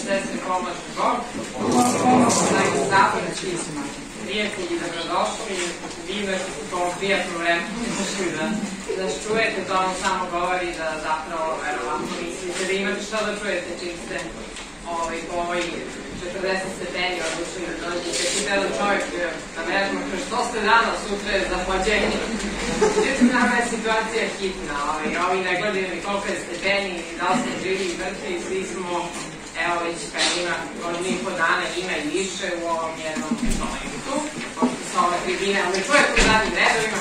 sestre, pomaže Bog. Dragi saborci, prijatelji, dobrodošli. Divno što ste po ovom prijatnom vremenu došli da čujete, to vam samo govori da zapravo, verovatno, mislite da imate šta da čujete čim ste po ovoj 40 stepeni odlučili da dođete. Čite da čovjek na vežma kroz 100 dana sutra je zahlađenje. Međutim, nama je situacija hitna. Ovi ne gledaju ni koliko je stepeni, da li smo živi i mrtvi, svi smo, evo već ima godinu i po dana, ima i više u ovom jednom projektu. Pošto su ove tribine, ali čujete u zadnjim redovima.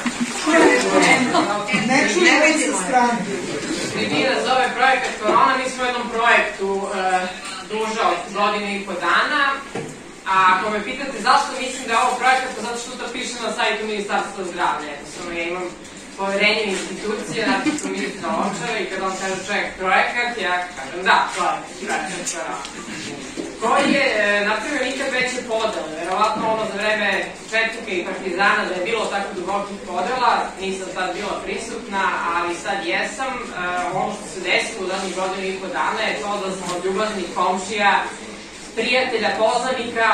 Ne čujete sa strane. Tribina zove projekat Korona, mi smo u jednom projektu duže od godinu i po dana. A ako me pitate zašto mislim da je ovo projekat, pa zato što to piše na sajtu Ministarstva zdravlja. Jednostavno, ja imam poverenje institucije, napišu ministra Lončara i kada on kaže čovjek projekat, ja kažem da, projekat. Koji je napravio nikad veće podele. Verovatno ono za vreme Četnika i Partizana da je bilo tako dubokih podela, nisam tad bila prisutna, ali sad jesam. Ono što se desilo u zadnjih godinu i po dana je to da smo od ljubaznih komšija, prijatelja, poznanika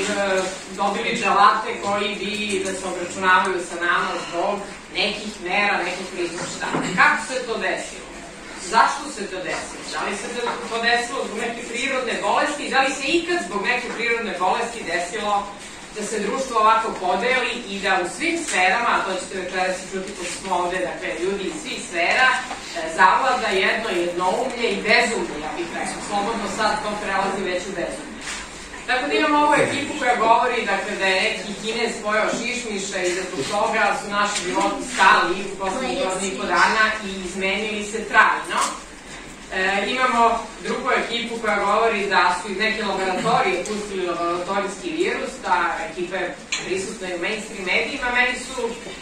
dobili džalate koji bi da se obračunavaju sa nama zbog nekih mera, nekih kriznog štaba. Kako se to desilo? Zašto se to desilo? Da li se to desilo zbog neke prirodne bolesti? Da li se ikad zbog neke prirodne bolesti desilo da se društvo ovako podeli i da u svim sferama, a to ćete večeras i čuti pošto smo ovde, dakle, ljudi iz svih sfera, zavlada jedno jednoumlje i bezumlje, ja bih rekao. Slobodno sad to prelazi već u bezumlje. Tako da imamo ovu ekipu koja govori da je neki Kinez pojao šišmiša i da zbog toga su naši životi stali u poslednjih godinu i po dana i izmenili se trajno. Imamo drugu ekipu koja govori da su iz neke laboratorije pustili laboratorijski virus, ta ekipa je prisutna i u mainstream medijima, meni su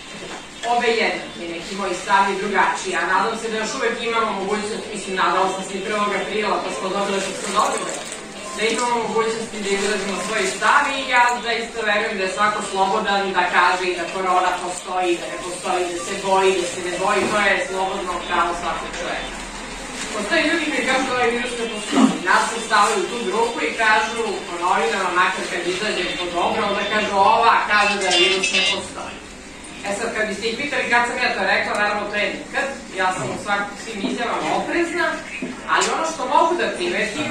obe jednake, neki moji stavi drugačiji, a nadam se da još uvek imamo mogućnost, mislim, nadala sam se i 1. aprila, pa smo dobili što smo dobili, da imamo mogućnosti da izrazimo svoj stav i ja zaista verujem da je svako slobodan da kaže i da korona postoji, da ne postoji, da se boji, da se ne boji, to je slobodno pravo svakog čoveka. Postoji ljudi koji kažu da ovaj virus ne postoji. Nas se stavaju u tu grupu i kažu po novinama, makar kad izađe po dobro, onda kažu ova, kaže da virus ne postoji. Sad, kad biste ih pitali kad sam ja to rekla, naravno to je nikad. Ja sam u svim izjavama oprezna, ali ono što mogu da primetim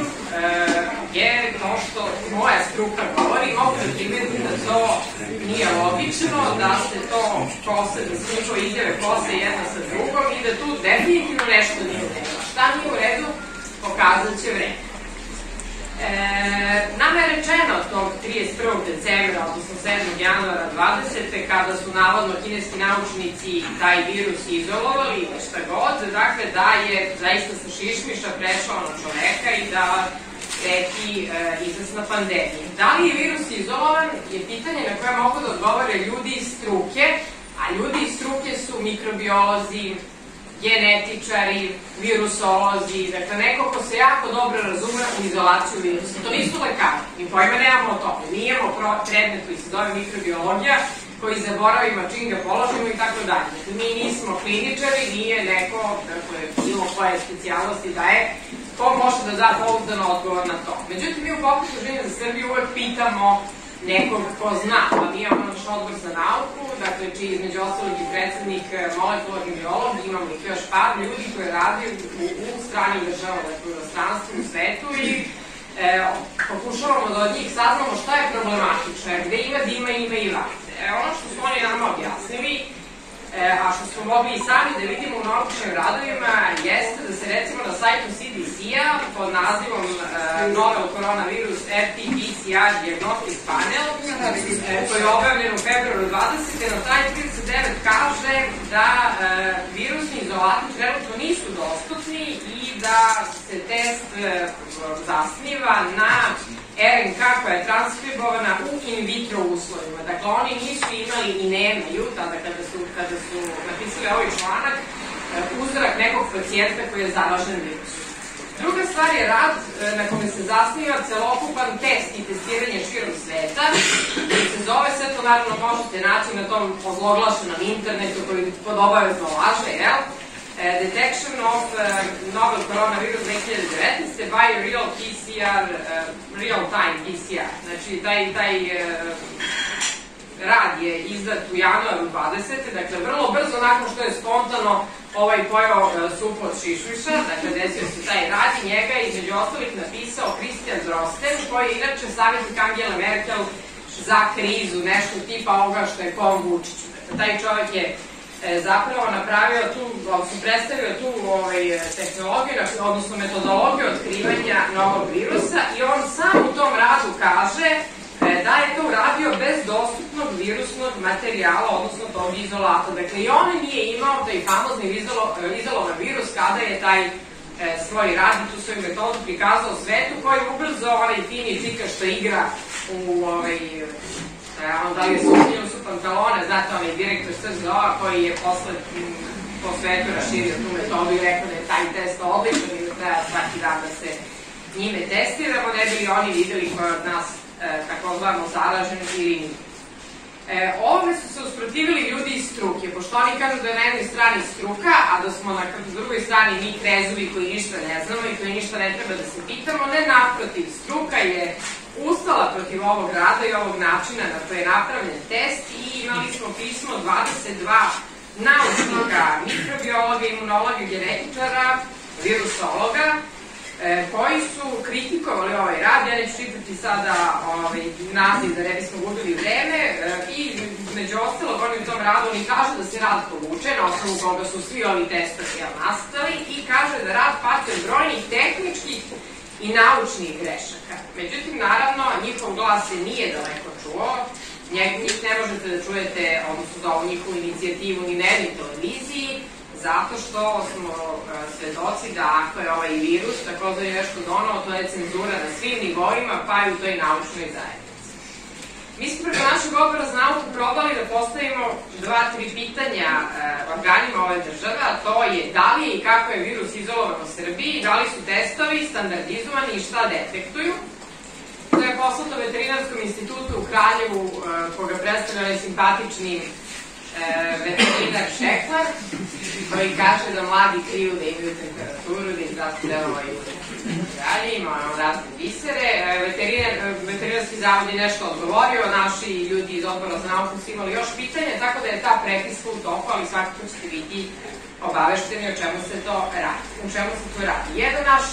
je to što moja struka govori, mogu da primetim da to nije logično, da se to kose, da se njihove izjave kose jedna sa drugom i da tu definitivno nešto nije u redu. Šta nije u redu, pokazat će vreme. Nama je rečeno tog 31. decembra, odnosno 7. januara 20. kada su navodno kineski naučnici taj virus izolovali ili šta god, dakle da je zaista sa šišmiša prešao na čoveka i da preti izvesna pandemija. Da li je virus izolovan je pitanje na koje mogu da odgovore ljudi iz struke, a ljudi iz struke su mikrobiolozi, genetičari, virusolozi, dakle neko ko se jako dobro razume u izolaciju virusa. To nisu lekari, mi pojma nemamo o tome. Mi imamo predmet koji se zove mikrobiologija, koji zaboravimo čim ga položimo i tako dalje. Dakle, mi nismo kliničari, nije neko, dakle, bilo koje specijalnosti da je, ko može da da pouzdano odgovor na to. Međutim, mi u Pokretu Žene za Srbiju uvek pitamo nekog ko zna, pa mi imamo naš odbor za nauku, dakle, čiji između ostalog i predsednik molekularni biolog, imamo ih još par ljudi koji radi u stranim državama, dakle, u inostranstvu, u svetu i pokušavamo da od njih saznamo šta je problematično, jer gde ima dima, ima i vatre. Ono što su oni nama objasnili, a što smo mogli i sami da vidimo u naučnim radovima, jeste da se recimo na sajtu CDC-a pod nazivom Novel Coronavirus RT-PCR Diagnostic Panel, koji je objavljen u februaru 20. na strani 39 kaže da virusni izolati trenutno nisu dostupni i da se test zasniva na RNK koja je transkribovana u in vitro uslovima. Dakle, oni nisu imali i nemaju, tada kada su napisali ovaj članak, uzorak nekog pacijenta koji je zaražen virusom. Druga stvar je rad na kome se zasniva celokupan test i testiranje širom sveta, koji se zove, sve to naravno možete naći na tom ozloglašenom internetu koji pod obavezno laže, jel? Detection of novel coronavirus 2019 by real-time PCR. Znači, taj rad je izdat u januaru 20. Dakle, vrlo brzo nakon što je spontano pojao supu od šišmiša, dakle, desio se taj rad i njega je između ostalih napisao Christian Drosten, koji je inače savjetnik Angela Merkel za krizu, nešto tipa ovoga što je kom Vučiću. Dakle, taj čovjek je zapravo napravio tu, predstavio tu tehnologiju, odnosno metodologiju otkrivanja novog virusa i on sam u tom radu kaže da je to uradio bez dostupnog virusnog materijala, odnosno tog izolata. Dakle, i on nije imao taj famozni izolovan virus kada je taj svoj rad i tu svoju metodu prikazao svetu, koji je ubrzo onaj fini čika što igra u da li je su pantalone, znate, onaj direktor SZO-a koji je posle po svetu raširio tu metodu i rekao da je taj test odličan i da treba svaki dan da se njime testiramo, ne bi li oni videli ko je od nas takozvano zaražen ili nije. Ovome su se usprotivili ljudi iz struke, pošto oni kažu da je na jednoj strani struka, a da smo na drugoj strani mi krezuvi koji ništa ne znamo i koji ništa ne treba da se pitamo, ne naprotiv, struka je ustala protiv ovog rada i ovog načina na koji je napravljen test i imali smo pismo 22 naučnika, mikrobiologa, imunologa, genetičara, virusologa, koji su kritikovali ovaj rad. Ja neću čitati sada naziv da ne bismo gubili vreme i među ostalog oni u tom radu oni kažu da se rad povuče na osnovu koga su svi ovi testovi nastali i kaže da rad pati od brojnih tehničkih i naučnih grešaka. Međutim, naravno, njihov glas se nije daleko čuo, njih ne možete da čujete, odnosno za ovu njihovu inicijativu ni na jednoj televiziji, zato što smo svedoci da ako je ovaj virus takozvani nešto donao, to je cenzura na svim nivoima, pa i u toj naučnoj zajednici. Mi smo preko našeg odbora za nauku probali da postavimo 2-3 pitanja organima ove države, a to je da li je i kako je virus izolovan u Srbiji, da li su testovi standardizovani i šta detektuju. To je poslato Veterinarskom institutu u Kraljevu, koga predstavlja simpatični veterinar Šeklar, koji kaže da mladi kriju da imaju temperaturu, da im zastavljaju dalje, imamo razne bisere. Veterinarski zavod je nešto odgovorio, naši ljudi iz odbora za nauku su imali još pitanje, tako da je ta prepiska u toku, ali svakako ćete biti obavešteni o čemu se to radi. Jedan naš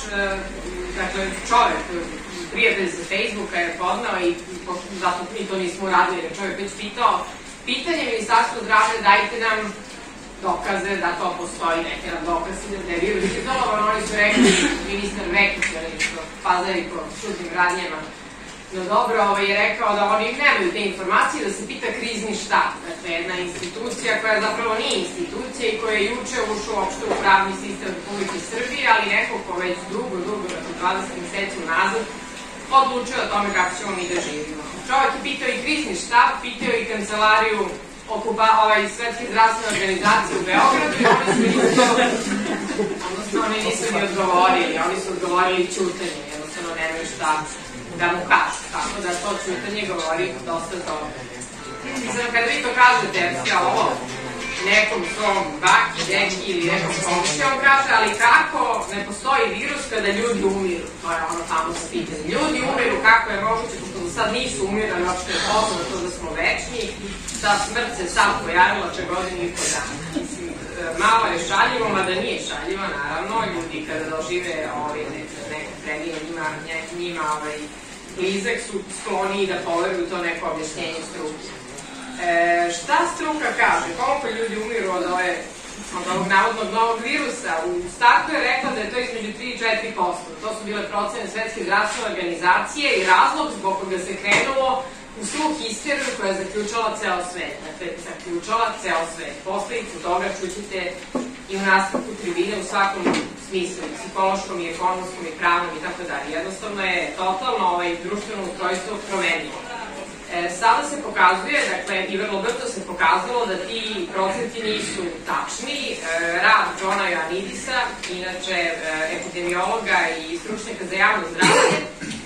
čovek, prijatelj sa Facebooka je poznao i zato mi to nismo uradili, jer čovjek već pitao pitanje Ministarstva zdravlja, dajte nam dokaze da to postoji, neke nam dokaze da je virus izolovan. Oni su rekli, ministar Vekić, pazari po čudnim radnjama, no dobro, je rekao da oni nemaju te informacije, da se pita krizni štab. Dakle, jedna institucija koja zapravo nije institucija i koja je juče ušla uopšte u pravni sistem Republike Srbije, ali neko ko već dugo, 20 meseci unazad, odlučio o tome kako ćemo mi da živimo. Čovjek je pitao i krizni štab, pitao i kancelariju Svetske zdravstvene organizacije u Beogradu i oni nisu ni odgovorili, oni su odgovorili ćutanjem, jednostavno nemaju šta da mu kažu, tako da to ćutanje govori dosta dobro. Kada vi to kažete, ovo nekom svom baki, deki ili nekom komši, on kaže, ali kako ne postoji virus kada ljudi umiru? To je ono tamo se pitanje. Ljudi umiru, kako je moguće, pošto do sad nisu umirali, uopšte je poznato da smo večni, ta smrt se sad pojavila godinu i po dana. Mislim, malo je šaljivo, mada nije šaljivo, naravno, ljudi kada dožive neko premije njima blizak su skloni da poveruju to neko objašnjenje struke. Šta struka kaže? Koliko ljudi umiru od ovog navodnog novog virusa? U startu je rekla da je to između 3 i 4%. To su bile procene Svetske zdravstvene organizacije i razlog zbog koga se krenulo u svu histeriju koja je zaključala ceo svet. Dakle, zaključala ceo svet. Posledicu toga čućete i u nastavku tribine u svakom smislu, i psihološkom, i ekonomskom, i pravnom, i tako dalje. Jednostavno je totalno društveno ustrojstvo promenilo. Sada se pokazuje, dakle, i vrlo brzo se pokazalo da ti procenti nisu tačni. Rad Johna Ioannidisa, inače epidemiologa i stručnjaka za javno zdravlje,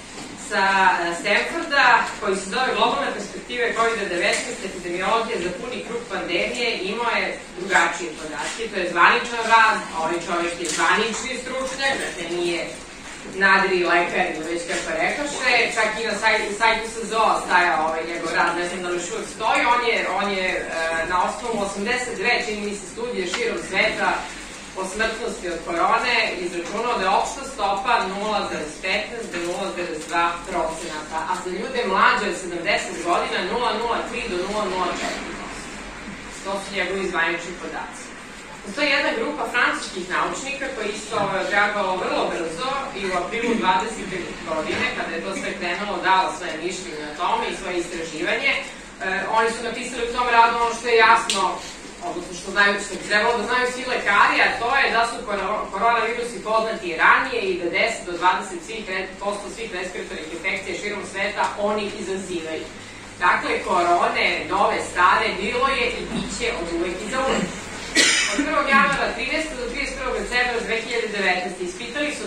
sa Stanforda, koji se zove Globalne perspektive COVID-19, epidemiologije za puni krug pandemije, imao je drugačije podatke. To je zvaničan rad, a ovaj čovjek je zvanični stručnjak, dakle nije nadri lekar ili već kako rekaše, čak i na sajtu SZO staja njegov rad, ne znam da li još uvijek stoji, on je na osnovu 82, čini mi se, studije širom sveta o smrtnosti od korone izračunao da je opšta stopa 0,15 do 0,2%, a za ljude mlađe od 70 godina 0,03 do 0,04%. To su njegovi zvanični podaci. Postoji jedna grupa francuskih naučnika koji isto odreagovalo vrlo brzo i u aprilu 20. godine, kada je to sve krenulo, dala svoje mišljenje na tome i svoje istraživanje. Oni su napisali u tom radu ono što je jasno, odnosno što bi trebalo da znaju svi lekari, a to je da su koronavirusi poznati ranije i da 10 do 20% svih respiratornih infekcija širom sveta oni izazivaju. Dakle, korone, nove, stare, bilo je i bit će od uvek i za uvek. Od 1. januara 13. do 31. decembra 2019. ispitali su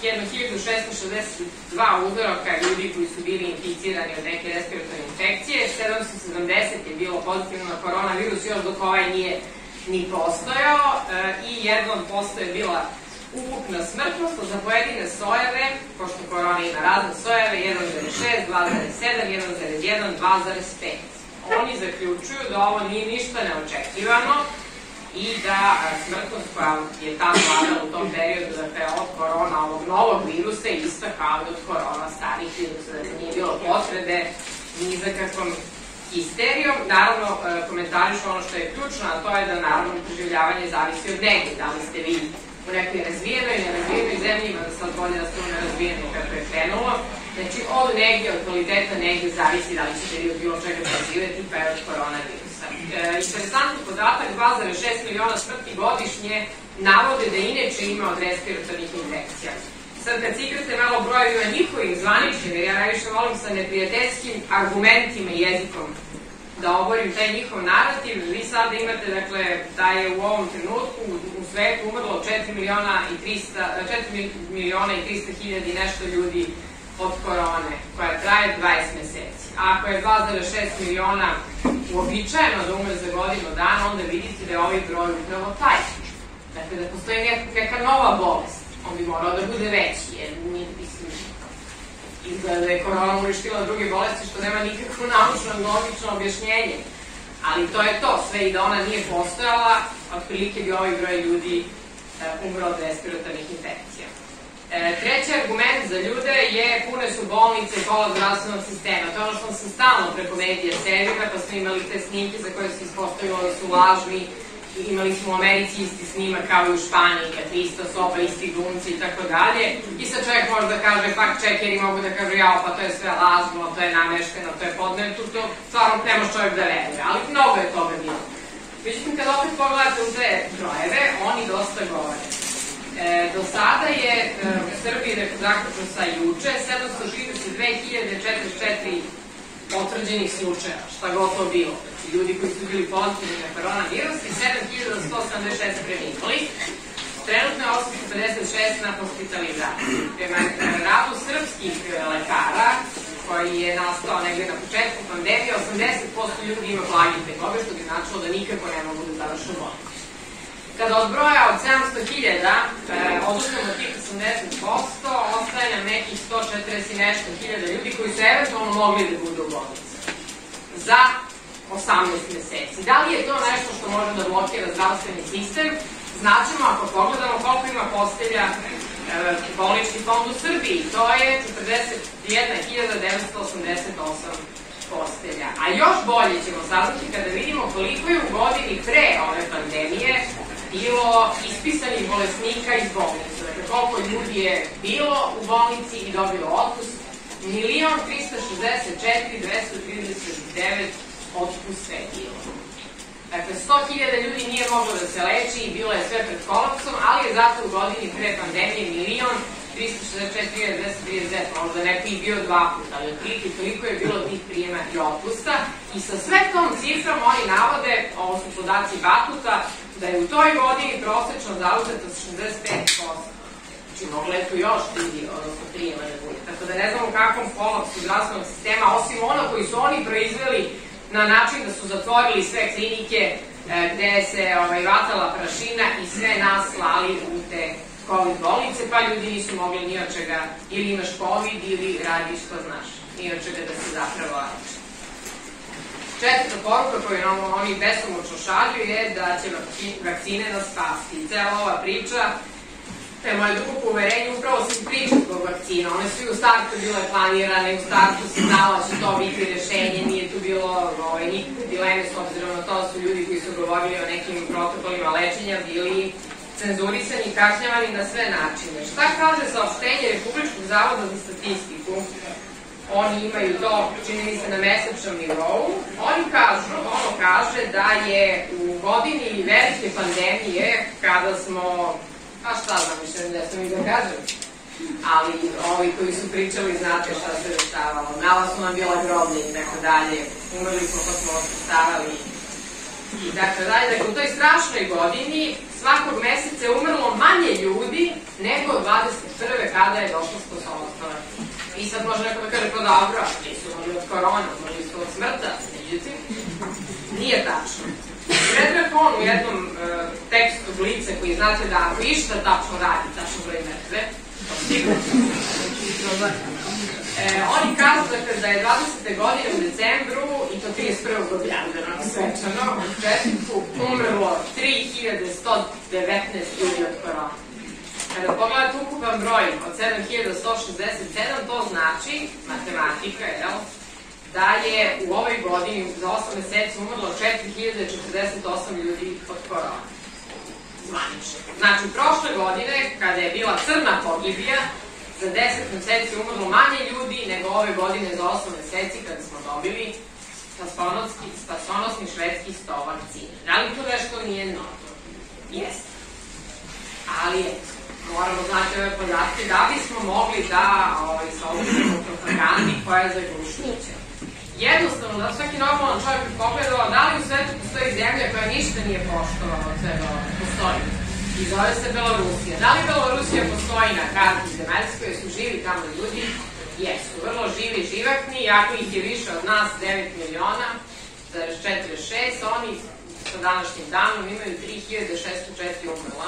21.662 uzoraka ljudi koji su bili inficirani od neke respiratorne infekcije, 770 je bilo pozitivno na koronavirus, još dok ovaj nije ni postojao, i 1% je bila ukupna smrtnost, za pojedine sojeve, pošto korona ima razne sojeve, 1,6, 2,7, 1,1, 2,5. Oni zaključuju da ovo nije ništa neočekivano i da smrtnost koja je ta vladala u tom periodu, dakle od korona, ovog novog virusa, je ista kao i od korona starih virusa, dakle nije bilo potrebe ni za kakvom histerijom. Naravno, komentarišu ono što je ključno, a to je da naravno preživljavanje zavisi od negde, da li ste vi u nekoj razvijenoj i nerazvijenoj zemlji, ima da sad bolje da ste u nerazvijenoj kako je krenulo. Znači, od negde, od kvaliteta negde zavisi da li ćete vi od bilo čega preživjeti, pa je od koronavirusa. Interesantni podatak, 2,6 miliona smrti godišnje navode da inače ima od respiratornih infekcija. Sad kad si igrate malo brojevima njihovim zvaničnim, jer ja najviše volim sa neprijateljskim argumentima i jezikom da oborim taj njihov narativ, vi sada imate, dakle, da je u ovom trenutku u svetu umrlo 4 miliona i 300 hiljadi i nešto ljudi od korone, koja traje 20 meseci. A ako je 2,6 miliona uobičajeno da umre za godinu dana, onda vidite da je ovaj broj upravo taj. Dakle, da postoji neka nova bolest, on bi morao da bude veći, jer izgleda da je korona uništila druge bolesti, što nema nikakvo naučno i logično objašnjenje. Ali to je to, sve i da ona nije postojala, otprilike bi ovaj broj ljudi umro od respiratornih infekcija. Treći argument za ljude je pune su bolnice i pola zdravstvenog sistema. To je ono što sam stalno preko medija servira, pa smo imali te snimke za koje se ispostavilo da su lažni. Imali smo u Americi isti snimak kao i u Španiji, kad ista soba, isti glumci i tako dalje. I sad čovjek može da kaže, fact checkeri mogu da kažu, jao, pa to je sve lažno, to je namešteno, to je podneto, to stvarno ne može čovjek da veruje, ali mnogo je toga bilo. Međutim, kad opet pogledate u te brojeve, oni dosta govore. Do sada je u Srbiji, zaključno sa juče, 762.044 potvrđenih slučaja, šta god to bilo. Znači, ljudi koji su bili pozitivni na koronavirus i 7.176 preminuli. Trenutno je 856 na hospitalizaciji. Prema radu srpskih lekara, koji je nastao negdje na početku pandemije, 80% ljudi ima blagi tegobe, što bi značilo da nikako ne mogu da završu bolnicu. Kada od broja od 700.000 oduzmemo tih 80%, ostaje nam nekih 140 nešto hiljada ljudi koji su eventualno mogli da budu u bolnici za 18 meseci. Da li je to nešto što može da blokira zdravstveni sistem? Značimo ako pogledamo koliko ima postelja bolnički fond u Srbiji. To je 41.988 postelja. A još bolje ćemo saznati kada vidimo koliko je u godini pre ove pandemije bilo ispisanih bolesnika iz bolnice. Dakle, koliko ljudi je bilo u bolnici i dobilo otpust. 1.364.239 otpusta je bilo. Dakle, 100.000 ljudi nije moglo da se leči i bilo je sve pred kolapsom, ali je zato u godini pre pandemije 1.364.239, možda neko i bio 2 puta, ali otprilike toliko je bilo tih prijema i otpusta. I sa sve tom cifrom oni navode, ovo su podaci Batuta, da je u toj godini prosečno zauzeto 65%. Znači Znači, mogla je tu još ljudi, odnosno prijema da bude. Tako da ne znam u kakvom kolapsu zdravstvenog sistema, osim ono koji su oni proizveli na način da su zatvorili sve klinike gde se vatala prašina i sve nas slali u te COVID bolnice, pa ljudi nisu mogli ni od čega, ili imaš COVID ili radiš što znaš, ni od čega da se zapravo leče. Četvrta poruka koju nam oni besomučno šalju je da će vakcine nas spasti. I cela ova priča, to je moje duboko uverenje, upravo se priča zbog vakcina. One su i u startu bile planirane, u startu se znala da će to biti rešenje, nije tu bilo nikakve dileme, s obzirom na to su ljudi koji su govorili o nekim protokolima lečenja bili cenzurisani i kažnjavani na sve načine. Šta kaže saopštenje Republičkog zavoda za statistiku? Oni imaju to, čini mi se, na mesečnom nivou. Ono kaže da je u godini velike pandemije, kada smo, šta znam više, ne znam i da kažem, ali ovi koji su pričali znate šta se dešavalo. Mala su nam bila groblje i tako dalje, umrli smo pa smo ostavali i tako dalje. Dakle, u toj strašnoj godini svakog meseca je umrlo manje ljudi nego 21. kada je došla sposobnost. I sad može neko da kaže, pa dobro, nisu umrli od korona, umrli su od smrta, međutim, nije tačno. Predrag on u jednom tekstu Blica koji znate da ako išta tačno radi, tačno broj mrtve, to sigurno. Oni kažu da je 20. godine u decembru, i to 31. objavljeno svečano, u Češću umrlo 3119 ljudi od korona. Kada pogledate ukupan broj od 7167, to znači, matematika, da je u ovoj godini za 8 meseci umrlo 4048 ljudi od korona. Zvanično. Znači, prošle godine, kada je bila crna pogibija, za 10 meseci umrlo manje ljudi nego ove godine za 8 meseci kada smo dobili spasonosni švedski 100 vakcina. Da li to nešto nije noto? Jeste. Ali eto. Moramo znati ove podatke da bismo mogli da se odlučimo u propagandi koja je zaglušujuća. Jednostavno, da svaki normalan čovjek bi pogledao da li u svetu postoji zemlja koja ništa nije poštovala od svega postoji. I zove se Belorusija. Da li Belorusija postoji na karti zemaljskoj, su živi tamo ljudi? Jesu, vrlo živi, živakni, iako ih je više od nas 9 miliona, 46, oni sa današnjim danom imaju 3604 umrla.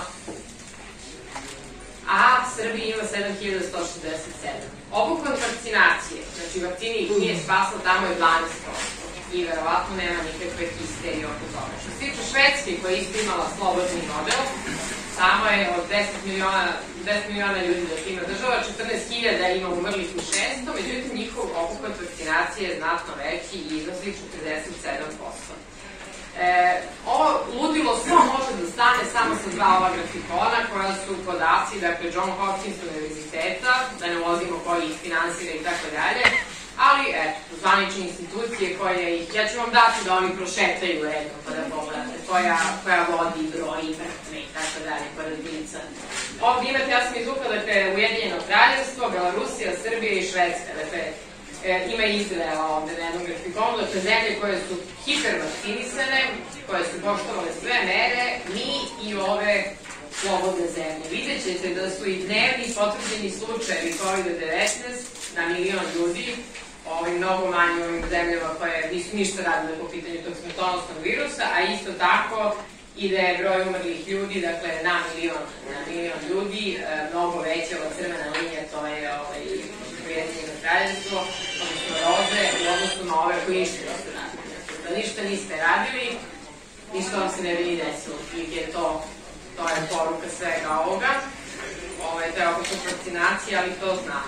A Srbija ima 7167. Obuhvat vakcinacije, znači vakcini ih nije spasla, tamo je 12%. I verovatno nema nikakve histerije oko toga. Što se tiče Švedske, koja je isto imala slobodni model, tamo je od 10 miliona ljudi da ima država, 14.000 ima umrlih u 600, međutim njihov obuhvat vakcinacije je znatno veći i iznosi 47%. Ovo ludilo svo može da stane samo sa dva ova grafikona koja su podaci, dakle, John Hopkins univerziteta, da ne ulazimo koji ih finansira i tako dalje, ali, zvanične institucije koje ih, ja ću vam dati da oni prošetaju redom pa da pogledate koja vodi broj i mrtve i tako dalje, pored Blica. Ovdje imate, ja sam izvukla, dakle, Ujedinjeno kraljevstvo, Belorusija, Srbija i Švedska, dakle, ima Izrael ovde na jednom grafikonu, dakle zemlje koje su hipervakcinisane, koje su poštovale sve mere, mi i ove slobodne zemlje. Vidjet ćete da su i dnevni potvrđeni slučajevi COVID-19 na milion ljudi, mnogo manje u ovim zemljama koje nisu ništa radile po pitanju tog smrtonosnog virusa, a isto tako i da je broj umrlih ljudi, dakle na milion ljudi, mnogo veće od crvena linija, to je Ujedinjeno kraljevstvo, odnosno roze, u odnosu na ove koji ništa niste radili. Da ništa niste radili, ništa vam se ne bi ni desilo. To je poruka svega ovoga. To je opet vakcinacija, ali to znate.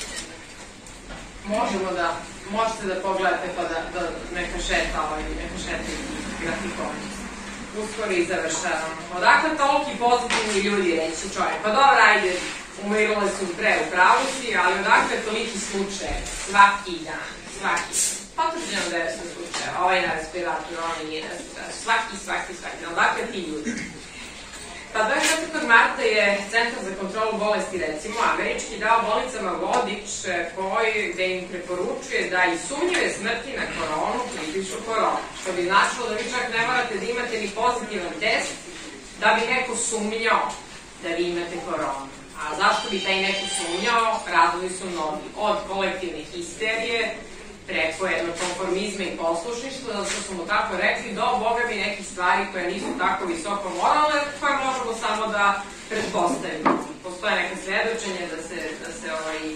Možete da pogledate pa da neka šeta grafikon. Uskoro i završavam. Odakle toliki pozitivni ljudi, reći čovjek? Pa dobro, ajde, umirile su pre u pravuci, ali odakle toliki slučaj? Svaki dan. Potvrđeno 900 slučaja. Ovaj na respiratoru, ovaj nije na respiratoru. Svaki. Odakle ti ljudi? Pa 24. marta je Centar za kontrolu bolesti, recimo, američki dao bolnicama vodič gde im preporučuje da i sumnjive smrti na koronu pripišu koronu. Što bi značilo da vi čak ne morate da imate ni pozitivan test da bi neko sumnjao da vi imate koronu. A zašto bi taj neko sumnjao? Razlozi su mnogi. Od kolektivne histerije, preko jednog konformizma i poslušništva, zato što smo mu tako rekli, do boga mi nekih stvari koje nisu tako visoko moralne, koje možemo samo da pretpostavimo. Postoje neke svedočenje da se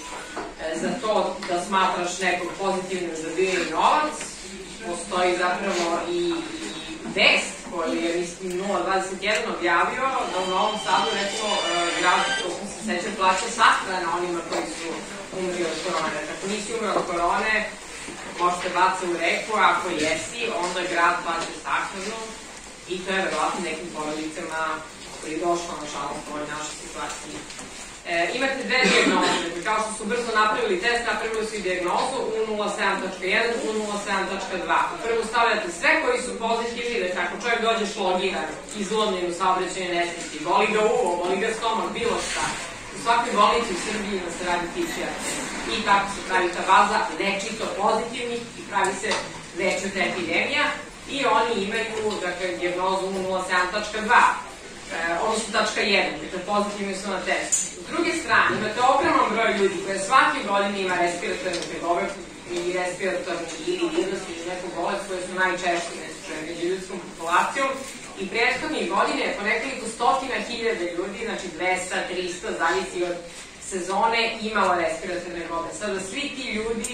za to da smatraš nekog pozitivnim za bio i novac, postoji zapravo i vest koju je, mislim, 021 objavio da u Novom Sadu, recimo, grad, koliko se sećam, plaća sahrana onima koji su umri od korone. Ako nisi umri od korone, možete baca u reku, a ako jesi, onda grad plaća sahranu i to je verovatno nekim porodicama koji je došlo, nažalost, u ovoj našoj situaciji. Imate dve dijagnoze, kao što su brzo napravili test, napravili su i dijagnozu U07.1, U07.2. Prvo stavljate sve koji su pozitivni, da ako čovjek dođe šlogiran, izlomljen u saobraćajnoj nesreći, boli ga uvo, boli ga stomak, bilo šta. U svakoj bolnici u Srbiji se radi PCR. I tako se pravi ta baza lečito pozitivnih i pravi se lečita epidemija i oni imaju, dakle, dijagnozu U07.2. Odnosno tačka 1, dakle pozitivni su na testu. S druge strane, imate ogroman broj ljudi koje svake godine ima respiratornu tegobe i respiratorni ili virus ili neku bolest koje su najčešće među ljudskom populacijom i prethodnih godine je po nekoliko stotina hiljada ljudi, znači 200, 300, zavisi od sezone, imalo respiratorne tegobe. Sada svi ti ljudi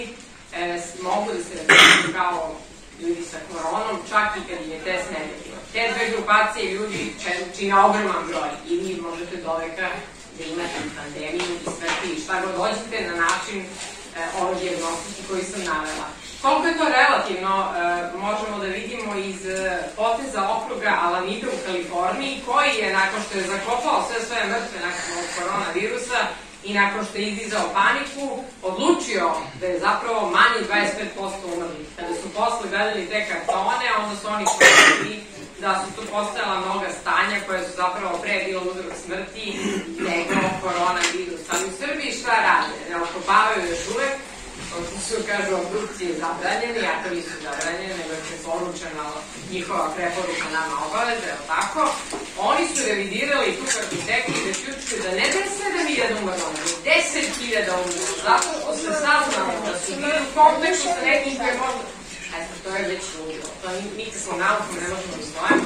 mogu da se referuju kao ljudi sa koronom, čak i kad je test negativan. Te dve grupacije ljudi čine ogroman broj i vi možete doveka da imate pandemiju i smrti i šta god dođete na način ove dijagnostike koji sam navela. Koliko je to relativno, možemo da vidimo iz poteza okruga Alameda u Kaliforniji, koji je, nakon što je zakopao sve svoje mrtve nakon ovog koronavirusa i nakon što je izdizao paniku, odlučio da je zapravo manje 25% umrlih. Kada su posle gledali te kartone, onda su oni shvatili da su tu postojala mnoga stanja koje su zapravo pre bilo uzrok smrti nego koronavirus. Ali u Srbiji šta rade? Ne okopavaju još uvek, to su, kažu, obdukcije zabranjene, a to nisu zabranjene, nego je preporučena njihova preporuka nama obaveza, je li tako? Oni su revidirali tu kartoteku i zaključili da ne da je 7.000 umrlo, nego 10.000 umrlo, zato što se saznalo da su bili u kontekstu sa nekim koje možda... to je već ludilo. To nikakvom naukom ne možemo da usvojimo,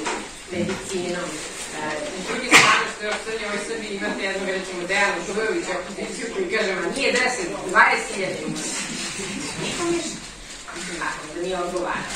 medicinom. S druge strane, što je u ovoj Srbiji imate jednog, recimo, Dejana Žujovića opoziciju koji kaže, ma nije 10, 20.000 umrlo. Nikom ništa. Naravno, da nije odgovarano.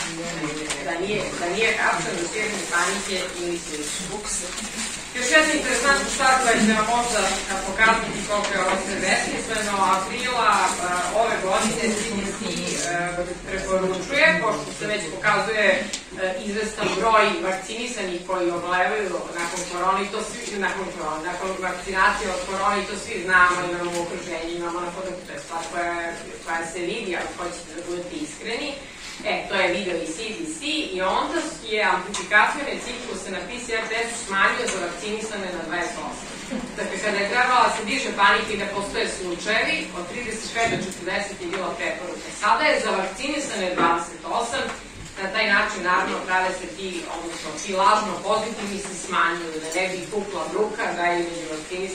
Da nije hapšan do svjetne panike ili slično. Još jedna interesantna stvar koja će vam možda pokazati koliko je ovo sve besmisleno, aprila ove godine CDC preporučuje, pošto se već pokazuje izvestan broj vakcinisanih koji obolevaju nakon korona i to svi, nakon vakcinacije od korona i to svi znamo, imamo u okruženju, imamo na podatku, to je stvar koja se vidi, ako hoćete da budete iskreni. To je video i CDC i onda je amplifikacijone cikluse na PCR testu smanjio za vakcinisane na 28. Dakle, kada je trebala se diže panika i da postoje slučajevi, od 35 do 40 je bilo preporuke. Sada je za vakcinisane 28, na taj način, naravno, prave se ti, odnosno, ti lažno pozitivni se smanjuju, da ne bi pukla bruka, da je među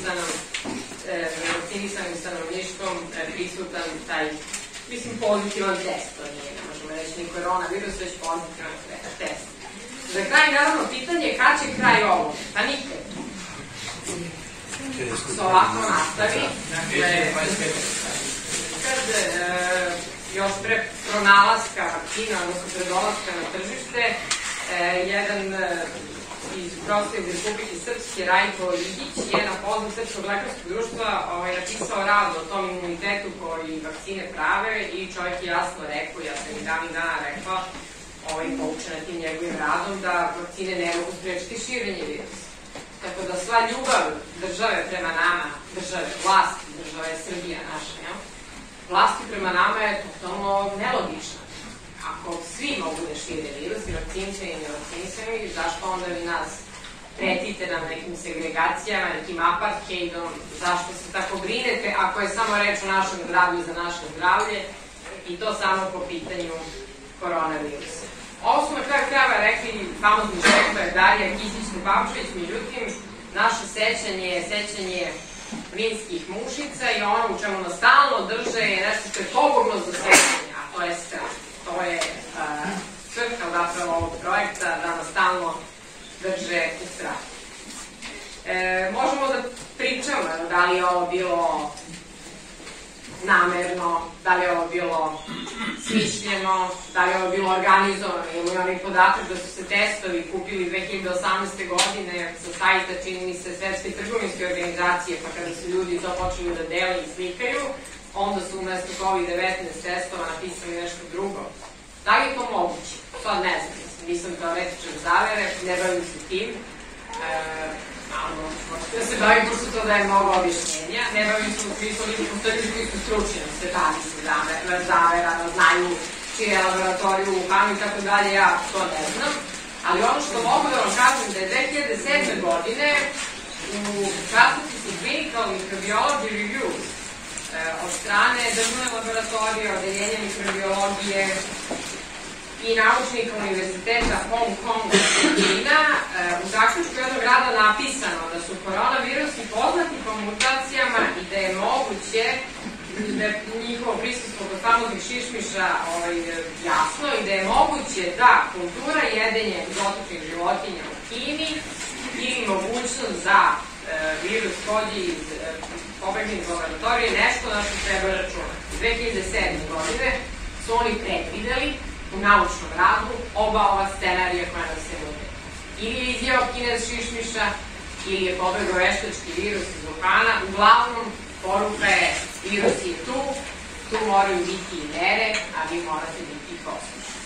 vakcinisanim stanovništvom prisutan taj, mislim, pozitivan test, to nije, ne možemo reći ni koronavirus, već pozitivan test. Za kraj, naravno, pitanje je kad će kraj ovo? Pa nikad. Se ovako nastavi, kad još pre pronalaska vakcina, odnosno pre dolaska na tržište, jedan iz profesora iz Republike Srpske, Rajko Igić, je na poziv Srpskog lekarskog društva napisao rad o tom imunitetu koji vakcine prave i čovjek je jasno rekao, ja sam i davnih dana rekla, poučena tim njegovim radom, da vakcine ne mogu sprečiti širenje virusa. Tako da sva ljubav države prema nama, države, vlasti, država je Srbija naša, jel? Vlasti prema nama je totalno nelogična. Ako svi mogu da šire virus, i vakcinisani i nevakcinisani, zašto onda vi nas pretite nam nekim segregacijama, nekim apartheidom, zašto se tako brinete, ako je samo reč o našem zdravlju za naše zdravlje, i to samo po pitanju koronavirusa. Ovo smo na kraju krajeva rekli famozni šefove Darija Kisić-Tepavčević, međutim, naše sećanje je sećanje vinskih mušica i ono u čemu nas stalno drže je nešto što je pogubno za sećanje, a to je strah. To je svrha zapravo ovog projekta, da nas stalno drže u strahu. Možemo da pričamo da li je ovo bilo namerno, da li je ovo bilo smišljeno, da li je ovo bilo organizovano. Imamo onaj podatak da su se testovi kupili 2018. godine sa sajta, čini mi se, Svetske trgovinske organizacije, pa kada su ljudi to počeli da dele i slikaju, onda su umesto COVID-19 testova napisali nešto drugo. Da li je to moguće? To ne znam, nisam teoretičar zavere, ne bavim se tim. Da se bavim, pošto to daje mnogo objašnjenja, ne bavim se u smislu postoji ljudi koji su stručni, svetanici zavera, znaju čije je laboratoriju u Wuhanu i tako dalje, ja to ne znam. Ali ono što mogu da vam kažem da je 2007. godine u časopisu Clinical Microbiology Reviews od strane državne laboratorije, odeljenja mikrobiologije i naučnika univerziteta Hong Konga i Kina u zaključku jednog rada napisano da su koronavirusi poznati po mutacijama i da je moguće da je njihovo prisustvo kod famoznih šišmiša jasno i da je moguće da kultura jedenja egzotičnih životinja u Kini ili mogućnost za virus pođe iz pobegnih laboratorije nešto na što treba računati. 2007. godine su oni predvideli u naučnom radu oba ova scenarija koja nam se nude. Ili je izjeo Kinez šišmiša, ili je pobegao veštački virus iz Wuhana. Uglavnom, poruka je, virus je tu moraju biti i mere, a vi morate biti i poslušni.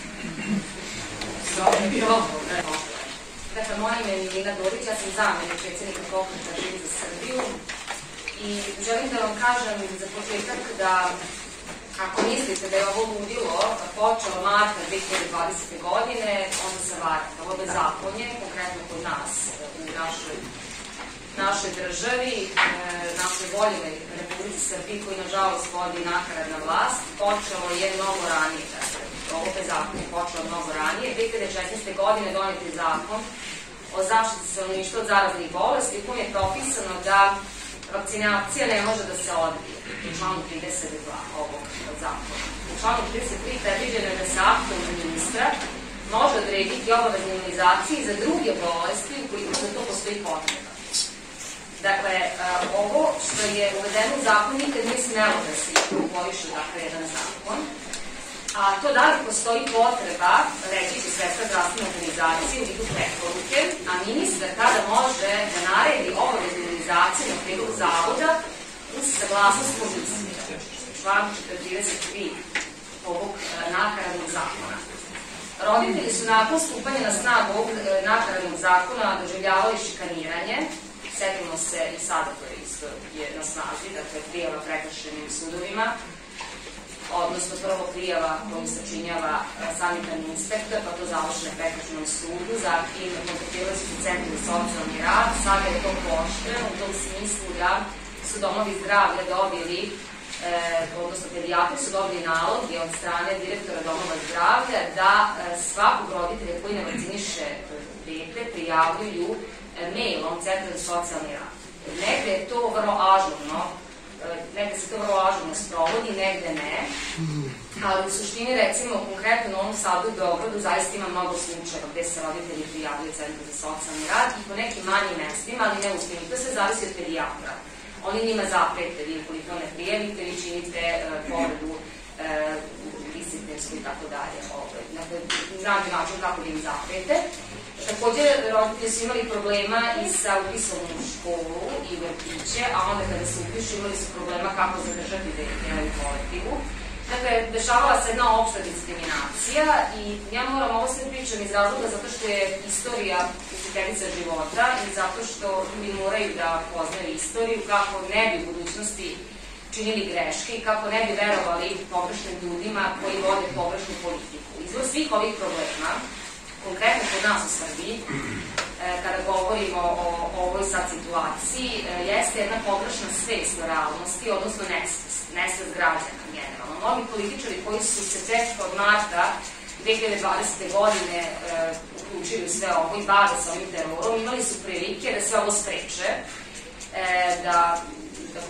To je bilo. Dakle, moje ime je Milina Dorić, ja sam zamenik predsjednika Pokreta Živi za Srbiju i želim da vam kažem za početak da ako mislite da je ovo ludilo počelo marta 2020. godine, onda se varate. Ovo je bezakonje, konkretno kod nas, u našoj državi, našoj voljivoj Republici Srbiji, koji nažalost vodi nakaradna vlast, počelo je mnogo ranije. Ovo bezakonje počelo mnogo ranije. 2016. godine donet je zakon o zaštiti stanovništva od zaraznih bolesti, u kojem je propisano da vakcinacija ne može da se odbije u članu 32 ovog zakona. U članu 33 predviđeno je da se aktom ministra može odrediti obavezne imunizacije za druge bolesti ukoliko za to postoji potreba. Dakle, ovo što je uvedeno u zakon nikad nije smelo da se upoviše jedan zakon, a to da li postoji potreba, reći će Svetska zdravstvena organizacija u vidu preporuke, a ministar tada može da naredi obavezne imunizacije na predlog zavoda uz saglasnost komisije. Član 43 ovog nakaradnog zakona. Roditelji su nakon stupanja na snagu ovog nakaradnog zakona doživljavali šikaniranje. Setimo se i sada koje isto je na snazi, dakle prijava prekršajnim sudovima, odnosno prvo prijava koju sačinjava sanitarni inspektor, pa to završi na prekršajnom sudu, zatim kontaktirali su centri za socijalni rad, sada je to pooštreno u tom smislu da su domovi zdravlja dobili, odnosno pedijatri su dobili nalog i od strane direktora domova zdravlja da svakog roditelja koji ne vakciniše dete prijavljuju mailom Centra za socijalni rad. Negde je to vrlo ažurno, negde se to vrlo ažurno sprovodi, negde ne, ali u suštini, recimo, konkretno u Novom Sadu i Beogradu zaista ima mnogo slučajeva gde se roditelji prijavljaju Centru za socijalni rad i po nekim manjim mestima, ali ne u svim, to se zavisi od pedijatra. Oni njima zaprete, vi ukoliko ne prijavite, vi činite povredu disciplinsku i tako dalje. Dakle, nađu način kako da im zaprete. Takođe, roditelji su imali problema i sa upisom u školu i vrtiće, a onda kada se upišu imali su problema kako zadržati dete u kolektivu. Dakle, dešavala se jedna opšta diskriminacija i ja moram ovo sve pričam iz razloga zato što je istorija učiteljica života i zato što ljudi moraju da poznaju istoriju kako ne bi u budućnosti činili greške i kako ne bi verovali pogrešnim ljudima koji vode pogrešnu politiku. Izvor svih ovih problema, konkretno kod nas u Srbiji, kada govorimo o ovoj sad situaciji, jeste jedna pogrešna svest o realnosti, odnosno nesvest građana generalno. Mnogi političari koji su se tek od marta 2020. godine uključili sve ovo i bave se ovim terorom, imali su prilike da sve ovo spreče, da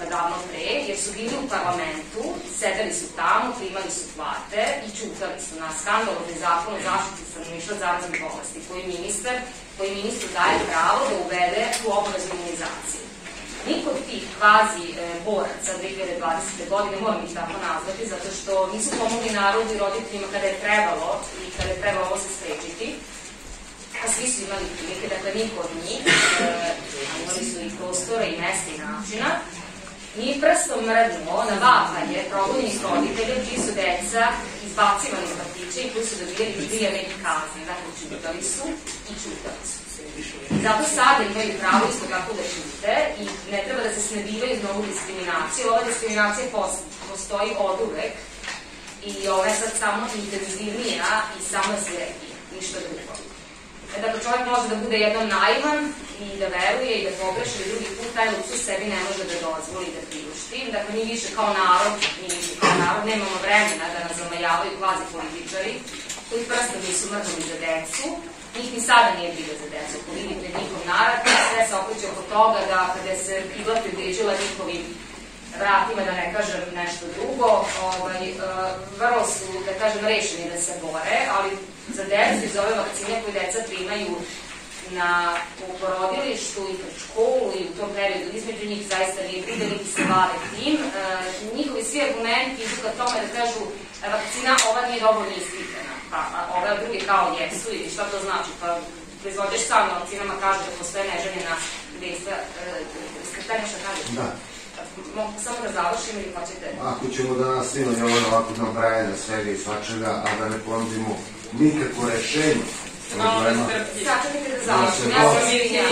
pa davno pre, jer su bili u parlamentu, sedeli su tamo, primali su plate i čutali su na skandalozne zakon o zaštiti stanovništva od zaraznih bolesti, koji ministru daje pravo da uvede tu obaveznu imunizaciju. Niko od tih kvazi boraca 2020. godine, moram ih tako nazvati, zato što nisu pomogli narodu i roditeljima kada je trebalo i kada je trebalo ovo se sprečiti, a svi su imali prilike, dakle niko od njih, imali su i prostora i mesta i načina, nije prstom mrdnuo na vapanje progonjenih roditelja čiji su deca izbacivani iz vrtića i koji su dobijali dvije neke kazne. Dakle, čutali su i čutali su. Zato sada imaju pravo isto tako da čute i ne treba da se snebivaju iz novu diskriminaciju. Ova diskriminacija postoji od uvek i ova je sad samo intenzivnija i samo sviretnija, ništa drugo. Dakle, čovjek može da bude jednom naivan i da veruje i da pogreši, i drugi put taj luksuz sebi ne može da dozvoli i da priušti. Dakle, mi više kao narod nemamo vremena da nas zamajavaju kvazi političari koji prstom nisu mrdnuli za decu. Njih ni sada nije briga za decu. Ako vidite njihov narativ, sve se okreće oko toga da kada se igla približila njihovim vratima, da ne kažem nešto drugo, vrlo su, da kažem, rešeni da se bore, ali za decu iz ove vakcine koje deca primaju u porodilištu i pred školu i u tom periodu između njih zaista nije briga, niti se bave tim. Njihovi svi argumenti idu ka tome da kažu vakcina ova nije dovoljno ispitana, pa ove druge kao jesu ili šta to znači, pa proizvođač sam na vakcinama kaže da postoje neželjena dejstva. Skretanje šta kažeš? Da. Mogu samo da završim ili hoćete? Ako ćemo da nastavimo Jovana ovako nabrajanja svega i svačega, a da ne ponudimo nikakvo rešenje problema. Sačekajte da završim, ja sam Mirija.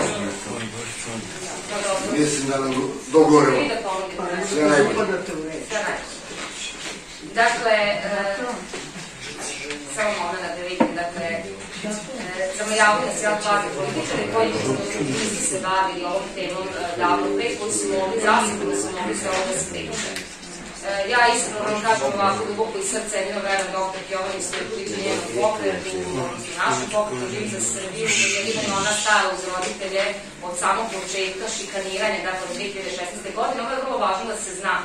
Mislim da nam dogovorimo sve najbolje. Dakle, samo moment da vidim, dakle, zamajavaju se kvazi političari koji nisu se bavili ovom temom davno pre, koji su mogli, zasigurno su mogli se ovo da spriče. Ja iskreno vam kažem ovako duboko iz srca, jedino verujem dr. Jovani Stojković i njenom pokretu, našem pokretu Živ za Srbiju, jedino ona stala uz roditelje od samog početka šikaniranja, dakle od 2016. godine. Ovo je vrlo važno da se zna.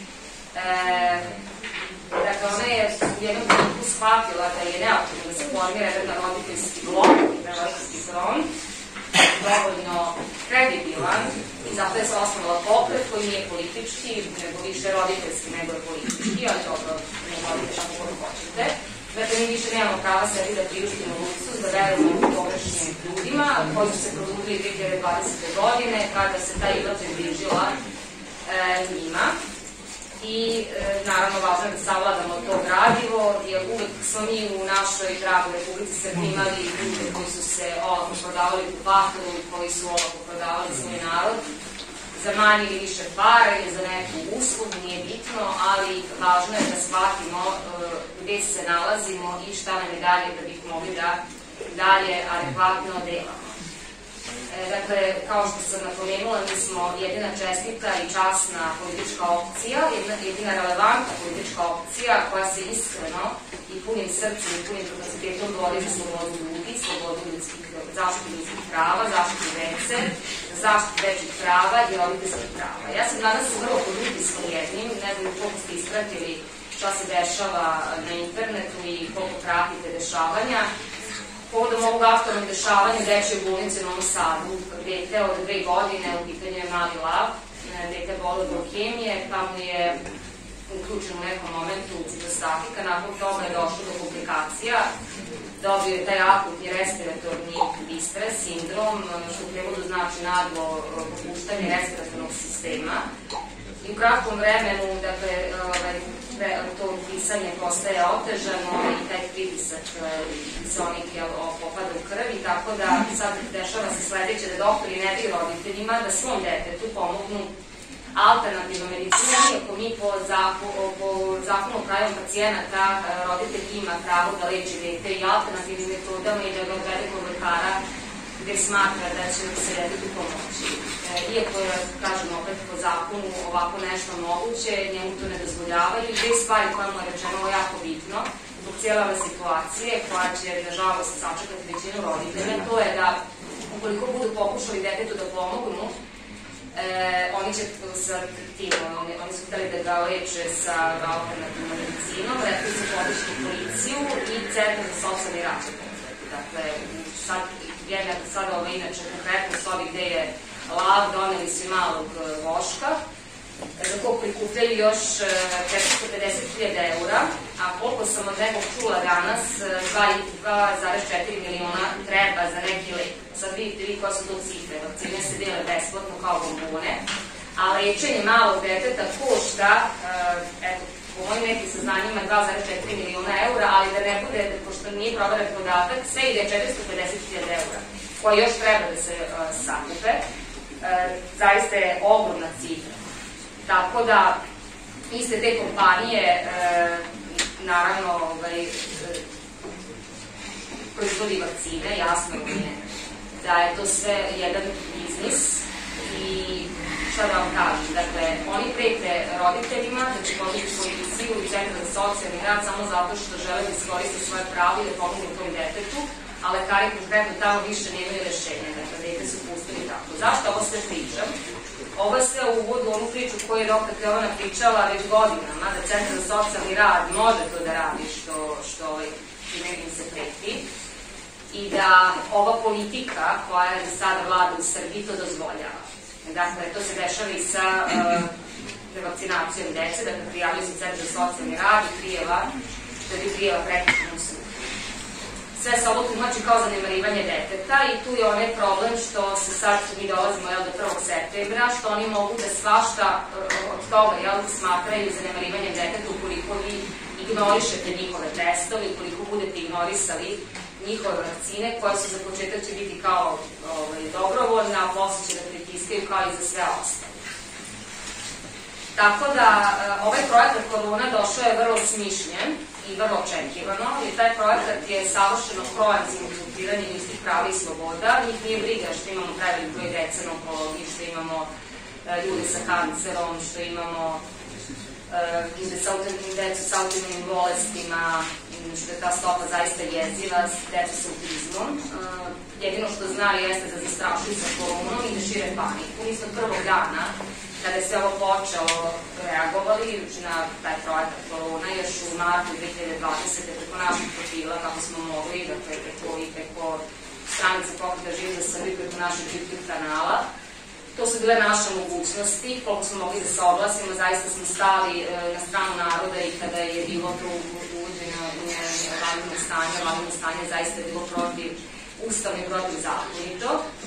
Dakle, ona je u jednom trenutku shvatila da je neophodno da se formira jedan roditeljski blok, roditeljski front, dovoljno kredibilan i zato je se osnovala pokret koji nije politički, nego više roditeljski nego je politički, ali dobro, ne vodite kako god hoćete. Dakle, mi više nemamo prava sebi da priuštimo luksuz, da verujemo u pogrešnim ljudima koji su se produbili 2020. godine kada se ta igla približila njima. I naravno važno je da savladamo to gradivo, jer uvek smo mi u našoj dragoj Republici Srbiji imali ljude koji su se olako prodavali u vatru, koji su olako prodavali svoj narod za manje ili više para ili za neku uslugu, nije bitno, ali važno je da shvatimo gde se nalazimo i šta nam je dalje da bih mogli da dalje adekvatno delamo. Dakle, kao što sam napomenula, mi smo jedina čestita i časna politička opcija, jedina relevantna politička opcija koja se iskreno i punim srcem i punim kapacitetom bori za slobodu ljudi, slobodu zaštitu ljudskih prava, zaštitu dece, zaštitu dečjih prava i roditeljskih prava. Ja sam danas vrlo pod utiskom jednim, ne znam koliko ste ispratili šta se dešava na internetu i koliko pratite dešavanja. Povodom ovog aktualnog dešavanja dečje bolnice u Novom Sadu, dete od 2 godine, u pitanju je mali Lav, dete bolo od leukemije, pa mu je uključen u nekom momentu citostatika, nakon toga je došlo do komplikacija, dobio je taj akutni respiratorni distres, sindrom, što u prevodu znači naglo popuštanje respiratornog sistema. I u kratkom vremenu, dakle, to pisanje postaje otežano i taj pritisak kiseonik popada u krvi, tako da sad dešava se sledeće da doktori ne daju roditeljima da svom detetu pomognu alternativnom medicinom, iako mi po zakonu o pravima pacijenata roditelj ima pravo da leči dete i alternativnim metodama i da ga odvede kod lekara gde smatra da će se detetu pomoći. Iako je, kažem opet, po zakonu ovako nešto moguće, njemu to ne dozvoljavaju. Dve stvari koje mu je rečeno, ovo je jako bitno, zbog cijela ove situacije, koja će, nažalost, sačekati većinu roditelja, to je da, ukoliko budu pokušali detetu da pomognu, Oni će sa tim, oni su hteli da ga leče sa alternativnom medicinom, rekli su podići policiju i centar za socijalni rad će pomoći. Dakle, sada inače konkretno s ovih gde je lav, doneli su malog voška, za kog prikupljaju još 450.000 eura, a koliko sam od nekog čula danas, 2,4 miliona treba za neki lek. Sad vidite vi koja su to cifre, vakcine se dele besplatno kao bombone, a lečenje malog deteta košta, eto, po mojim nekim saznanjima 2,4 miliona eura, ali da ne bude, pošto nije proveren podatak, sve ide 450.000 eura, koje još treba da se sakupe. Zaista je ogromna cifra. Tako da, iste te kompanije, naravno, proizvodi vakcine, jasno je da je to sve jedan biznis i šta da vam kažem, dakle, oni prete roditeljima da će poditi policiju i centar za socijalni rad samo zato što žele da iskoriste svoje pravo i da pomognu tom detetu, a lekari konkretno tamo više nemaju rešenja, dakle, dete su pustili tako. Zašto ovo sve pričam? Ovo je sve u uvodu onu priču koju je doktor Jovana pričala već godinama, da centar za socijalni rad može to da radi što im se preti i da ova politika koja je sada vlada u Srbiji to dozvoljava. Dakle, to se dešava i sa revakcinacijom dece, dakle, prijavljaju se centar za socijalni rad i prijeva prekršajnom sudu. Sve se ovo tumači kao zanemarivanje deteta i tu je onaj problem što se sad, mi dolazimo do 1. septembra, što oni mogu da svašta od toga smatraju zanemarivanjem deteta ukoliko vi ignorišete njihove testove, ukoliko budete ignorisali njihove vakcine, koje su za početak će biti kao dobrovoljne, a posle će da pritiskaju kao i za sve ostalo. Tako da, ovaj projekat Korona došao je vrlo smišljen i vrlo očekivano, jer taj projekat je savršeno krojan za inkultiranje ljudskih prava i sloboda. Njih nije briga što imamo prevelik broj dece na onkologiji, što imamo ljude sa kancerom, što imamo decu sa autoimunim bolestima, što je ta stopa zaista jeziva, decu sa autizmom. Jedino što znaju jeste da zastrašuju sa koronom i da šire paniku. Mi smo od prvog dana, kada je sve ovo počelo, reagovali na taj projekat Korona, još u martu 2020. preko naših profila, kako smo mogli, dakle, preko stranice Pokreta Živ za Srbiju, preko našeg YouTube kanala. To su bile naše mogućnosti, koliko smo mogli da se oglasimo, zaista smo stali na stranu naroda i kada je bilo to uvođenje vanrednog stanja, zaista je bilo protiv ustavno i protivzakonito.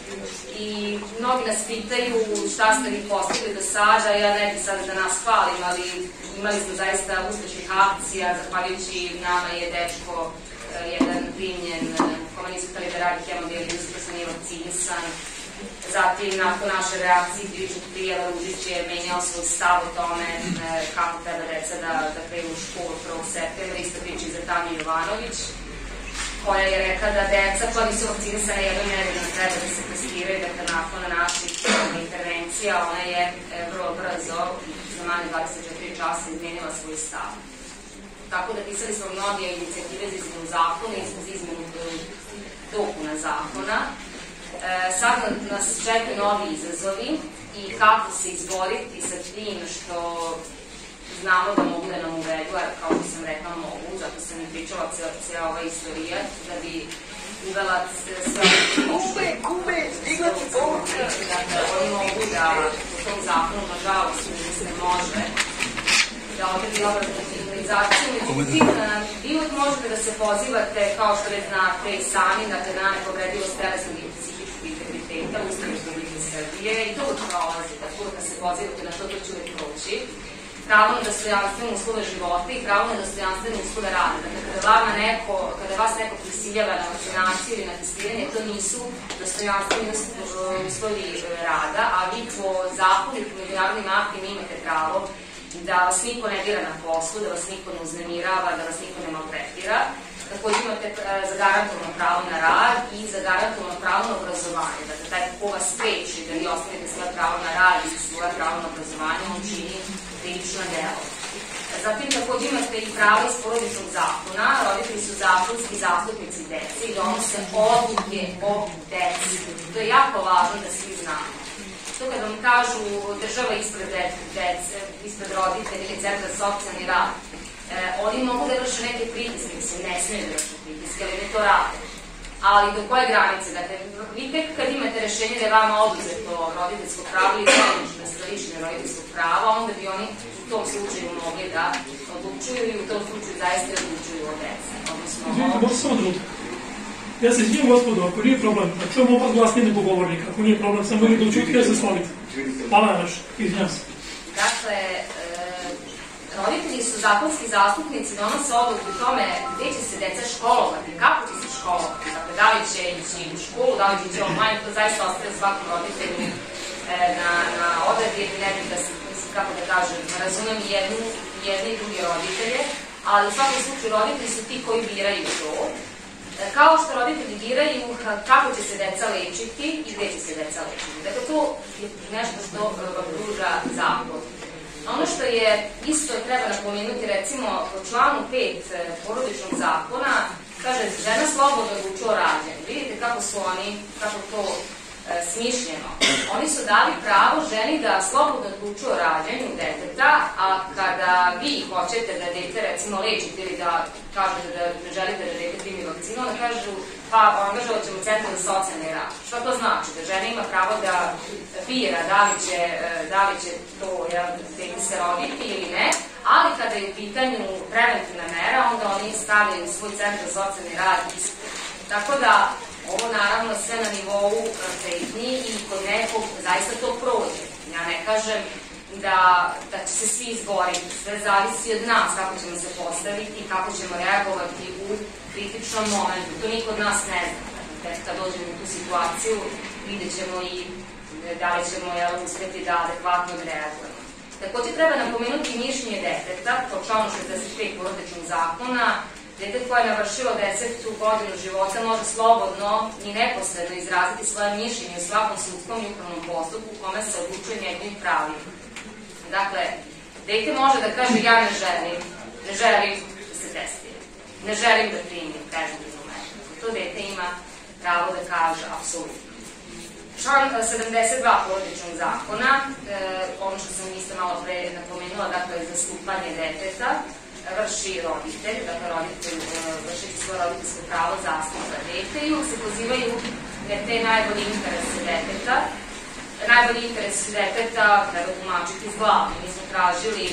I mnogi nas pitaju šta ste vi postigli do sada, ja ne bih sada da nas hvalim, ali imali smo zaista uspešnih akcija, zahvaljujući nama je dečko jedan primljen, kome nisu hteli da radi hemodijalizu, pa sam nije vakcinisan. Zatim, nakon naše reakcije, krivičnog prijava, Ružić je menjao svoj stav o tome kako treba deca da krenu u školu 1. septembra, isto priča i za Tanju Jovanović, koja je rekla da deca koja nisu vakcinisana jednom nedeljom treba da se testiraju, dakle, nakon naših intervencija, ona je vrlo brzo, za manje 24 časa, izmenila svoj stav. Tako da pisali smo mnoge inicijative za izmenu zakona i za izmenu dopuna zakona. Sad nas čekaju novi izazovi i kako se izboriti sa tim što znamo da mogu da nam uvedu, jer kao što sam rekla mogu, zato sam i pričala cijela ova istorija, da bi uvela sve Kube, stigla ti povuče. Dakle, oni mogu da u tom zakonu, nažalost, ne može da odredi obraznu imunizaciju, međutim, vi uvijek možete da se pozivate, kao što već znate i sami, dakle, na nepovredivost telesnog i psihičkog integriteta Ustava Republike Srbije i to uvijek prolazi, tako da se pozivate na to će uvijek proći. Pravo na dostojanstvene uslove života i pravo na dostojanstvene uslove rada. Dakle, kada vas neko prisiljava na vakcinaciju ili na testiranje, to nisu dostojanstveni uslovi rada, a vi po zakonu i po međunarodnim aktima imate pravo da vas niko ne dira na poslu, da vas niko ne uznemirava, da vas niko ne maltretira. Takođe imate zagarantovano pravo na rad i zagarantovano pravo na obrazovanje. Dakle, taj ko vas spreči da vi ostavite svoje pravo na rad i svoje pravo na obrazovanje, on čini krivično delo. Zatim, takođe imate i pravo iz porodičnog zakona, roditelji su zakonski zastupnici dece i donose odluke o deci. To je jako važno da svi znamo. To kad vam kažu država ispred roditelja ili centra za socijalni rad, oni mogu da vrše neke pritiske, mislim, ne smiju da vrše pritiske, ali ne to rade. Ali do koje granice? Dakle, vi tek kad imate rešenje da je vama oduzeto roditeljsko pravo ili slične roditeljskog prava, onda bi oni u tom slučaju mogli da odlučuju i u tom slučaju zaista odlučuju o deci. Izvinite, možete samo drugo. Ja se izvijem, gospodu, ako nije problem, da čujemo opet glasnije nego govornik, ako nije problem, samo ili da učutite da se slonite. Hvala naš, izvinjam se. Dakle, roditelji su zakonski zastupnici, donose odluku u tome gde će se deca školovati, kako će se školovati, dakle, da li će ići u školu, da li će ići online, to zaista ostaje svakom roditelju na odredi, jer ne bih da se, mislim, kako da kažem, razumem jedne i druge roditelje, ali u svakom slučaju roditelji su ti koji biraju to. Kao što roditelji biraju kako će se deca lečiti i gde će se deca lečiti. Dakle, to je nešto što vam pruža zakon. Ono što je isto treba napomenuti, recimo, u članu 5 porodičnog zakona, kaže, žena slobodno odlučuje o rađanju. Vidite kako su oni, kako to smišljeno. Oni su dali pravo ženi da slobodno odlučuje o rađanju deteta, a kada vi hoćete da dete, recimo, lečite ili da kažete da ne želite da dete primi vakcinu, onda kažu, pa angažovat ćemo centar za socijalni rad. Šta to znači? Da žena ima pravo da bira da li će to dete se roditi ili ne, ali kada je u pitanju preventivna mera, onda oni stavljaju svoj centar za socijalni rad ispred. Tako da, ovo naravno sve na nivou pretnji i kod nekog zaista to prođe. Ja ne kažem da će se svi izboriti, sve zavisi od nas kako ćemo se postaviti i kako ćemo reagovati u kritičnom momentu. To niko od nas ne zna. Tek kad dođemo u tu situaciju, vidjet ćemo i da li ćemo uspeti da adekvatno reagujemo. Takođe treba napomenuti mišljenje deteta, po članu 65 porodičnog zakona. Dete koje je navršilo 10. godinu života može slobodno i neposredno izraziti svoje mišljenje u svakom sudskom i upravnom postupku u kome se odlučuje njegovim pravima. Dakle, dete može da kaže ja ne želim da se testira, ne želim da primim preventivnu meru. To dete ima pravo da kaže apsolutno. Član 72 porodičnog zakona, ono što sam isto malo pre napomenula, dakle, zastupanje deteta, vrši roditelj, dakle roditelj vršiti svoje roditeljsko pravo zastupa dete i uvijek se pozivaju na te najbolji interese deteta. Najbolji interes deteta treba tumačiti iz glavu. Mi smo tražili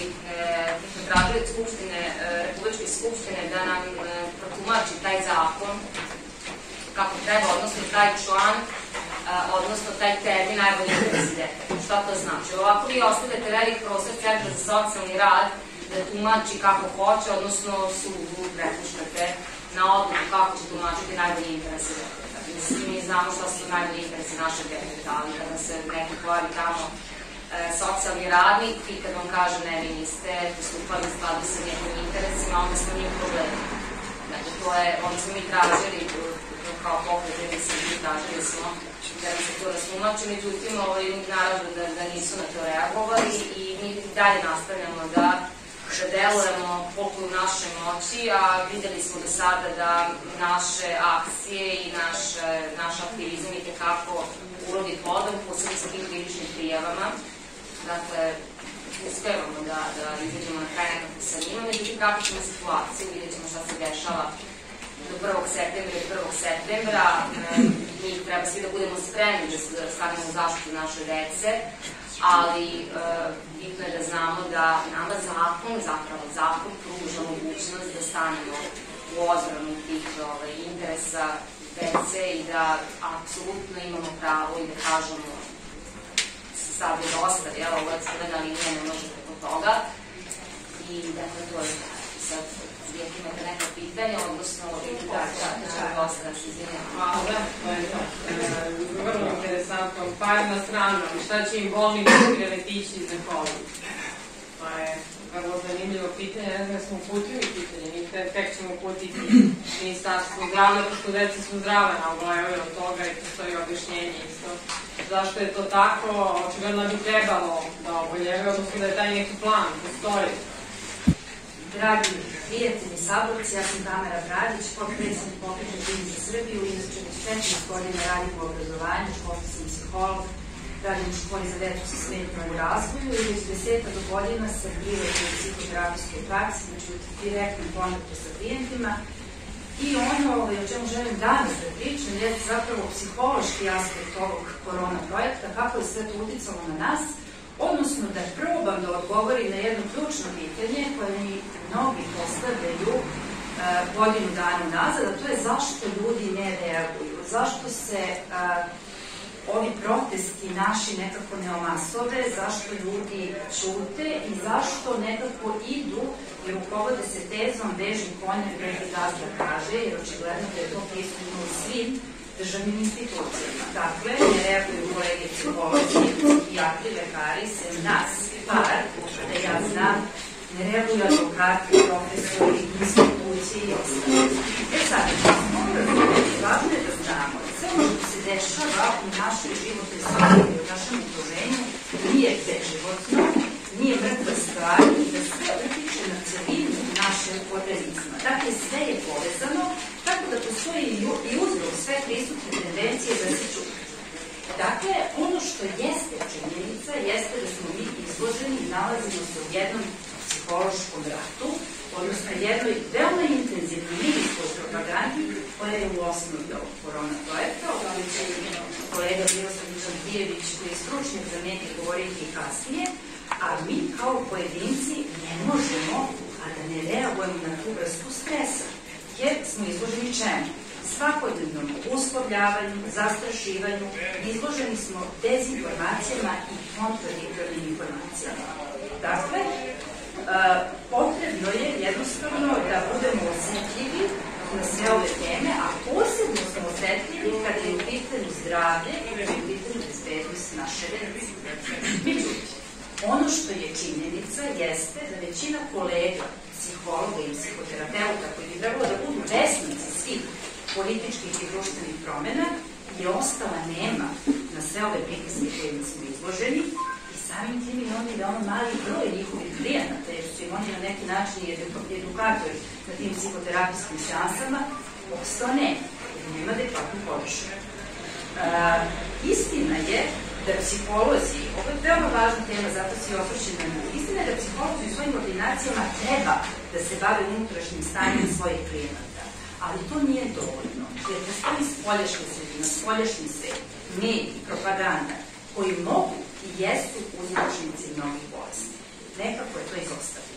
od Republičke skupštine da nam protumači taj zakon kako treba, odnosno taj član, odnosno taj termin najbolji interes deteta. Šta to znači? Ovako vi ostavljate velik prostor centra za socijalni rad da tumači kako hoće, odnosno sudu prepuštate na odluku kako će tumačiti najbolji interese deteta. Mi znamo šta su najbolji interesi našeg deteta, ali kada se neki pojavi tamo socijalni radnik i kad vam kaže ne, vi niste postupali u skladu sa njegovim interesima, onda smo njim problemi. Dakle, to je, onda smo mi tražili kao pokret, tražili smo da bi se to rastumači, međutim, naravno da nisu na to reagovali i mi dalje nastavljamo da delujemo koliko u našoj moći, a videli smo do sada da naše akcije i naš aktivizam i tekako urodi plodom, posebno sa tim krivičnim prijavama. Dakle, uspevamo da izađemo na kraj nekako sa njima, međutim, kako ćemo situaciju, vidjet ćemo šta se dešava do 1. septembra i 1. septembra. Mi treba svi da budemo spremni da stavimo u zaštitu naše dece, ali bitno je da znamo da nama zakon pruža mogućnost da stanemo u odbranu tih interesa dece i da apsolutno imamo pravo i da kažemo sad je dosta, ovo je crvena linija, ne može preko toga i dakle to je sad uvijek imate neka pitanja, odnosno da će dosta da se izvinjamo. Hvala, to je to. Vrlo interesantno. Par na stranu, šta će im bolni preletići za COVID? To je vrlo zanimljivo pitanje, ne znam da smo uputili pitanje, mi tek ćemo uputiti ministarstvo zdravlja, pošto deca su zdrave na oboljevaju od toga i postoji objašnjenje isto. Zašto je to tako? Očigledno bi trebalo da oboljevaju, odnosno da je taj neki plan, postoji. Dragi prijatelji saborci, ja sam Tamara Bradić, potpredsjednik Pokreta Živim za Srbiju, inače već 15 godina radim u obrazovanju, školski sam psiholog, radim u školi za decu sa smetnjama u razvoju i već 10 godina sam bila u psihoterapijskoj praksi, znači u direktnom kontaktu sa klijentima. I ono o čemu želim danas da pričam je zapravo psihološki aspekt ovog korona projekta, kako je sve to uticalo na nas, odnosno da probam da odgovorim na jedno ključno pitanje koje mi mnogi postavljaju godinu dana nazad, a to je zašto ljudi ne reaguju, zašto se ovi protesti naši nekako ne omasove, zašto ljudi ćute i zašto nekako idu i rukovode se tezom beži konja gde gazda kaže, jer očigledno da je to prisutno u svim državnim institucijama. Dakle, ne reaguju kolege psiholozi, psihijatri, lekari, sem nas, par, da ja znam, ne reaguju advokati, profesori, institucije i ostalo. Sad, mogu razumeti, važno je da znamo da sve ono što se dešava u našoj životnoj sredini, u našem okruženju, nije beživotno, nije mrtva stvar i da sve utiče na celinu našeg organizma. Dakle, sve je povezano, tako da postoji i uzrok sve prisutne tendencije da se čuti. Dakle, ono što jeste činjenica, jeste da smo mi izloženi i nalazimo se u jednom psihološkom ratu, odnosno jednoj veoma intenzivnoj medijskoj propagandi koja je u osnovi ovog korona projekta, o tome će kolega Miroslav Đantijević, koji je stručnjak za medije, govoriti i kasnije, a mi kao pojedinci ne možemo, a da ne reagujemo na tu vrstu stresa, jer smo izloženi čemu? Svakodnevnom uslovljavanju, zastrašivanju, izloženi smo dezinformacijama i kontradiktornim informacijama. Dakle, potrebno je jednostavno da budemo osetljivi na sve ove teme, a posebno smo osetljivi kada je u pitanju zdravlje i kada je u pitanju bezbednost naše dece. Međutim, ono što je činjenica jeste da većina kolega, psihologa i psihoterapeuta koji bi trebalo da budu vesnici svih političkih i društvenih promena je ostala nema na sve ove pritiske kojima smo izloženi i samim tim i oni veoma mali broj njihovih klijenata, jer su im oni na neki način edukatori na tim psihoterapijskim seansama, ostao nema, jer nema adekvatnu podršku. Istina je da psiholozi, ovo je veoma važna tema, zato se i osvrćem na nju, istina je da psiholozi u svojim ordinacijama treba da se bave unutrašnjim stanjem svojih klijenata, ali to nije dovoljno, jer postoji spoljašnja sredina, spoljašnji svet, mediji, propaganda, koji mogu i jesu uzročnici mnogih bolesti. Nekako je to izostavljeno.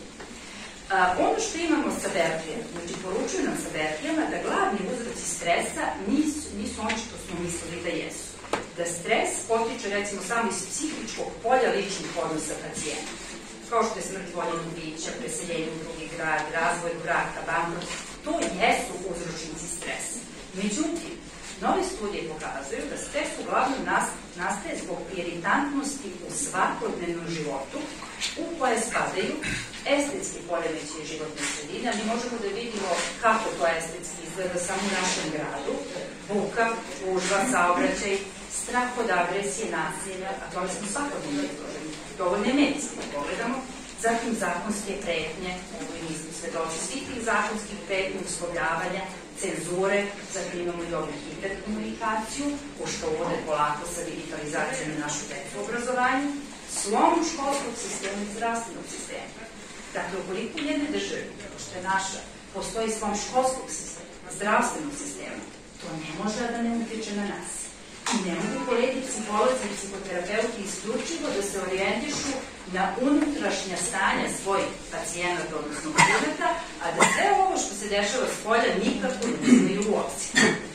Ono što imamo sa Berklijama, znači poručuju nam sa Berklijama da glavni uzroci stresa nisu oni što smo mislili da jesu. Da stres potiče recimo samo iz psihičkog polja ličnih odnosa pacijenta, kao što je smrt voljnog bića, preseljenje u drugi grad, razvoj braka, bankrot, to jesu uzročnici stresa. Međutim, nove studije pokazuju da stres uglavnom nastaje zbog iritantnosti u svakodnevnom životu, u koje spadaju estetski poremećaji životne sredine. Mi možemo da vidimo kako to estetski izgleda samo u našem gradu, buka, gužva, saobraćaj, strah od agresije, nasilja, a tome smo svakodnevno izloženi. Dovoljno je medicinski da pogledamo, zatim zakonske pretnje, mi smo svedoci svih tih zakonskih pretnje, uslovljavanja, cenzure, zatim imamo i ovu hiperkomunikaciju, pošto ode polako sa digitalizacijom na našu decu u obrazovanju, slom školskog sistema i zdravstvenog sistema. Dakle, ukoliko u jednoj državi, kao što je naša, postoji slom školskog sistema, zdravstvenog sistema, to ne može da ne utiče na nas. I ne mogu kolegi psiholozi i psihoterapeuti isključivo da se orijentišu na unutrašnja stanja svojih pacijenata, odnosno klijenata, a da sve ovo što se dešava s polja nikako ne uzmeju u obzir.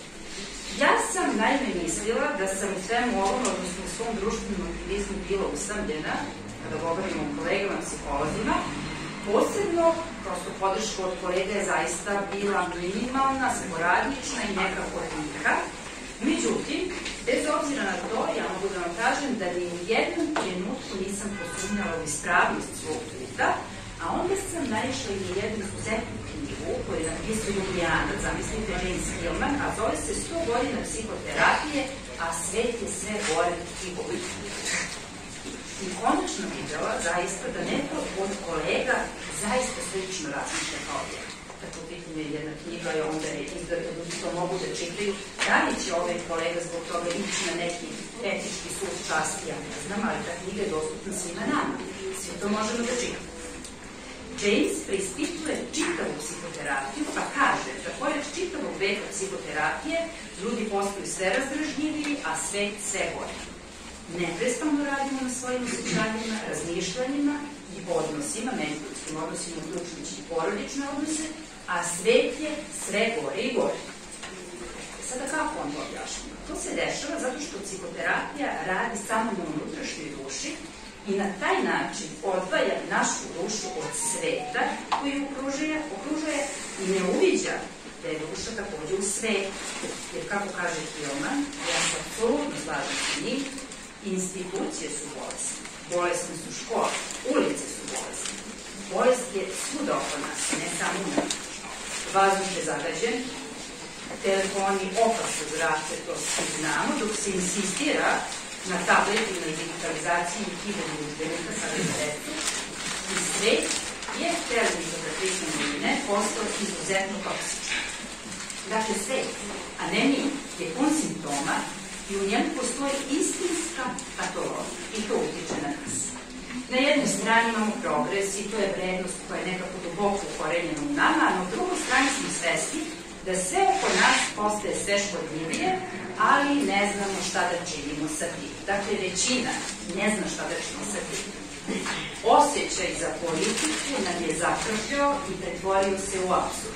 Ja sam naime mislila da sam u svemu ovom, odnosno u svom društvenom aktivizmu bila usamljena, kada govorimo o kolegama psiholozima, posebno, prosto podrška od kolega je zaista bila minimalna, sporadična i nekako tika. Međutim, bez obzira na to, ja mogu da vam kažem da ni u jednom trenutku nisam posumnjala u ispravnost svog tweeta, a onda sam naišla i u jednu izuzetnu knjigu koju je napisao Julijanac, zamislite James Hillman, a zove se 100 godina psihoterapije, a svet je sve gore i bolje. I konačno videla zaista da neko od kolega zaista slično razmišlja kao ja. tako pitanju je jedna knjiga i onda je izgleda da ljudi to mogu da čitaju. Da li će ovaj kolega zbog toga ići na neki etički sud časti, ja ne znam, ali ta knjiga je dostupna svima nama. Svi to možemo da čitamo. James preispituje čitavu psihoterapiju, pa kaže da pored čitavog veka psihoterapije ljudi postaju sve razdražljiviji, a svet sve bolje. Neprestano radimo na svojim osjećanjima, razmišljanjima i odnosima, međuljudskim odnosima, uključujući i porodične odnose, a svet je sve gore i gore. Sada kako on to objašnjava? To se dešava zato što psihoterapija radi samo na unutrašnjoj duši i na taj način odvaja našu dušu od sveta koji okružuje i ne uviđa da je duša takođe u svetu. Jer kako kaže Hillman, ja se apsolutno slažem sa njim, institucije su bolesne, bolesne su škole, ulice su bolesne. Bolest je svuda oko nas, ne samo u nas. Vazduh je zagađen, telefoni opasno zrače, to svi znamo, dok se insistira na tabletima i digitalizaciji i kidanju udžbenika sa decu. I svet je televizor za prisnom ili ne, postao izuzetno toksičan. Dakle, svet, a ne mi, je pun simptoma i u njemu postoji istinska patologija i to utiče na nas. Na jednoj strani imamo progres i to je vrednost koja je nekako duboko ukorenjena u nama, a na drugoj strani smo svesni da sve oko nas postaje sve škodljivije, ali ne znamo šta da činimo sa tim. Dakle, većina ne zna šta da činimo sa tim. Osjećaj za politiku nam je zakršljao i pretvorio se u apsurd.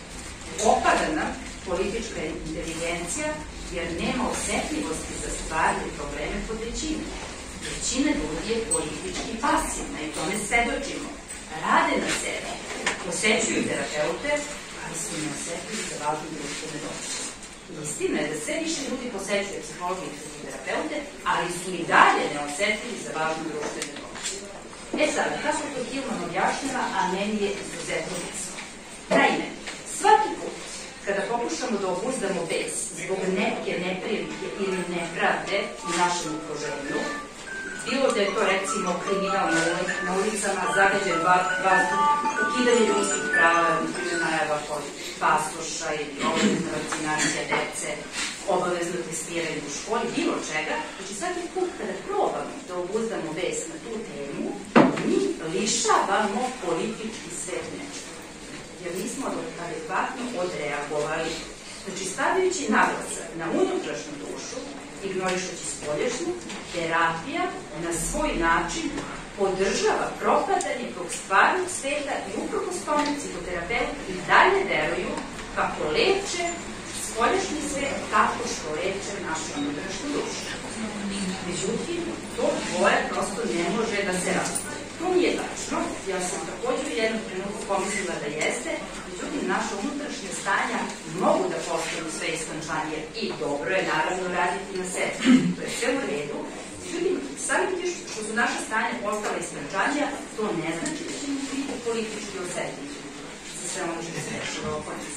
Opada nam politička inteligencija jer nema osetljivosti za stvarne probleme kod većine. Većina ljudi je politički pasivna i tome svedočimo. Rade na sebi, posećuju terapeute, ali su neosetljivi za važne društvene događaje. Istina je da sve više ljudi posećuje psihologe i terapeute, ali su i dalje neosetljivi za važne društvene događaje. Sad, kako to Hillman objašnjava, a meni je izuzetno jasno. Naime, svaki put kada pokušamo da obuzdamo bes zbog neke neprilike ili nepravde u našem okruženju, bilo da je to recimo kriminal na ulicama, zagađen vazduh, ukidanje ljudskih prava, najava kod pasoša ili obavezna vakcinacija dece, obavezno testiranje u školi, bilo čega. Znači svaki put kada probamo da obuzdamo bes na tu temu, mi lišavamo politički svet nečega. Jer nismo adekvatno odreagovali. Znači, stavljajući naglasak na unutrašnju dušu, ignorišući spolješnju, terapija na svoj način podržava propadanje tog stvarnog sveta i uprkos tome psihoterapeuti i dalje veruju kako leče spolješnji svet tako što leče našu unutrašnju dušu. Međutim, to dvoje prosto ne može da se razvoje. To nije tačno, ja sam također u jednom trenutku pomislila da jeste, međutim, naša unutrašnja stanja mogu da postanu sve iskančanje i dobro je naravno raditi na sebi. To je sve u redu. Međutim, samim ti što su naša stanja postala iskančanja, to ne znači da ćemo biti politički osetljivi za sve ono što se dešava oko nas.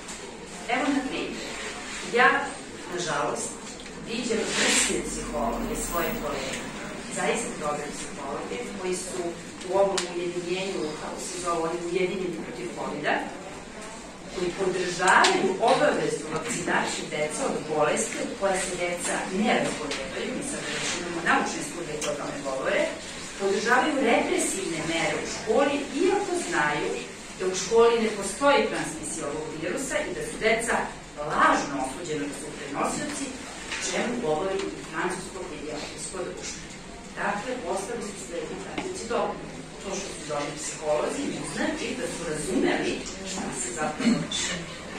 Evo na primjer, ja, nažalost, viđam vrsne psihologe svoje kolege, zaista dobre psihologe, koji su u ovom ujedinjenju, kako se zove, oni ujedinjeni protiv COVID-a, koji podržavaju obaveznu vakcinaciju deca od bolesti od koja se deca ne razboljevaju, mi sad imamo naučne studije koje o tome govore, podržavaju represivne mere u školi, iako znaju da u školi ne postoji transmisija ovog virusa i da su deca lažno osuđena da su prenosioci, čemu govori i francusko pedijatrisko društvo. Dakle, ostali su sledni prateći dobro. To što su dobri psiholozi ne znači da su razumeli šta se zapravo dešava.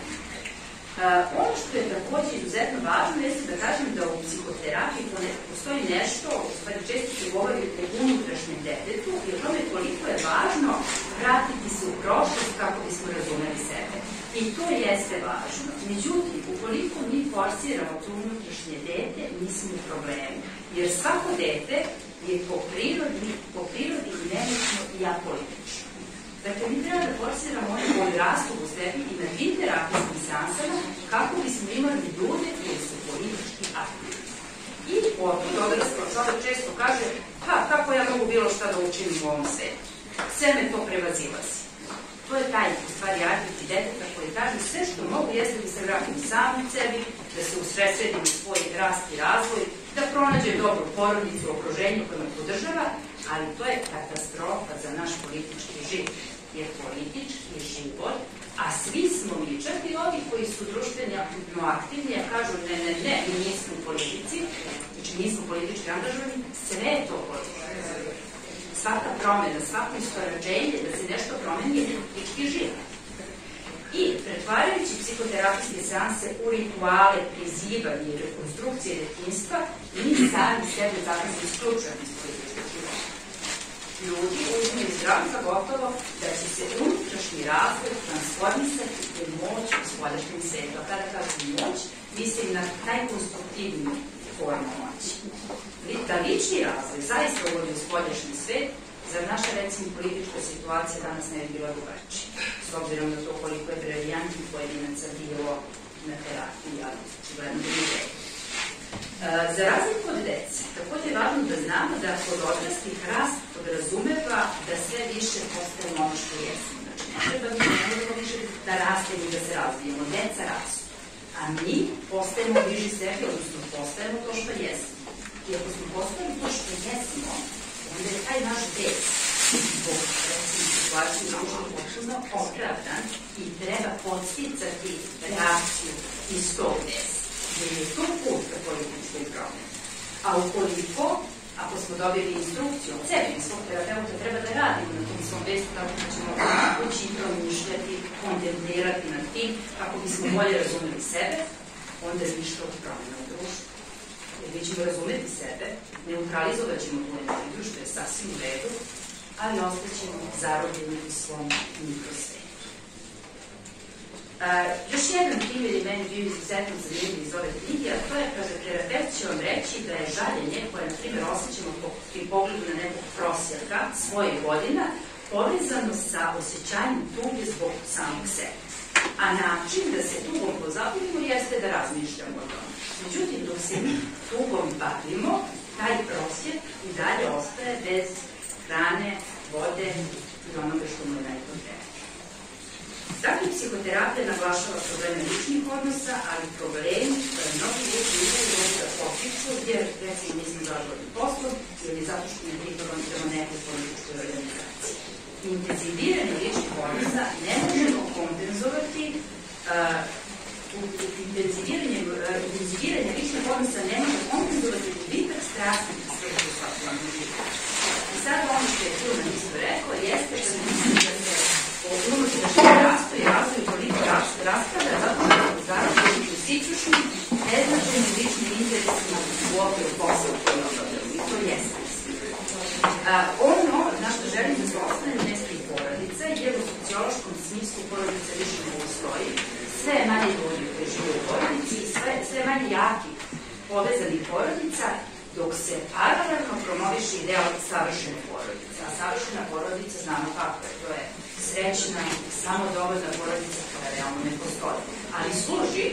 Ono što je takođe izuzetno važno jeste da kažem da u psihoterapiji postoji nešto, u stvari često se govori o unutrašnjem detetu i o tome koliko je važno vratiti se u prošlost kako bismo razumeli sebe. I to jeste važno. Međutim, ukoliko mi forsiramo to unutrašnje dete, mi smo u problemu. Jer svako dete je po prirodi i nemoćno i apolitično. Dakle, mi treba da forsiramo one koji rastu u sebi i na tim terapijskim seansama kako bismo imali ljude koji su politički aktivni. I od odrasla čovek često kaže, kako ja mogu bilo šta da učinim u ovom svetu? Sve me to prevazilazi. To je taj, u stvari, arhetip radi sve što mogu jeste da se vratim sam u sebi, da se usredsredim u svoj rast i razvoj, da pronađe dobru porodicu u okruženju koje me podržava, ali to je katastrofa za naš politički život. Jer politički život, a svi smo mi, čak i ovi koji su društveni aktivni, a kažu ne, mi nismo u politici, znači nismo politički angažovani, sve je to politika. Svaka promena, svako iskoračenje da se nešto promeni je politički život. I pretvarajući psihoterapijske seanse u rituale, prizivanje i rekonstrukcije detinjstva, mi sami sebe zapravo isključujemo iz političkog života. Ljudi uzimaju zdravo za gotovo da će se unutrašnji razvoj transformisati u moć u spoljašnjem svetu. A kada kažem moć, mislim na najkonstruktivniju formu moći. Da lični razvoj zaista uvodi u spoljašnji svet, za naša, recimo, politička situacija danas ne bi bila drugačija. S obzirom na to koliko je briljantnih pojedinaca bilo na terapiji, ali očigledno da ne je. Za razliku od dece, takođe je važno da znamo da kod odraslih rast podrazumeva da sve više postajemo ono što jesmo. Znači, ne treba mi ne možemo više da rastemo i da se razvijemo. Deca rastu. A mi postajemo bliži sebi, odnosno postajemo to što jesmo. I ako smo postali to što jesmo, onda je taj naš bes zbog, recimo, situacije naučnog potpuno opravdan i treba podsticati reakciju iz tog besa. Jer je to put ka političkoj promeni. A ukoliko, ako smo dobili instrukciju od sebi i svog terapeuta, treba da radimo na tom svom besu, tako da ćemo ući i promišljati, kontemplirati nad tim, kako bismo bolje razumeli sebe, onda je ništa od promena u društvu. Jer mi ćemo razumeti sebe, neutralizovat ćemo tu energiju, što je sasvim u redu, ali ostaćemo zarobljeni u svom mikrosvetu. Još jedan primjer je meni bio izuzetno zanimljiv iz ove knjige, a to je, kaže, terapeut će vam reći da je žaljenje, koje, na primjer, osjećamo pri pogledu na nekog prosjaka svojih godina, povezano sa osjećanjem tuge zbog samog sebe. A način da se tugom pozabavimo jeste da razmišljamo o tome. Međutim, dok se mi tugom bavimo, taj prosjek i dalje ostaje bez hrane, vode i onoga što mu je najpotrebno. Dakle, psihoterapija naglašava probleme ličnih odnosa, ali problemi koje mnogi ljudi imaju da potiču, jer, recimo, nismo zadovoljni poslom ili zato što ne pripadamo prema nekoj političkoj organizaciji. Intenziviranje ličnih odnosa ne možemo kompenzovati, intenziviranje ličnih odnosa ne može kompenzovati gubitak strasti i svrhu svakodnevnog života. I sad ono što je Tilman isto rekao jeste da mislim da se o unutrašnjem rastu i razvoju toliko raspada zato što je zarađeni u sičušnim, neznačajnim ličnim interesima u okviru posla koji obavljaju. I to jeste. Ono na što želim da se ostane mjesto i porodica, jer u sociološkom smislu porodica više ne postoji. Sve je manje ljudi koji žive u porodici i sve manje jakih povezanih porodica, dok se paralelno promoviše ideal savršene porodice. A savršena porodica znamo kako je. To je srećna, samodovoljna porodica koja realno ne postoji. Ali služi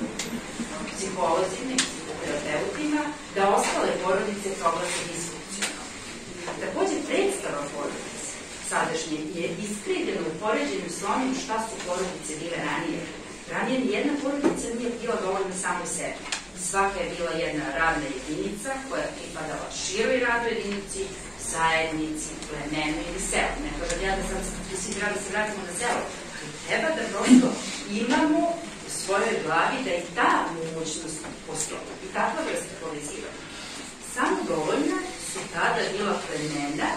psiholozima i psihoterapeutima da ostale porodice proglase disfunkcionalno. Takođe, predstava porodice sadašnje je iskrivljena u poređenju s onim šta su porodice bile ranije. Ranije nijedna porodica nije bila dovoljna samo sebi. Svaka je bila jedna radna jedinica koja je pripadala široj radnoj jedinici, zajednici, plemenu ili selu. Ne kažem ja da sad svi treba da se vratimo na selo, ali treba da prosto imamo u svojoj glavi da i ta mogućnost postoji. I takva vrsta povezivanja. Samo dovoljna su tada bila plemena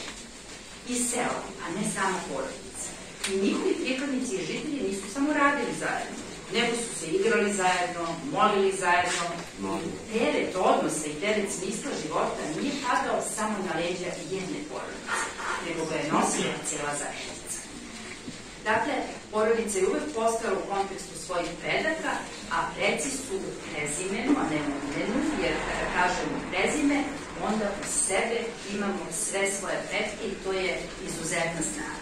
i sela, a ne sama porodica. I njihovi pripadnici i žitelji nisu samo radili zajedno, nego su se igrali zajedno, molili zajedno. Teret odnosa i teret smisla života nije padao samo na leđa jedne porodice, nego ga je nosila cijela zajednica. Dakle, porodica je uvek postojala u kontekstu svojih predaka, a preci su u prezimenu, a ne u imenu, jer kada kažemo prezime, onda u sebe imamo sve svoje pretke i to je izuzetna snaga.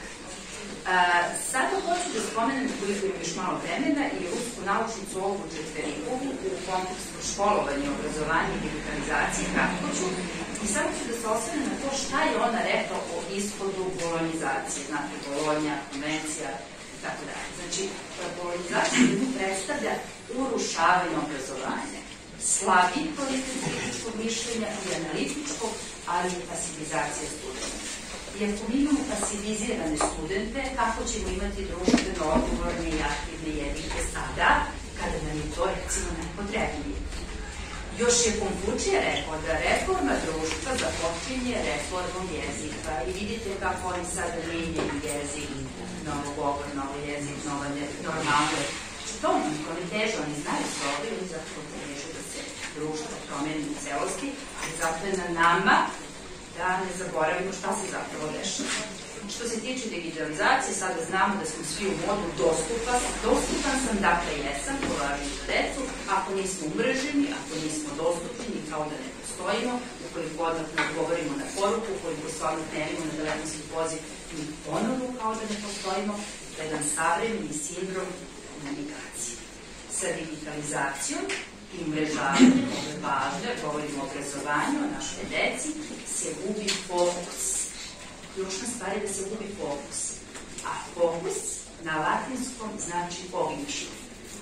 Sada hoću da spomenem koliko ima još malo vremena i rusku naučnicu Olgu Četverikovu u kontekstu školovanja, obrazovanja i digitalizacije Kratkoću i samo ću da se osvrnem na to šta je ona rekla o ishodu bolonjizacije, znate, Bolonja, konvencija, tako dalje. Znači, polarizacija predstavlja urušavanje obrazovanja, slabiji kvalitet kritičkog mišljenja i analitičkog, ali i pasivizacija studenta. I ako mi imamo pasivizirane studente, kako ćemo imati društveno odgovorne i aktivne jedinke sada, kada nam je to, recimo, najpotrebnije? Još je Konfučije rekao da reforma društva započinje reformom jezika i vidite kako oni sada menjaju jezik, novo govor, novo jezik, nova normalne. To oni teže, oni znaju svoje, oni zapravo teže da se društvo promeni u celosti, ali zato je na nama da ne zaboravimo šta se zapravo dešava. Što se tiče digitalizacije, sada znamo da smo svi u modu dostupan sam, dakle jesam, to važi za decu, ako nismo umreženi, ako nismo dostupni, kao da ne postojimo, ukoliko odmah ne odgovorimo na poruku, ukoliko se odmah nemimo na telefonski poziv, mi ponovo kao da ne postojimo, to je jedan savremeni sindrom komunikacije. Sa digitalizacijom i umrežavanjem, ove važne, govorimo o obrazovanju, o našoj deci, se gubi fokus. Ključna stvar je da se gubi fokus. A fokus na latinskom znači pognišno.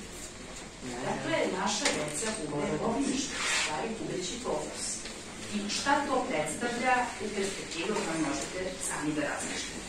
Dakle, naša deca gube pognišno, stvari gubeći fokus. I šta to predstavlja u perspektivu koju možete sami da razmišljate.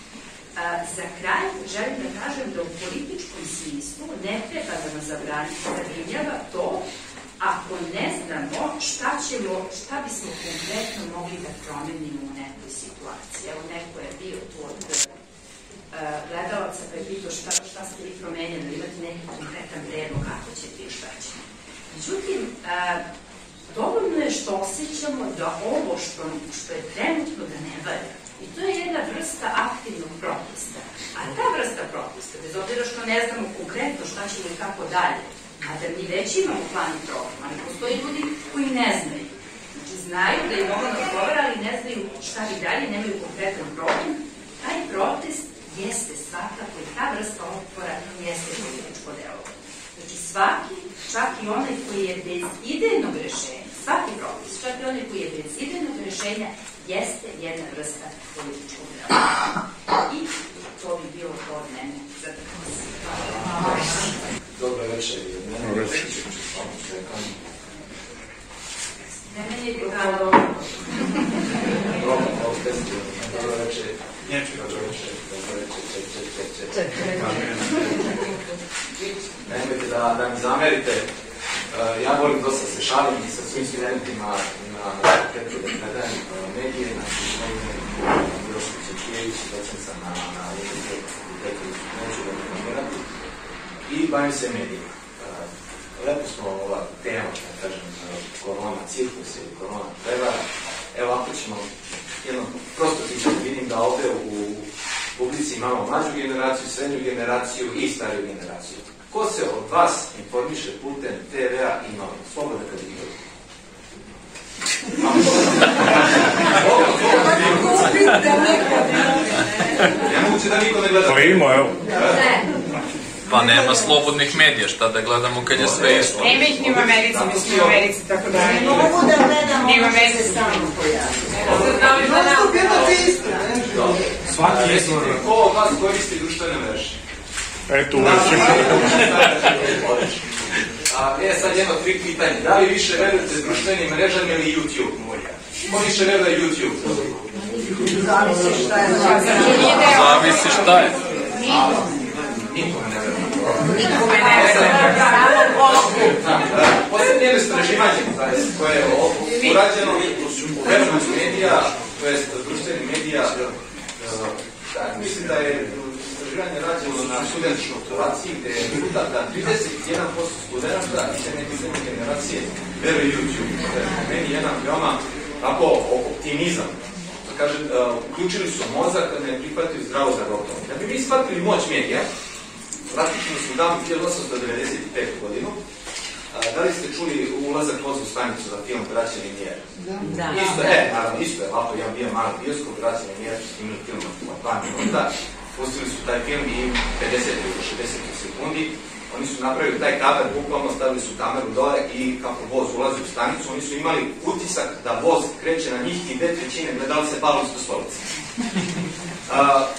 Za kraj želim da kažem da u političkom smislu ne treba da nas zabrinjava to ako ne znamo šta bismo konkretno mogli da promenimo u nekoj situaciji. Evo, neko je bio tu od gledalaca pa je pitao šta ste vi promenili, da imate neki konkretan predlog kako ćete i šta ćemo. Međutim, dovoljno je što osjećamo da ovo što je trenutno da ne valja. I to je jedna vrsta aktivnog protesta. A ta vrsta protesta, bez obzira što ne znamo konkretno šta ćemo i kako dalje, a da mi već imamo plan i program, ali postoji ljudi koji ne znaju. Znači, znaju da im ovo ne odgovara, ali ne znaju šta bi dalje, nemaju konkretan program. Taj protest jeste svakako i ta vrsta otpora jeste političko delovanje. Znači, svaki, čak i onaj koji je bez idejnog rešenja, svaki protest, čak i onaj koji je bez idejnog rešenja, jeste jedna vrsta političkog delovanja. I to bi bilo to od mene za danas. Dobro večer i od mene. Dobro večer. Ne meni je pitao. Dobro večer. Dobro večer. Nemojte da mi zamerite. Ja volim dosta se šalim i sa svim studentima na fakultetu da predajem medije, znači Miroslav Čečijević, docent sam na fakultetu neću da mi kamerati i bavim se medijima. Lepo smo ova tema, da kažem, korona cirkus ili korona prevara. Evo, ako ćemo jedno prosto pitanje, vidim da ovde u publici imamo mlađu generaciju, srednju generaciju i stariju generaciju. Ko se od vas informiše putem TV-a i novina? Slobodno kad ih gledate. Nemoguće da niko ne gleda. Pa ima, evo. Pa nema slobodnih medija, šta da gledamo kad je sve isto. Nema ih ni u Americi, mislim u Americi, tako da... Ne mogu da gledam Ni u ovo Americi se samo. pojavio. Prosto bilo čisto. Svaki izvor. Ko od vas koristi društvene mreže? Eto, uvijek. Sad jedno trik pitanje. Da li više verujete društvenim mrežama ili YouTube? Ko više veruje YouTube? Zavisi šta je. Zavisi šta je. Nikome ne veruje. Nikome ne veruje. Poslednje jedno istraživanje koje je urađeno u Vežbanju medija, to je društvenih medija, mislim da je istraživanje rađeno na studentskoj populaciji gde je rezultat da 31% studenta i te neke zemlje generacije veruje YouTube. Meni je jedan veoma tako optimizam. Kaže, uključili su mozak kad ne prihvatili zdravo za gotovo. Da bi mi shvatili moć medija, praktično su dan 1895. godinu. Da li ste čuli ulazak voza u stanicu za film Braća Lumière? Da. Naravno, isto je. Lapo, ja bio mali bioskop, Braća Lumière su snimili film od 2 minuta. Pustili su taj film i 50 ili 60 sekundi. Oni su napravili taj kadar, bukvalno stavili su kameru dole i kako voz ulazi u stanicu, oni su imali utisak da voz kreće na njih i 2/3 gledali se palo isto stolice.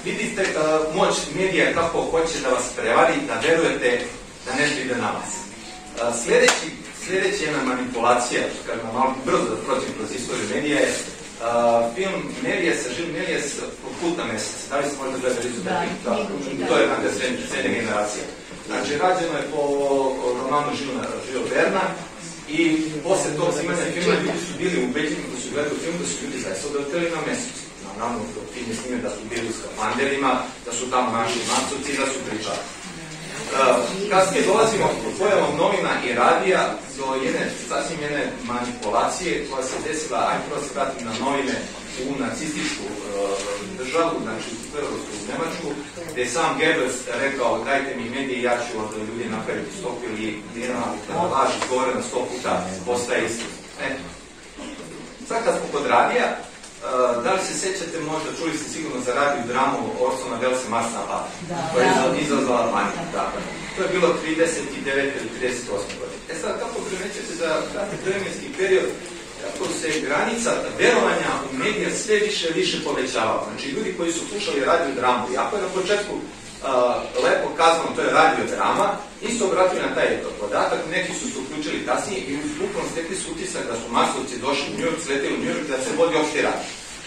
vidite moć medija kako hoće da vas prevari, da verujete da nešto ide na vas. Sljedeća jedna manipulacija, kažem malo brzo da prođem kroz istoriju medija je film Melies, Žil Melies, Put na mesec. Da li ste možda gledali to je neka srednja generacija. Znači, rađeno je po romanu Žil Verna i posle tog snimanja filma ljudi su bili ubeđeni da su gledali film, da su ljudi zaista odleteli na mesec. Naravno, film je snimio da su bili u skafanderima, da su tamo našli masovci i da su pričali. Kasnije dolazimo pod pojavom novina i radija do sasvim jedne manipulacije koja se desila, ajde prvo se vratim na novine, u nacističku državu, znači u Prvorsku Nemačku, gde je sam Goebbels rekao dajte mi medije, ja ću od ljudi napraviti stopu ili jedna laž izgovorena 100 puta postaje istina. Sad kad smo kod radija, da li se sećate, možda čuli ste sigurno za radio dramu Orsona Wellesa Mars napad, koja je izazvala manju. To je bilo 39. ili 38. godine. Sad, kako primećete za kratak vremenski period, kako se granica verovanja u medija sve više povećava. Znači, ljudi koji su slušali radio dramu, jako je na početku lepo kazano, to je radio drama, nisu obratili na taj podatak, neki su se uključili kasnije i bukvalno stekli su utisak da su masovci došli u New York, sleteli u New York, da se vodi opšti rad.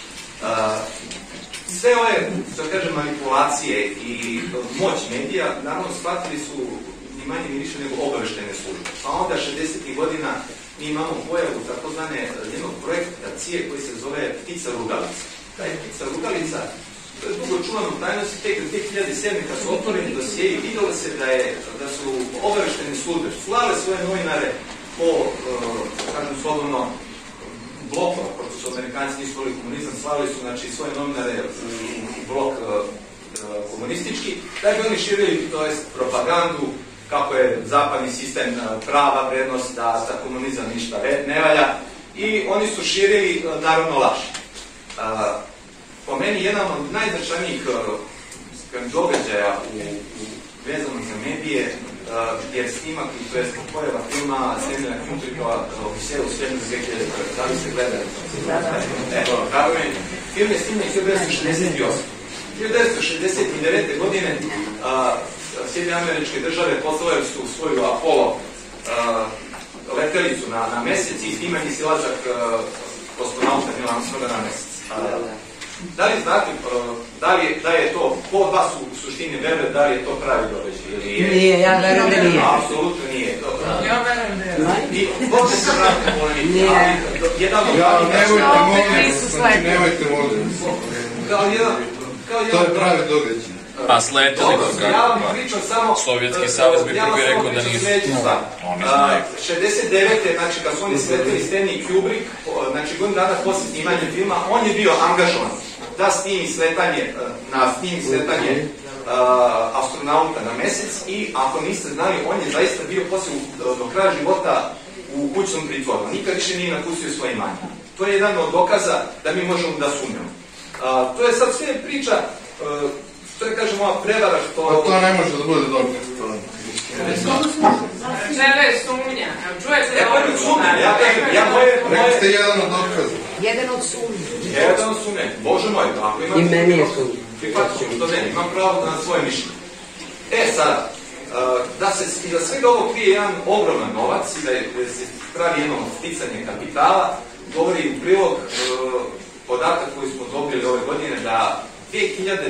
Sve ove, što kažem, manipulacije i moć medija, naravno, shvatili su ni manje ni više nego obaveštene službe. Pa onda, 60. godina, mi imamo pojavu takozvane jednog projekta CIA koji se zove Ptica Rugalica. Taj Ptica Rugalica, to je dugo čuvano tajnosti, tek 2007. kad su otvoreni dosjeji, vidjelo se da su obaveštene službe slale svoje novinare po, kažem slobodno, blokova, pošto su Amerikanci nisu volili komunizam, slali su znači, svoje novinare u blok komunistički, da bi oni širili, to jest propagandu, kako je zapadni sistem prava vrednost, da za komunizam ništa ne valja, i oni su širili naravno laž. Po meni, jedan od najznačajnijih događaja vezano za medije je snimak, to je pojava filma Stanleya Kubricka Odisea u svemiru 2001. Da li ste gledali? Film je snimak 1968. 1969. godine Sjedinjene Američke Države poslale su svoju Apollo letelicu na mesec i snimani silazak kosmonauta Neil Armstronga na mesec. Da li znate, da je to, ko od vas u suštini veruje da li je to pravi događaj? Nije, ja verujem da nije. Apsolutno nije. Ja verujem da je. I možete se vratiti polemiti. Nemojte molim. To je pravi događaj. Pa sleteli ga. Ja vam pričam samo... Sovjetski savez bi prvi rekao da nisu. Oni znaju. 69. znači kad su oni sleteli Stanley Kubrick, znači godinu dana posle snimanja filma, on je bio angažovan da snimi sletanje astronauta na mesec i ako niste znali, on je zaista bio posle do kraja života u kućnom pritvoru. Nikad više nije napustio svoje imanje. To je jedan od dokaza da mi možemo da sumnjamo. To je sad sve priča, to je, kažem, ova prevara što... Pa to ne može da bude dobro. Čega je sumnja? Čujete da ovo sumnja? Ja moje... Rekli ste jedan od dokaza. Jedan od sumnja. Jedan od sumnja. Bože moj, ako imam... I meni je sumnja. Prihvatit ćemo što ne, imam pravo na svoje mišljenje. Sada, da se iza svega ovo krije jedan ogroman novac i da se pravi jedno sticanje kapitala, govori u prilog podatak koji smo dobili ove godine da 2570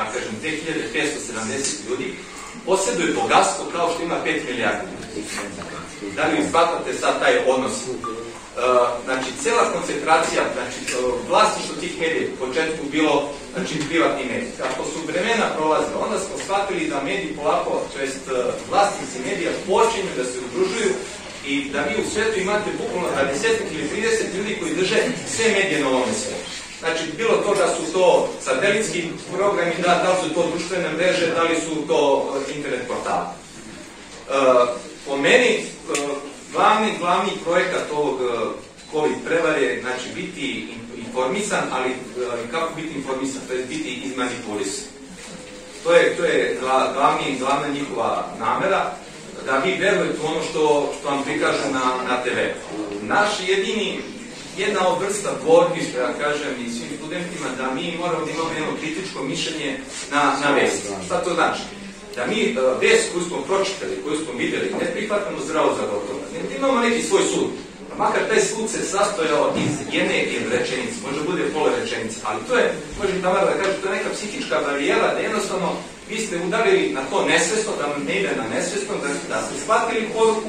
ljudi posjeduje bogatstvo kao što ima 5 milijardi. Da li shvatate sad taj odnos? Znači, cela koncentracija, znači, vlasništvo tih medija u početku bilo, znači, privatni mediji. Kako su vremena prolazile, onda smo shvatili da mediji polako, to jest vlasnici medija, počinju da se udružuju i da vi u svetu imate bukvalno 20 ili 30 ljudi koji drže sve medije na ovome svetu. Znači, bilo to da su to satelitski programi, da li su to društvene mreže, da li su to internet portali. Po meni, glavni projekat ovog COVID prevare, znači biti informisan, ali kako biti informisan, to je biti izmanipulisan. To je glavna njihova namera, da vi verujete ono što vam prikažu na TV. Naš jedini jedna od vrsta borbi, što ja kažem i svim studentima, da mi moramo da imamo jedno kritičko mišljenje na vest. Šta to znači? Da mi vest koju smo pročitali, koju smo videli, ne prihvatamo zdravo za gotovo. Ne imamo neki svoj sud. Makar taj sud se sastojao iz jedne rečenice, možda bude pola rečenice, ali to je, možem Tamara da kaže, to je neka psihička barijera, da jednostavno vi ste udarili na to nesvesno, da vam ne ide na nesvesno, da ste shvatili poruku,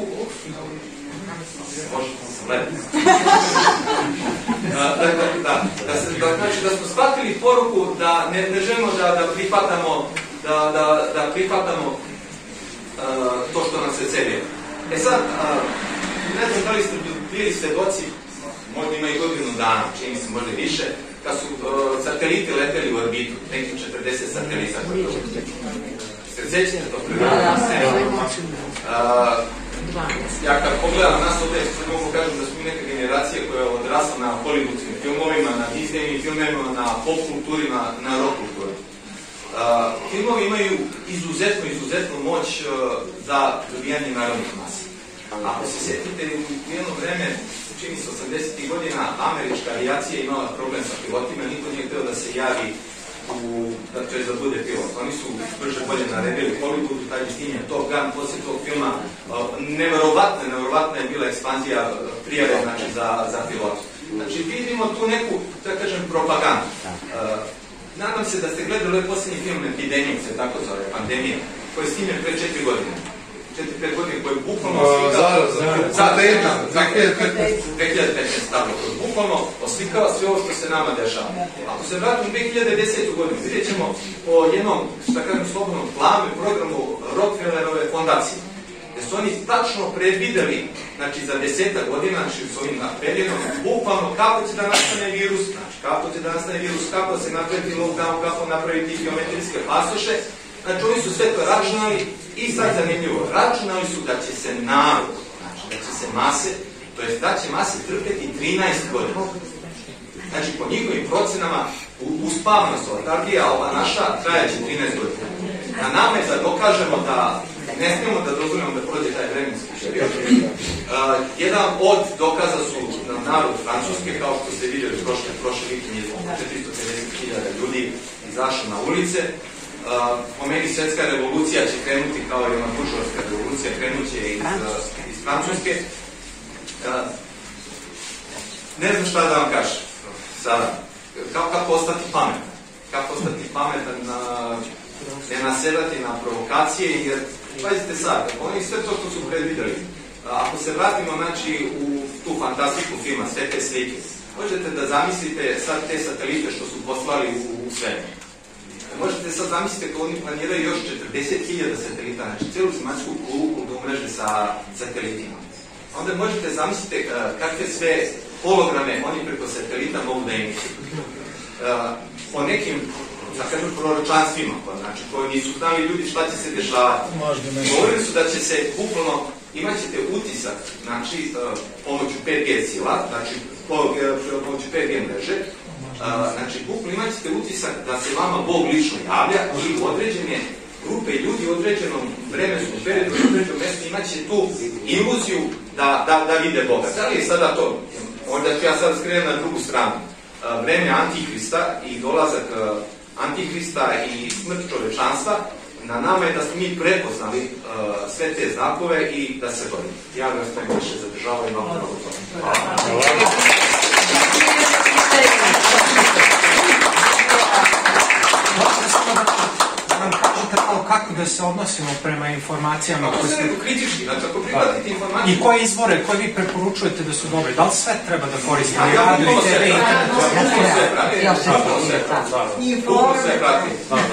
znači da smo shvatili poruku da ne želimo da prihvatamo to što nam se cedi. Sad, ne znam da li ste bili svedoci, možda ima i godinu dana, čini se možda više, kad su sateliti leteli u orbitu, nekih 40 satelita. Se sećate to prvo? Ja kad pogledam nas ovdje, mogu kažem da smo neka generacija koja je odrasla na hollywoodskim filmovima, na Disneyim filmovima, na pop kulturima, na rock kulturi. Filmovi imaju izuzetnu moć za dobijanje narodnih masa. Ako se sjetite, u jedno vreme, čini se 80. godina, američka avijacija imala problem sa pilotima, niko nije hteo da se javi da bude pilot. Oni su brže bolje naredili Hollywoodu, taj je snimljen Top Gun, posle tog filma, neverovatna je bila ekspanzija prijave za pilot. Znači, vidimo tu neku, da kažem, propagandu. Nadam se da ste gledali ovaj posljednji film Epidemije, se tako zove, pandemija, koji je snimljen pre 4 godine. 4-5 godine koji je bukvalno oslikava 2015 stavno, koji bukvalno oslikava sve ovo što se nama dešava. Ako se vratim u 2010. godinu, vidjet ćemo o jednom, šta kažem, slobodnom planu i programu Rockefellerove fondacije, gde su oni tačno predvideli, znači za 10 godina, znači s ovim periodom, bukvalno kako će da nastane virus, kako se napraviti lockdown, kako napraviti biometrijske pasoše. Znači, oni su sve to računali i sad zanimljivo, računali su da će se narod, znači da će se mase, to jest da će mase trpeti 13 godina. Znači, po njihovim procenama, uspavnost, letargija, ova naša, trajaće 13 godina. Na nama je da dokažemo da ne smijemo da dozvolimo da prođe taj vremenski period. Jedan od dokaza su narod Francuske, kao što ste vidjeli prošle vikend, 450.000 ljudi izašlo na ulice. Po meni svjetska revolucija će krenuti kao i ona buržoarska revolucija, krenuće iz Francuske. Ne znam šta da vam kažem sada. Kako ostati pametan? Kako ostati pametan, ne nasedati na provokacije, jer pazite sad, oni sve to što su predvideli. Ako se vratimo znači, u tu fantastiku filma, sve te slike, možete da zamislite sad te satelite što su poslali u svemir. Možete sad zamislite kako oni planiraju još 40.000 satelita, znači celu zemaljsku kuglu da umreže sa satelitima. Onda možete zamislite kakve sve holograme oni preko satelita mogu da imaju. Po nekim, da kažem, proročanstvima, znači koji nisu znali ljudi šta će se dešavati. Govorili su da će se bukvalno, imat ćete utisak, znači pomoću 5G sila, znači pomoću 5G mreže, znači, bukvalno imat ćete utisak da se vama Bog lično javlja i određene grupe ljudi u određenom vremenskom periodu, u određenom mjestu imat će tu iluziju da vide Boga. Da li je sada to? Onda ću ja sad skrenem na drugu stranu. Vreme Antihrista i dolazak Antihrista i smrt čovečanstva, na nama je da smo mi prepoznali sve te znakove i da se borimo. Ja vas to više zadržavam i vam mnogo toga. Kako da se odnosimo prema informacijama koje ste... kritički, znači ako prihvatite informacije... I koje izvore, koje vi preporučujete da su dobre? Da li sve treba da koristimo? Radio i TV, internet? Bukvalno sve prati.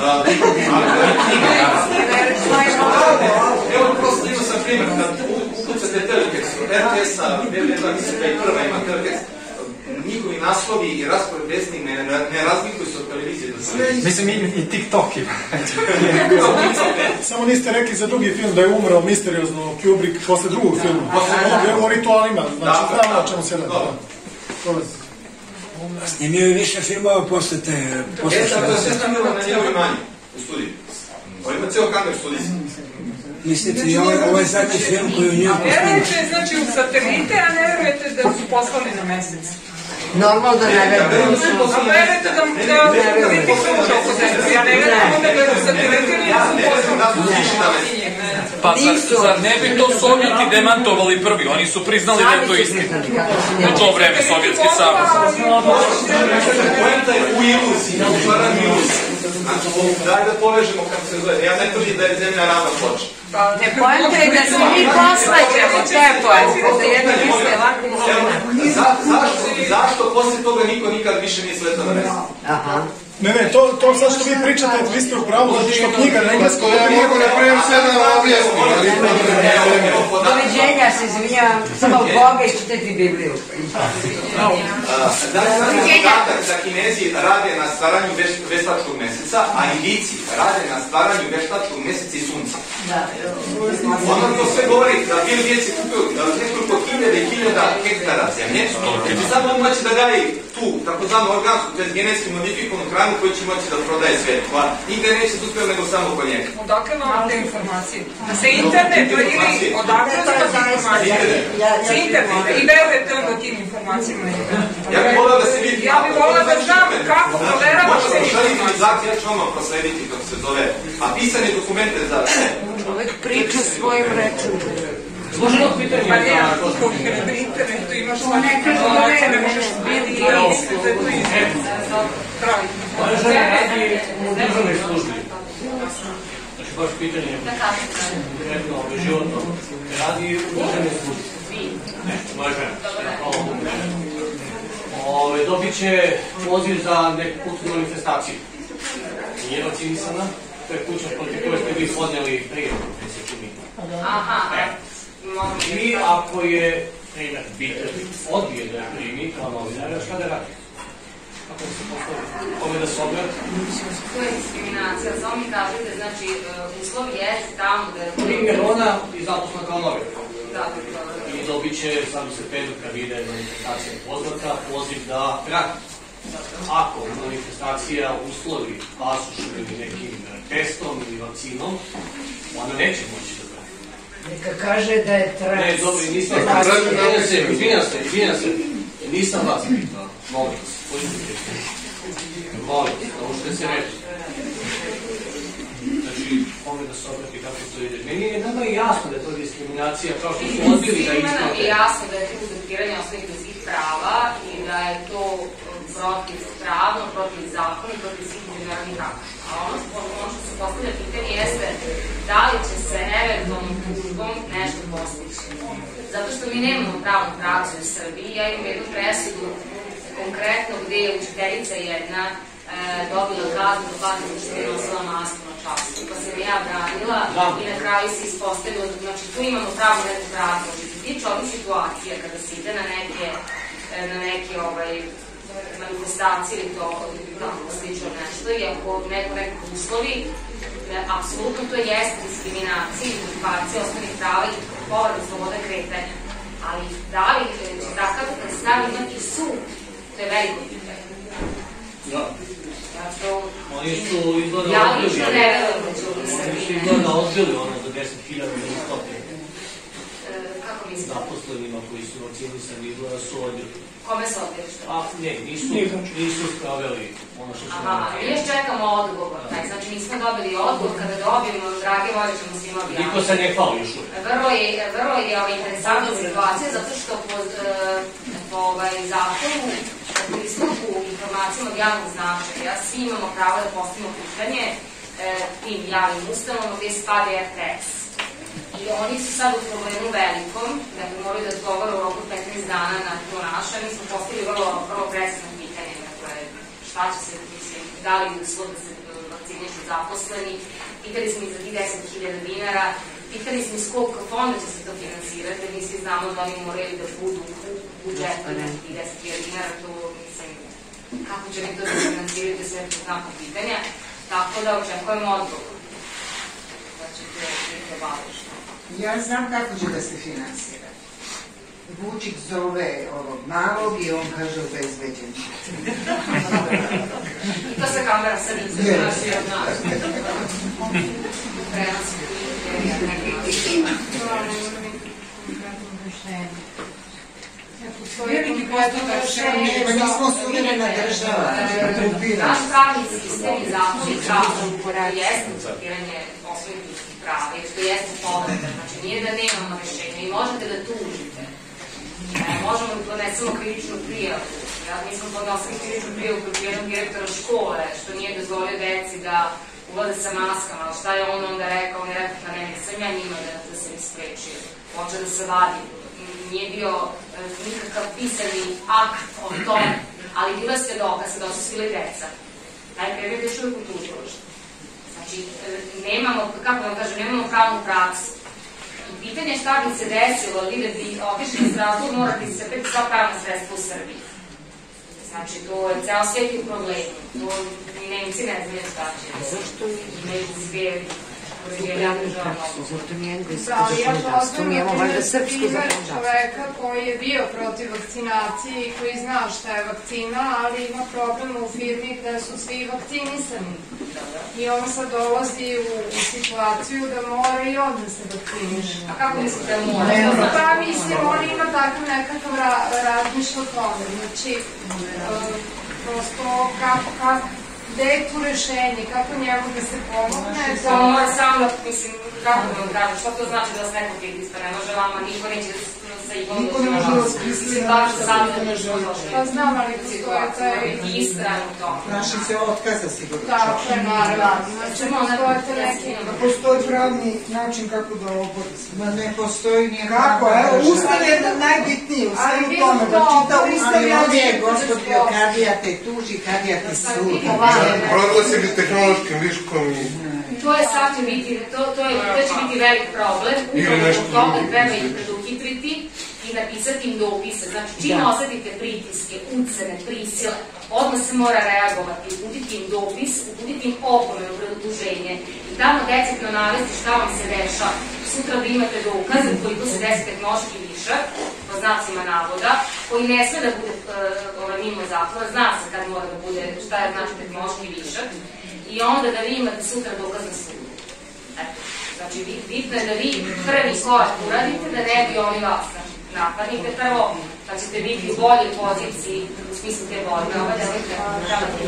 Evo, prosto imao sam primjer, kad ukucate Teletext, RTS-a, BB2, mislim da je prva ima Teletext, njihovi naslovi i raspored vesti ne razlikuju se od televizije do sve. Mislim i TikTok ima. Samo niste rekli za drugi film da je umrao misteriozno Kubrick posle drugog filma. O ritualima, znači znamo o čemu se radi. Snimio je više filmova posle te... To je sve snimilo na njegovi manji u studiju. On ima cijel kamer studijski. Mislite, i ovo je zadnji film koji u njemu... A verujete znači u satelite, a ne verujete da su poslani na mesec? Normalno da ne verujem. A verujete da vidite kruža oko zemlje, ja ne verujem da verujem za piletinu, ja sam posebno. Pa zar ne bi to Sovjeti demantovali prvi? Oni su priznali da je to istina. U to vreme Sovjetski savez. Poenta je u iluziji, u stvaranju iluziji. Znači, daj da povežemo kako se zove. Ja ne tvrdim da je zemlja ravna ploča. Poenta je da se mi posvađamo, to je poenta. Da jedno misle ovako i Zašto posle toga niko nikad više nije sletao na mesto? Ne, to sad što vi pričate, vi ste u pravu, zato što knjiga na engleskom... Ja mogu na primjer sve da vam objasnim, ali... Doviđenja, se izvinjavam, samo Boga iščitati Bibliju. Da je sam podatak da Kinezi rade na stvaranju veštačkog meseca, a Indijci rade na stvaranju veštačkog meseca i sunca. Onda to sve govori da Bill Gates je kupio nekoliko hiljada hektara zemlje, i sad on moći da daje tu takozvanu organsku, to je genetski modifikovanu hranu koju će moći da prodaje svijet. Nigde neće da uspeo nego samo kod njega. Odakle vam te informacije? Da se internet ili odakle vam te informacije? Sa interneta i verujete onda tim informacijama? Ja bih volao da se vidi... Ja bih volao da znam kako proverava se. Možda šalitimizacija, ja ću vam proslediti kako se zove. A pisane dokumente za sve. Čovek priča svojim rečima. Složeno pitanje Pa ne, na internetu imaš svake informacije, ne možeš biti da je to izgleda. Pravi. Moja žena radi u državnoj službi. Znači, baš pitanje direktno životno. Radi u državnoj službi. Ne, moja žena. Dobit će poziv za neku kulturnu manifestaciju. Nije vakcinisana. To je kuća protiv koje ste vi podnijeli prije, mjesecu mi. I ako je odbije da je primi kao novinara, šta da radi? Kako da se postavi? Kome da se obrati? To je diskriminacija, samo mi kažete, znači, uslov je tamo da je... Primjer, ona je zaposlena kao novinar. Da. I dobit će, sad u septembru, kad ide manifestacija poznata, poziv da prati. Ako manifestacija uslovi pasušom ili nekim testom ili vakcinom, ona neće moći da prati. Neka kaže da je trans. Ne, dobro, nisam vas. Izvinjam se. Nisam vas pitao. Molim vas, pođite. Molim vas, da možete se reći. Znači, ovdje da se obrati kako to ide. Meni je nama i jasno da je to diskriminacija, kao što su odbili da isplate. Svima nam je jasno da je to uzurpiranje osnovnih ljudskih prava i da je to protiv pravno, protiv zakona i protiv svih međunarodnih akata. A ono što se postavlja pitanje jeste da li će se eventualnom tužbom nešto postići. Zato što mi nemamo pravnu praksu u Srbiji. Ja imam jednu presudu konkretno gde je učiteljica jedna dobila kaznu da plati što je nosila masku na času. Pa sam ja branila i na kraju se ispostavilo, znači tu imamo pravnu neku praksu. Znači se tiče ovih situacija kada se ide na neke manifestacije ili to slično nešto i ako neko uslovi, apsolutno to jeste diskriminacija i okupacija osnovnih prava i povreda sloboda kretanja. Ali da li će takav stav imati sud, to je veliko pitanje. Oni su izgleda odbili ono za 10.000 ili 100.000. Kako mislite? Zaposlenima koji su vakcinisani izgleda su odbili. Kome se odbili što? Ne, nisu spraveli ono što su mi još čekamo odgovor. Znači nismo dobili odgovor, kada dobijemo, drage volje ćemo svima objaviti. Niko se ne hvali još uvijek. Vrlo je interesantna situacija zato što po zakonu o pristupu informacijama od javnog značaja svi imamo pravo da postavimo pitanje tim javnim ustanovama gde spada RTS. I oni su sad u problemu velikom, dakle moraju da odgovore u roku 15 dana na to naše. Mi smo postavili vrlo precizno pitanje, dakle šta će se, da li uslov da se vakcinišu zaposleni, pitali smo i za tih 10.000 dinara, pitali smo iz koliko fonda će se to finansirati, mi svi znamo da oni moraju da budu u budžetu tih 10.000 dinara, to mislim, kako će mi to da finansiraju, da sve to znako pitanja, tako da očekujemo odgovor. Znači, to je važno. Ja znam kako će da se finansira. Vučić zove ovog malog i on kaže obezbeđen. I to sa kamera sad izgleda od nas. Veliki postotak rešenja, nismo suverena država. Naš pravni sistem i zakon i pravo jeste uzakiranje osnovnih prava, jer to jeste povreda. Znači, nije da nemamo rešenja i možete da tužite. Možemo da podnesemo krivičnu prijavu. Mi smo podnosili krivičnu prijavu protiv jednog direktora škole, što nije dozvolio deci da ulaze sa maskama, ali šta je on onda rekao? On je rekao, pa ne, nisam ja njima da se mi sprečio. Hoće da se vadi. Nije bio nikakav pisani akt o tome, ali bila ste dokaze da su svili deca. Taj predmet je još uvijek u tužilaštvu. Znači, nemamo, kako vam kažem, nemamo pravnu praksu. I pitanje šta bi se desilo, vi da bi otišli iz razloga, morate iscrpiti sva pravna sredstva u Srbiji. Znači, to je ceo svijet u problemu. To ni Nemci ne znaju šta će. Zašto imaju sve Zašto nije englesko zakonodavstvo? Mi imamo valjda srpsko zakonodavstvo. Čoveka koji je bio protiv vakcinacije i koji zna šta je vakcina, ali ima problem u firmi gde su svi vakcinisani. I on sad dolazi u situaciju da mora i on da se vakciniše. A kako mislite da mora? Pa mislim, on ima takav nekakav razmišlja o tome. Znači, prosto kako gde je tu rešenje, kako njemu da se pomogne? Samo, mislim, kako da vam kažem, što to znači da vas neko pritiska? Ne može vama, niko neće sa igom niko ne može da vas pritiska. Pa znam, ali postoje taj istranu to. Našim se otkaza sigurno. Tako je, naravno. Znači, postoje te neki... Postoji pravni način kako da obodi se. Ma ne postoji nijedan... Kako? Evo, Ustav je najbitniji u svemu tome. Da čita Ustav je ovdje, gospodio, kadija te tuži, kadija te sudi. Proglasili tehnološkim viškom i... To je sad će biti, to će biti velik problem. Zbog toga treba ih preduhitriti i napisati im dopise. Znači, čim osetite pritiske, ucene, prisile, odmah se mora reagovati, uputiti im dopis, uputiti im opomenu, produženje i tamo decidno navesti šta vam se dešava. Sutra da imate dokaz, koliko se desi tehnološki višak, po znacima navoda, koji ne sme da bude mimo zakona, zna se kad mora da bude, šta je znači tehnološki višak, i onda da vi imate sutra dokaz na sudu. Znači, bitno je da vi prvi korak uradite, da ne bi oni vas napadnite prvo, da ćete biti u boljoj poziciji u smislu te borbe. Ova devojka treba da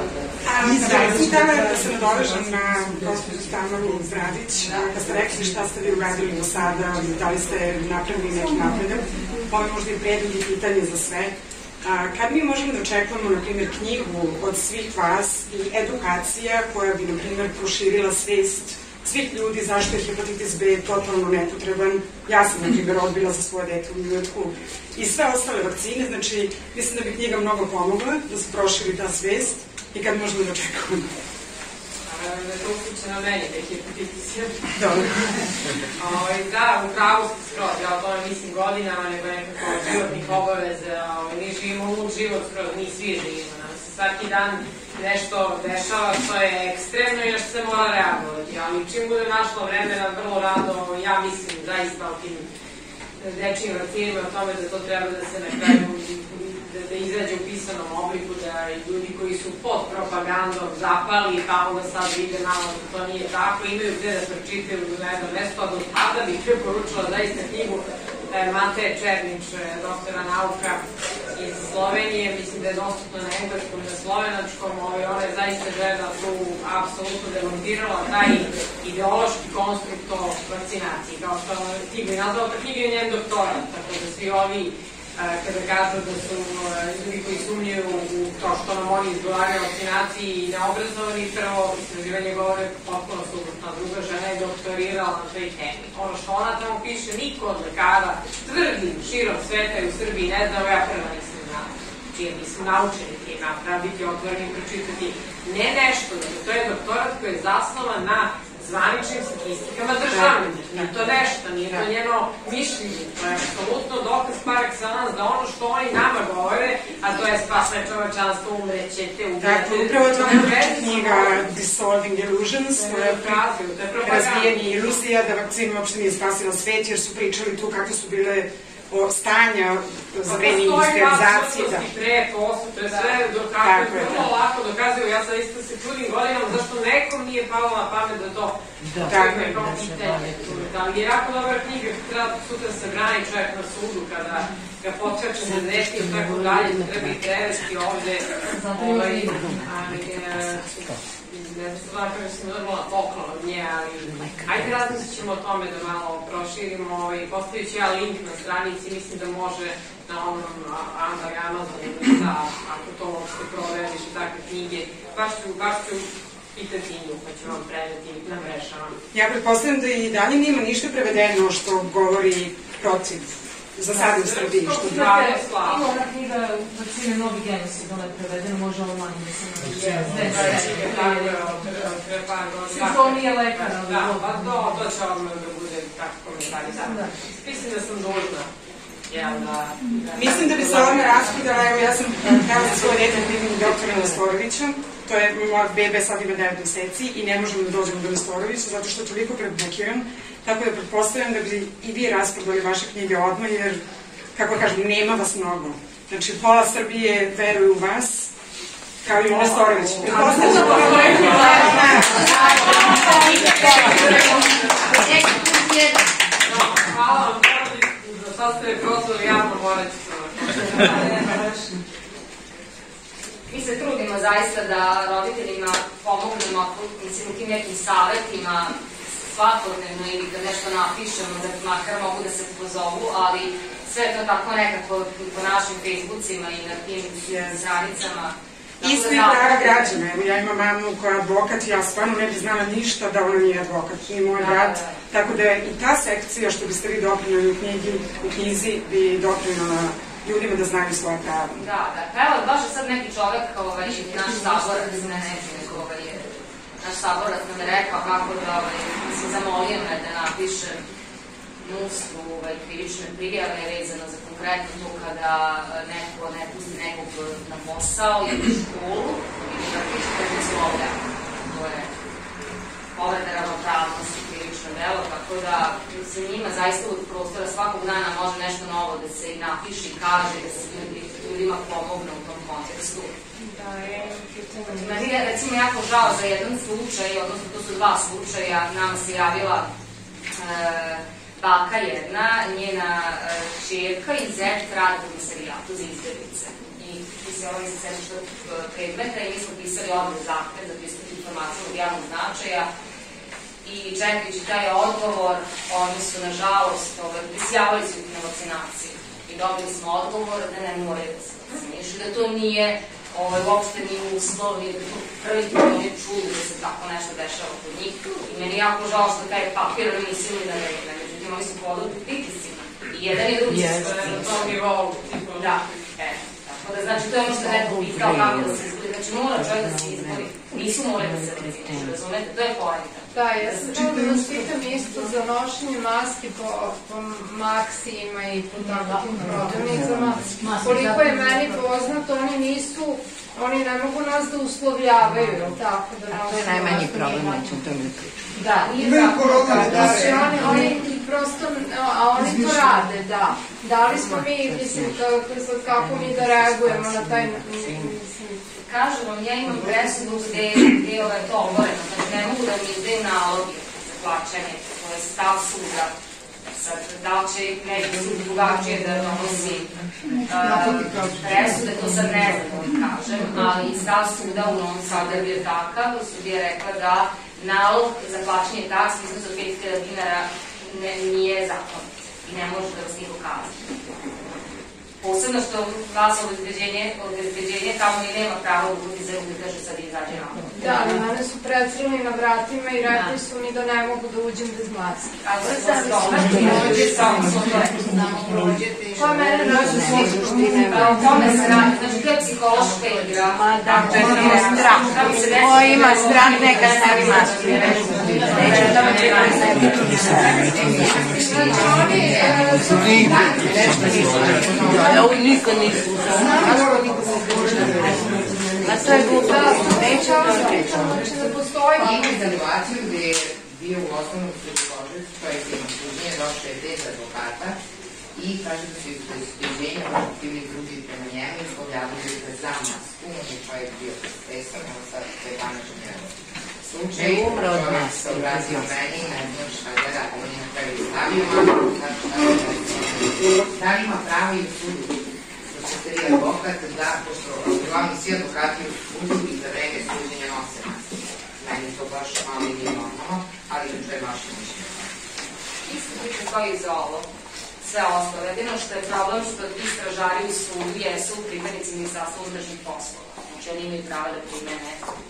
I tamo da se nadovežem na gospođu Stanovu Zdravić, da ste rekli šta ste vi uradili do sada, da li ste napravili neki napredak. Ovo je možda i predlog i pitanje za sve. Kad mi možemo da očekujemo, na primjer, knjigu od svih vas i edukacija koja bi, na primjer, proširila svest svih ljudi zašto je hepatitis B totalno nepotreban. Ja sam, na primjer, odbila za svoje dete u Njujorku i sve ostale vakcine, znači mislim da bi knjiga mnogo pomogla da se proširi ta svest i kad možemo da očekujemo. To uključe na meni, da je hepatitis. Dobro. Da, upravo ste skroz, ja o tome mislim godinama, nego nekako životnih obaveza, mi živimo lud život skroz, mi svi živimo, nam se svaki dan nešto dešava što je ekstremno i još se mora reagovati, ali čim bude našlo vremena, vrlo rado, ja mislim zaista o tim dečijim vakcinima, o tome da to treba da se na kraju da izađe u pisanom obliku, da ljudi koji su pod propagandom zapali, kako da sad vide malo da to nije tako, imaju gde da pročitaju na jedno mesto, a do tada bih preporučila zaista knjigu Mateje Černić, doktora nauka iz Slovenije, mislim da je dostupno na engleskom i na slovenačkom, ona je zaista žena tu apsolutno demontirala taj ideološki konstrukt o vakcinaciji, kao što knjigu je nazvala, pa knjiga je njen doktorat, tako da svi ovi kada kažu da su ljudi koji sumnjaju u to što nam oni izgovaraju o vakcinaciji i neobrazovani, prvo istraživanje govore potpuno suprotno. Druga žena je doktorirala na toj temi. Ono što ona tamo piše, niko od lekara tvrdi širom sveta i u Srbiji ne zna, ja prva nisam znala. Čije mi smo naučeni time, treba biti otvoreni i pročitati ne nešto, to je doktorat koji je zasnovan na zvaničnim statistikama državnim. Nije to nešto, nije to njeno mišljenje. To je apsolutno dokaz par excellence da ono što oni nama govore, a to je spasne čovečanstvo, umrećete, ubijete. Dakle, upravo to je knjiga Dissolving Illusions, koja je razbijanje iluzija da vakcina uopšte nije spasila svet, jer su pričali tu kakve su bile stanja za vreme industrializacije. To je sve dokazuju, vrlo lako dokazuju. Ja sad isto se čudim godinama zašto nekom nije palo na pamet da to Tako je kao pitanje. Ali je jako dobra knjiga, treba sutra se brani čovjek na sudu kada ga potkače za deti i tako dalje, treba i prevesti ovde. Ali, ne znam stvar kako sam dobila poklon od nje, ali ajde razmislit ćemo o tome da malo proširimo i postavit ću ja link na stranici, mislim da može na onom Amazonu, da ako to uopšte proveriš i takve knjige, baš ću pitati nju, pa ću vam preneti na mrežama. Ja pretpostavljam da i dalje nima ništa prevedeno što govori protiv za sad u Srbiji. Ima ona knjiga Vakcine novi genocid, ona je prevedena, može online, mislim. To nije lekar. Da, pa to će odmah da bude tako komentari. Mislim da sam dužna. Mislim da bi se odmah raskudala, evo ja sam htjela za svoje dete primim doktora Nestorovića, to je moja bebe, sad ima 9 meseci i ne možemo da dođemo do Nestorovića zato što je toliko preblokiran, tako da pretpostavljam da bi i vi rasprodali vaše knjige odmah jer, kako kažem, nema vas mnogo. Znači, pola Srbije veruje u vas, kao i Nestorović. Pretpostavljam da pola Srbije hvala vam, sad ste prozvali javno, morat ću se. Mi se trudimo zaista da roditeljima pomognemo, mislim, u tim nekim savjetima svakodnevno ili da nešto napišemo, da makar mogu da se pozovu, ali sve to tako nekako po našim Facebookcima i na tim stranicama. Isto je prava građana, evo ja imam mamu koja je advokat i ja stvarno ne bi znala ništa da ona nije advokat, ni moj brat, tako da i ta sekcija što biste vi doprinali u knjizi bi doprinala ljudima da znaju svoje prava. Da, pa evo, baš je sad neki čovek, naš saborac, naš saborac nam je rekao kako da, mislim, zamolio me da napišem mnoštvo krivične prijave vezano za konkretno to kada neko ne pusti nekog na posao ili u školu ili da piše da je uslovlja. To je povreda ravnopravnosti, krivično delo, tako da se njima zaista od prostora svakog dana može nešto novo da se napiše i kaže, da se ljudima pomogne u tom kontekstu. Meni je recimo jako žao za jedan slučaj, odnosno to su 2 slučaja, nama se javila baka jedna, njena čerka i zet rade u komisarijatu za izbjeglice. I pisala mi se nešto predmeta i mi smo pisali ovdje zahtev za pristup informacijama od javnog značaja i čekajući taj odgovor, oni su nažalost prisjavali su na vakcinaciju i dobili smo odgovor da ne moraju da se vakcinišu, da to nije uopšte ni uslov, jer prvi put oni čuli da se tako nešto dešava kod njih i meni je jako žao što taj papir oni mislili da ne ime, međutim oni su podali pritisima i jedan i drugi su na tom nivou. Da, tako da znači to je ono što je neko pitao kako da se izbori, znači mora čovjek da se izbori, nisu morali da se vakcinišu, razumete, to je poenta. Da, ja sam čela da vas pitam isto za nošenje maske po Maksima i po takvim prodavnicama. Koliko je meni poznato, oni ne mogu nas da uslovljavaju, tako da nosimo. To je najmanji problem, nećemo to mi pričati. Da, nije tako. Znači, oni prosto, a oni to rade, da. Da li smo mi, mislim, kako mi da reagujemo na taj, kažem vam, ja imam presudu gde je to oboreno, znači ne mogu da mi izdaju naloge za plaćanje, to je stav suda. Sad, da li će neki sud drugačije da donosi presude, to sad ne znam da vam kažem, ali stav suda u Novom Sadu je bio takav, sudija je rekla da nalog za plaćanje taksi iznos od 5.000 dinara nije zakon i ne može da vas niko kazni. Posebno što vas obezbeđenje tamo i nema pravo da bude za ruke, kaže sad izađe na ovo. Da, mene su pretrili na vratima i rekli su mi da ne mogu da uđem bez maske. A to je sad prođe, samo prođete. To je mene naša sluštine. O tome se radi, znači to je psihološka igra. Ko ima strah, neka stavi masku. Neće da me treba sebi. Znači oni su nešto nisu. Ovo nikad nisu. A to je glupo. Neće ovo reći. Znači da postoji. Imamo situaciju gde je bio u osnovnom sudu Božec, koji je ima suđenje, došao je bez advokata i kaže da su izveđenja protiv drugi prema njemu izgovljavaju da za masku, on je čovjek bio stresan, evo sad to je današnje slučaj, čovjek se obratio meni, ne znam šta da radi, on je na kraju stavio, da li ima pravo i u sudu, što ćete vi advokat, da, pošto uglavnom svi advokati u sudu i za vreme suđenja nose maske. Meni to baš malo i nije normalno, ali da čujem vaše mišljenje. Isto priča kao i za ovo. Sve ostalo. Jedino što je problem što ti stražari u sudu jesu pripadnici Ministarstva unutrašnjih poslova. Znači oni imaju pravo da primene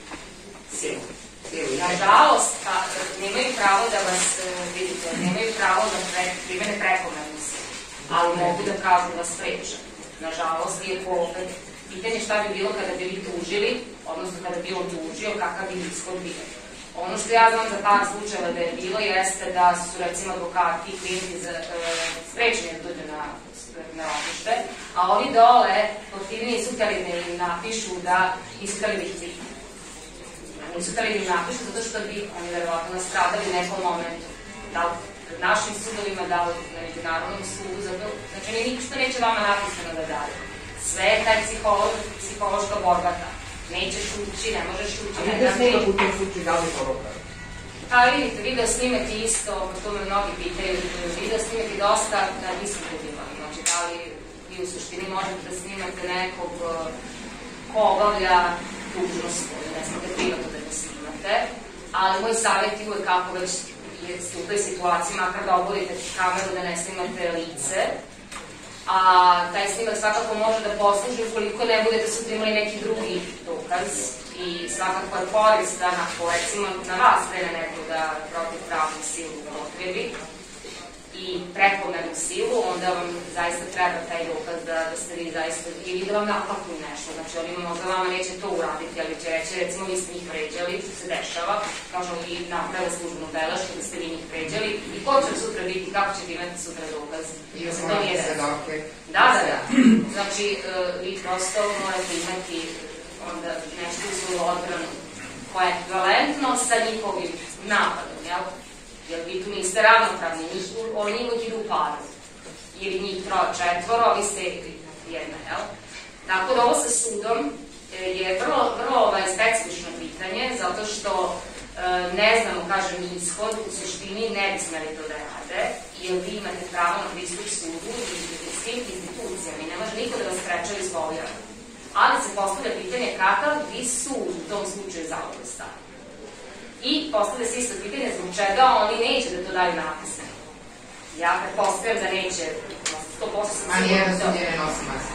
silu. Nažalost, nemaju pravo da vas, vidite, nemaju pravo da primene prekomernu silu, ali mogu da kažu da vas spreče. Nažalost, iako opet pitanje šta bi bilo kada bi vi tužili, odnosno kada bi on tužio, kakav bi ishod bio. Ono što ja znam za par slučajeva da je bilo jeste da su recimo advokati i klijenti sprečeni da dođu na ročište, a oni dole protiv nisu htjeli da im napišu da nisu htjeli da ih vidi. Nisu htjeli da im napišu zato što bi oni verovatno nastradali u nekom momentu. Da li pred našim sudovima, da li na međunarodnom sudu, znači oni ništa neće vama napisano da daju. Sve je taj psihološka borba ta. Nećeš ući, ne možeš ući. A video snimak u tom slučaju, da li je to dobro? Pa vidite, video snimak je isto, to me mnogi pitaju, video snimak je dosta diskutabilan. Znači, da li vi u suštini možete da snimate nekog ko obavlja dužnost, ne smete privatno da ga snimate, ali moj savjet je uvek kako već ste u toj situaciji, makar da obolite kameru da ne snimate lice, a taj snimak svakako može da posluži ukoliko ne budete sutra imali neki drugi dokaz i svakako je koristan ako recimo na vas krene neko da protivpravnu silu upotrebi i prekomernu silu, onda vam zaista treba taj dokaz da ste vi zaista ili da vam naplakuju nešto, znači oni možda vama neće to uraditi, ali će reći recimo vi ste njih vređali, što se dešava, kao što i naprave službenu belešku da ste vi njih vređali i ko će sutra biti, kako ćete imati sutra dokaz? I da se to nije svedoke. Da. Znači, vi prosto morate imati onda nešto u svoju odbranu koja je ekvivalentno sa njihovim napadom, jel? Jer vi tu niste ravnopravni, oni uvijek idu u paru. Ili njih četvoro, a vi ste jedna, jel? Tako da ovo sa sudom je vrlo specifično pitanje, zato što ne znamo, kažem, ishod, u suštini ne bi smeli to da rade, jer vi imate pravo na pristup sudu i svim institucijama i ne može niko da vas spreče ili izvolira. Ali se postavlja pitanje kakav bi sud u tom slučaju zauvek stavio. I postavlja se isto pitanje zbog čega oni neće da to daju napisano. Ja pretpostavljam da neće, 100% sam sigurno. A nijedno sudje ne nosi maske.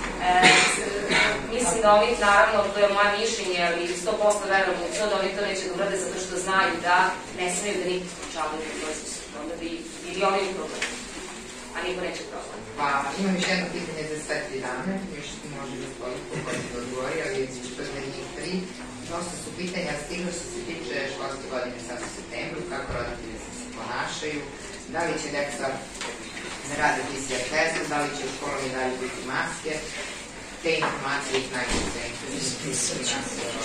Mislim da oni, naravno, to je moje mišljenje, ali 100% verujem u to da oni to neće da urade zato što znaju da ne smiju da niko slučavaju da to su onda bi ili oni u problemu. A niko neće problem. Pa, imam još jedno pitanje za sve tri dane, još može da stoji koji ti odgovori, ali je da njih tri. Dosta su pitanja stigla što se tiče školske godine sad u septembru, kako roditelji se ponašaju, da li će deca ne rade PCR test, da li će u školama i dalje biti maske, te informacije ih najviše interesuju.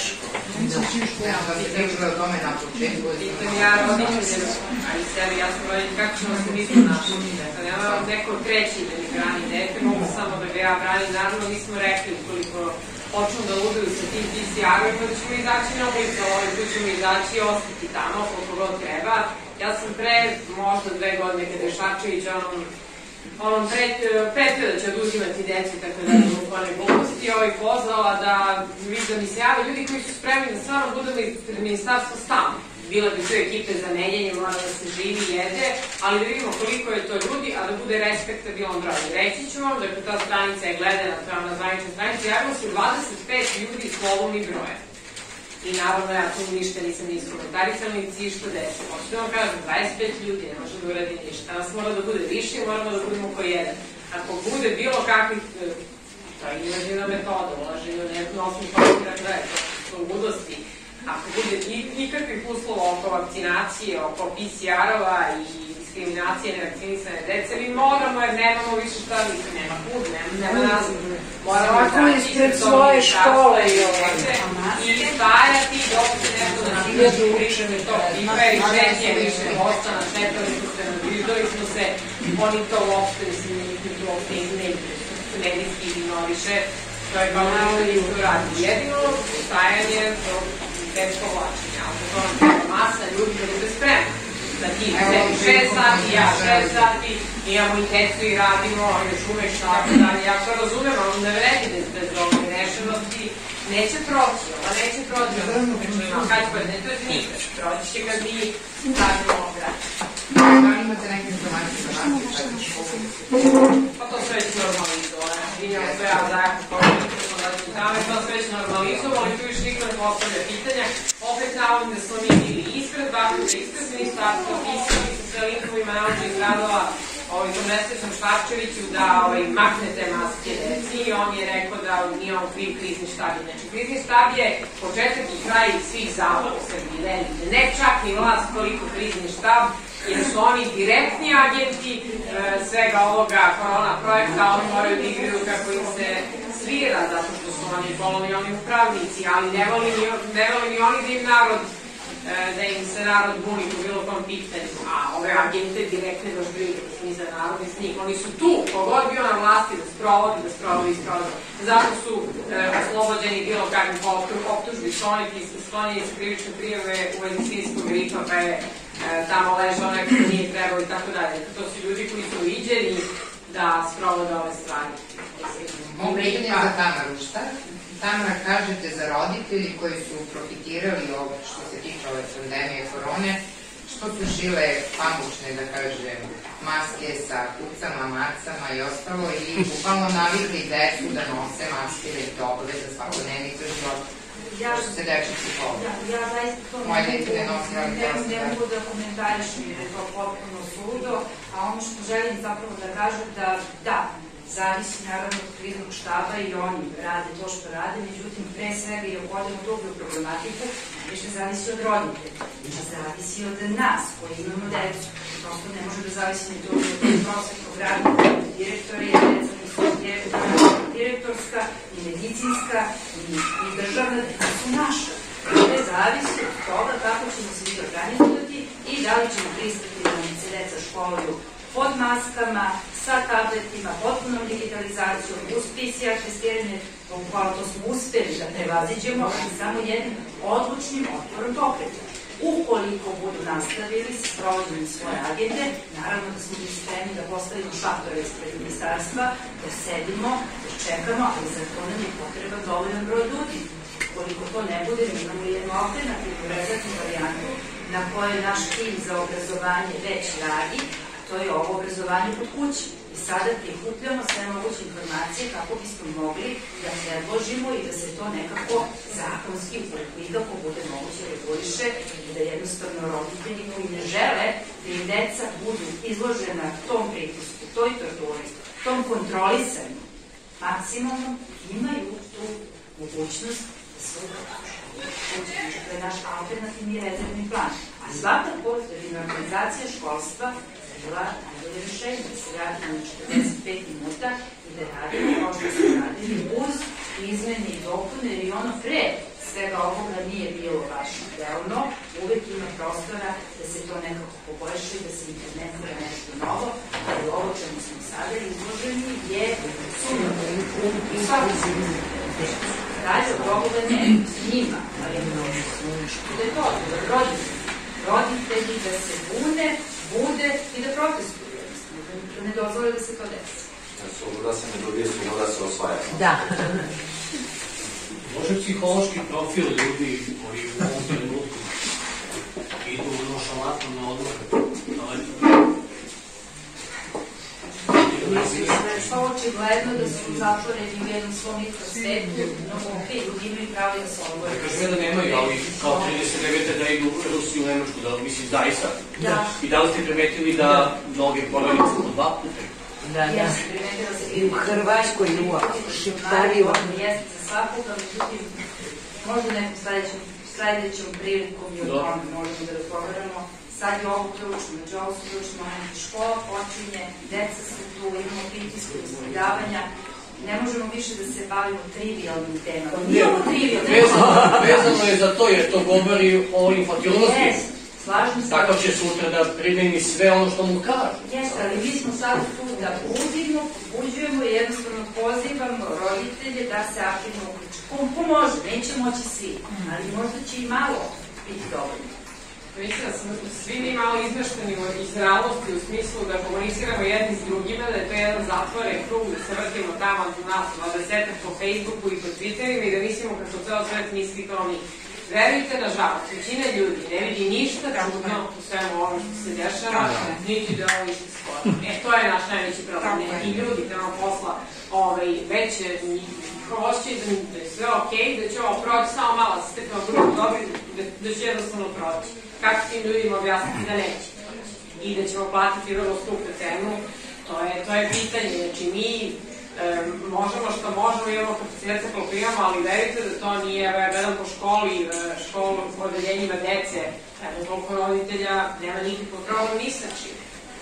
Evo da se pričali o tome na početku. Ja roditelj, a i sebi, ja sam roditelj, kako ćemo se mi ponašati? Ja vam neko treći da mi brani dete, mogu samo da ga ja branim, naravno mi smo rekli ukoliko počnu da luduju sa tim PCR-om, da ćemo izaći na ulicu, tu ćemo izaći i ostati tamo koliko god treba. Ja sam pre možda 2 godine kada je Šarčević onom pretio da će oduzimati deci tako da je u one gluposti pozvala da mi se jave ljudi koji su spremni da stvarno budu pred ministarstvo stalno. Bila bi sve ekipe za menjanje, mora da se živi i jede, ali da vidimo koliko je to ljudi, a da bude respektabilan broj. Reći ću vam da je ta stranica je gledana na zvaničnoj stranici, javimo se 25 ljudi s slovom i brojem. I naravno ja tu ništa nisam ni instrumentarisala, niti išta desilo. Možete da vam kažem, 25 ljudi ne može da uradi ništa. Nas mora da bude više i moramo da budemo ko jedan. Ako bude bilo kakvih, to je ilažina metoda, ulaženju neosnovnih papira kraja, to su ludosti. Ako bude nikakvih uslova oko vakcinacije, oko PCR-ova i diskriminacije nevakcinisane dece, mi moramo jer nemamo više šta, nema kud, nema nazad. Moramo ispred svoje škole i stajati dok se nešto nasilje prišene to tipa i šetnje više ostana, šetali smo se, naviždali smo se, oni to uopšte ne medijski ignoriše, to je kao nešto nisu radili. Jedino stajanje bez povlačenja. Ako to nam treba masa ljudi da bude spremna. Da ti sedi 6 sati, ja 6 sati, imamo i tecu i radimo, još umeš tako dalje. Ja to razumem, ali ne vredi bez ove rešenosti. Neće proći, ova neće proći. Kad će to je nikad. Proći će kad mi stavimo grad. Da li imate neke informacije za nas? Pa to sve već normalizovano. Vidimo sve, ja zajedno pošli, to sve već normalizovano, ali tu još niko ne postavlja pitanja. Opet navodim da smo mi bili ispred Bakuća, ispred ministarstva, pisali sa sve linkovima naučnih gradova tom nesrećnom Šarčeviću da maknete maske deci i on je rekao da nije on kriv krizni štab. Znači, krizni štab je početak i kraj svih zavoda u Srbiji, velike. Ne čak ni vlast koliko krizni štab, jer su oni direktni agenti svega ovoga korona projekta, oni moraju da igraju kako im se svira, zato što su oni kolonijalni upravnici, ali ne voli ni oni da im narod da im se narod buni po bilo kom pitanju, a ove agente direktne baš briga, da su ni za narod ni s njih. Oni su tu, kogod bio na vlasti da sprovodi. Zato su oslobođeni bilo kakvih optužbi, sklonjeni su krivične prijave u medicinskog gripa, pa je tamo ležao neko ko nije trebao i tako dalje. To su ljudi koji su viđeni da sprovode ove stvari. Moje pitanje je za Tamaru. Šta Tamara kažete za roditelji koji su profitirali ovo što se tiče ove pandemije korone, što su šile pambučne, da kažem, maske sa kucama, macama i ostalo i bukvalno navikli decu da nose maske, da je to obaveza svakodnevnica života. Što se deči psihologa. Ja zaista to ne mogu da komentarišem jer je to potpuno suludo, a ono što želim zapravo da kažem da, zavisi naravno od kriznog štaba i oni rade to što rade, međutim pre svega i uvodimo dublju problematiku, više zavisi od roditelja, zavisi od nas koji imamo decu. Prosto ne može da zavisi ni to od prosvetnog radnika, ni direktora i deca, ni direktorska, ni medicinska, ni državna, deca su naša. Sve zavisi od toga kako ćemo se vi organizovati i da li ćemo pristati da nam se deca školuju pod maskama, sa tabletima, potpunom digitalizacijom, uz PCR testiranje, to smo uspeli da prevaziđemo, ali samo jednim odlučnim otvorom pokreta. Ukoliko budu nastavili s provođenjem svoje agende, naravno da smo bili spremni da postavimo šatore ispred ministarstva, da sedimo, da čekamo, ali za to nam je potreba dovoljan broj ljudi. Ukoliko to ne bude, mi imamo jednu alternativnu rezervnu varijantu na kojoj naš tim za obrazovanje već radi, to je ovo obrazovanje kod kući. I sada prikupljamo sve moguće informacije kako bismo mogli da predložimo i da se to nekako zakonski ukoliko bude moguće reguliše i da jednostavno roditelji koji ne žele da im deca budu izložena tom pritisku, toj torturi, tom kontrolisanju maksimalno imaju tu mogućnost da svoj učinu. To je naš alternativni rezervni plan. A svakako da bi organizacija školstva bila najbolje rešenje, da se radi na 45 minuta i da radimo kao što se radili uz izmene i dopune, jer i ono pre svega ovoga nije bilo baš idealno, uvek ima prostora da se to nekako poboljša i da se implementira nešto novo, ali ovo čemu smo sada izloženi je sumnjeno u svaku zemlju. Dalje od ovoga ne, s njima, ali da je to roditelji da se bude i da protestuju, da ne dozvole da se to desi. Sloboda se ne dobije, sloboda se osvaja. Da. Može psihološki profil ljudi koji u ovom trenutku idu nošalatno na odmor. Mislim da je što očigledno da su zatvoreni u jednom svom mikrosvetu, no okej, ljudi imaju pravo da se odvore. Kažem da nemaju, ali kao 39. da idu u Rusiju, u Nemačku, da mislim zaista. I da li ste primetili da mnoge porodice po 2 puta? Ja sam primetila se i u Hrvatskoj i u Šiptariju. Jeste za svakoga, međutim, možda nekom sledećom prilikom i o tome možemo da razgovaramo. Sad je ovo ključno, znači ovo su ključni momenti, škola počinje, deca su tu, imamo pritisku ispoljavanja, ne možemo više da se bavimo trivialnim temama. Nije ovo trivialno. Vezano je za to, jer to govori o infantilnosti. Slažem se. Tako će sutra da primeni sve ono što mu kaže. Jeste, ali mi smo sad tu da buđujemo i jednostavno pozivamo roditelje da se aktivno uključuju. Ko može, neće moći svi, ali možda će i malo biti dovoljno. Mislim da smo svi mi malo izmešteni iz realnosti u smislu da komuniciramo jedni s drugima, da je to jedan zatvoren krug, da se vrtimo tamo u nas, 20 po Facebooku i po Twitterima i da mislimo kako ceo svet misli kao mi. Verujte, nažalost, većina ljudi ne vidi ništa čudno u svemu ovo što se dešava, niti da ovo išli skoro. To je naš najveći problem. I ljudi prema posla već hoće da je sve okej, da će ovo proći samo malo, da ste kao grup dobri, da će jednostavno proći. Kako tim ljudima objasniti da neće? I da ćemo platiti vrlo skupu cenu, to je pitanje. Znači, mi možemo što možemo, imamo kapacitet koliko imamo, ali verujte da to nije, ja gledam po školu, po odeljenjima dece, koliko roditelja nema nikakvog problem ni sa čim.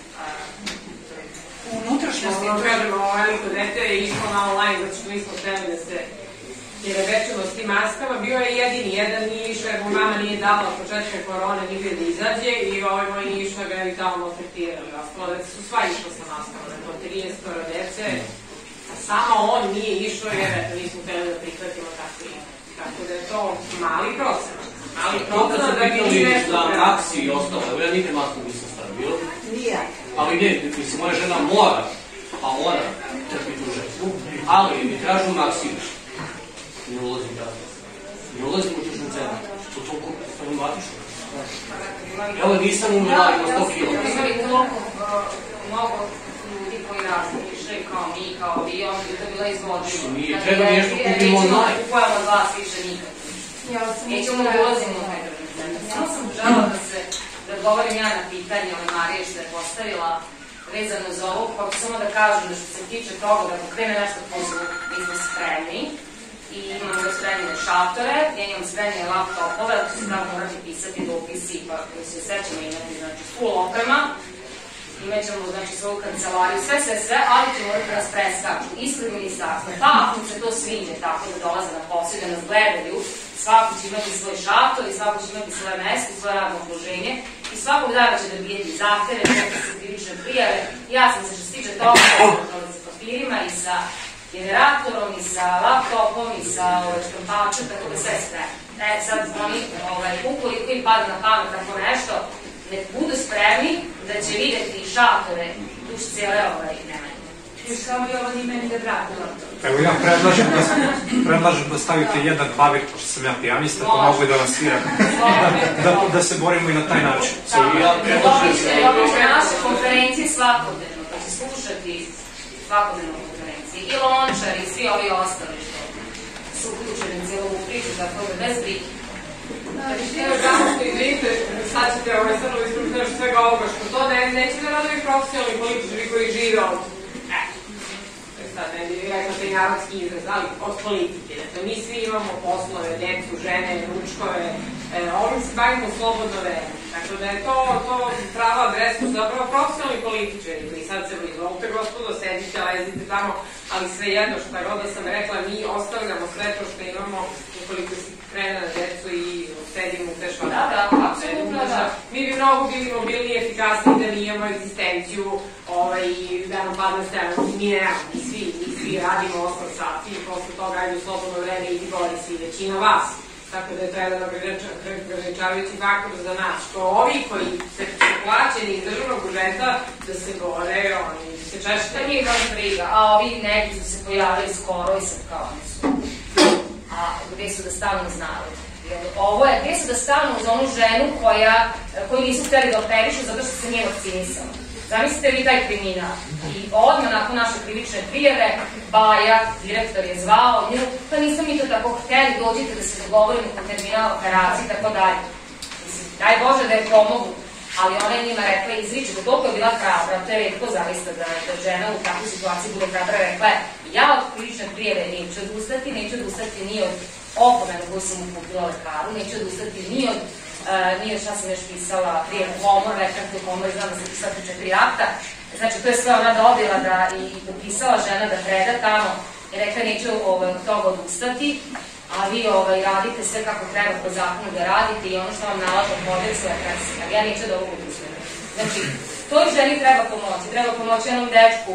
U unutrašnjosti... Ovo veliko dete je išlo na online, zato što nismo hteli da se rečemo s tim maskama, bio je jedini, jedan nije išao jer mu mama nije dala od početka korone nigde da izađe i ovaj moj nije išao ga je tamo afektirali. Ostalo da su sva išla sa maskama, da je to 30 dece, a samo on nije išao jer nismo hteli da prihvatimo tako i. Tako da je to mali procenat. Mali procenat da bi nije nešto za taksi i ostalo, evo ja nikad masku nisam stavio. Nije. Ali ne, mislim, moja žena mora, a ona trpi tu žetvu, ali mi tražu maksimu. Ne ulazim da. Ne ulazim u tržnu cenu. To toliko problematično. Evo, nisam umrla, ima 100 kilo. Imali mnogo ljudi koji različe kao mi, kao vi, onda bi to bila izvodljivo. Nije, treba nešto kupimo online. Kupujemo od vas više nikad. Nećemo da ulazimo u taj tržni centar. Samo sam žela da odgovorim ja na pitanje ove Marije što je postavila vezano za ovo, pa samo da kažem da što se tiče toga da pokrene nešto pozivu, mi smo spremni i imamo da spremne šatore, ja imam spremne laptopove, da ću se tamo morati pisati dopisi, pa koji se sećamo imati, znači, full oprema, imat ćemo, znači, svoju kancelariju, sve, ali će morati da nas preskaču ispred ministarstva, pa ako se to sviđe tako da dolaze na posao i da nas gledaju, svako će imati svoj šator i svako će imati svoje mesto, svoje radno okruženje i svakog dana će dobijeti zahteve, čeka se krivične prijave. Ja sam se što se tiče toga sa papirima i sa generatorom i sa laptopom i sa štampačem, tako da sve spremno. Sad oni, ukoliko im pada na pamet tako nešto, ne budu spremni da će videti šatore duž cijele Nemanje. Još samo je ovo ni meni da vrati. Evo ja predlažem da stavite jedan klavir, pošto sam ja pijanista, pa mogu da vam sviram, da se borimo i na taj način. Dobit će naše konferencije svakodnevno, pa će slušati svakodnevno konferencije. I Lončar i svi ovi ostali što su uključeni cijelom u priču, tako da bez brige. Evo, samo što izvinite, sad ćete sad ispričati svega ovoga, što to neće da radovi profesionalni političari koji žive od sad ne bih rekla taj narodski izraz, ali od politike. Dakle, mi svi imamo poslove, djecu, žene, ručkove, ovim se bavimo slobodno vreme. Dakle, da je to prava adresa zapravo profesionalni političari koji sad se izvolite, gospodo, sedite, lezite tamo, ali sve jedno što god da sam rekla, mi ostavljamo sve to što imamo ukoliko si krene na djecu i sedimo u te švade. Da. Mi bi mnogo bili mobilni i efikasni da mi imamo egzistenciju i da nam padne strana. Mi nemamo, mi svi radimo 8 sati i posle toga ajde u slobodno vreme i Boris i većina vas. Tako da je to jedan ograničavajući faktor za nas. Što ovi koji se plaćeni iz državnog budžeta da se bore, oni se češće... Da nije baš briga, a ovi neki su se pojavili skoro i sad kao oni su. A gde su da stanu uz narod? Ovo je, gde su da stanu uz onu ženu koju nisu hteli da operišu zato što se nije vakcinisala. Zamislite vi taj kriminal. I odmah nakon naše krivične prijave, Baja, direktor je zvao nju, pa nismo mi to tako hteli, dođite da se dogovorimo po terminal operaciji, tako dalje. Mislim, daj Bože da je pomogu, ali ona je njima rekla izriče, da toliko je bila hrabra, to je retko zaista da žena u takvoj situaciji bude hrabra, rekla je, ja od krivične prijave neću odustati ni od opomenu koju sam uputila lekaru, neću odustati ni od nije šta sam još pisala prije komor, rekao komor, znam da sam pisala 4 akta, znači to je sve ona dobila i dopisala žena da preda tamo i rekla neću od toga odustati, a vi radite sve kako treba po zakonu da radite i ono što vam nalažem kodeksu je predsjedno, ja neću da ovo odustati. Znači, toj ženi treba pomoći jednom dečku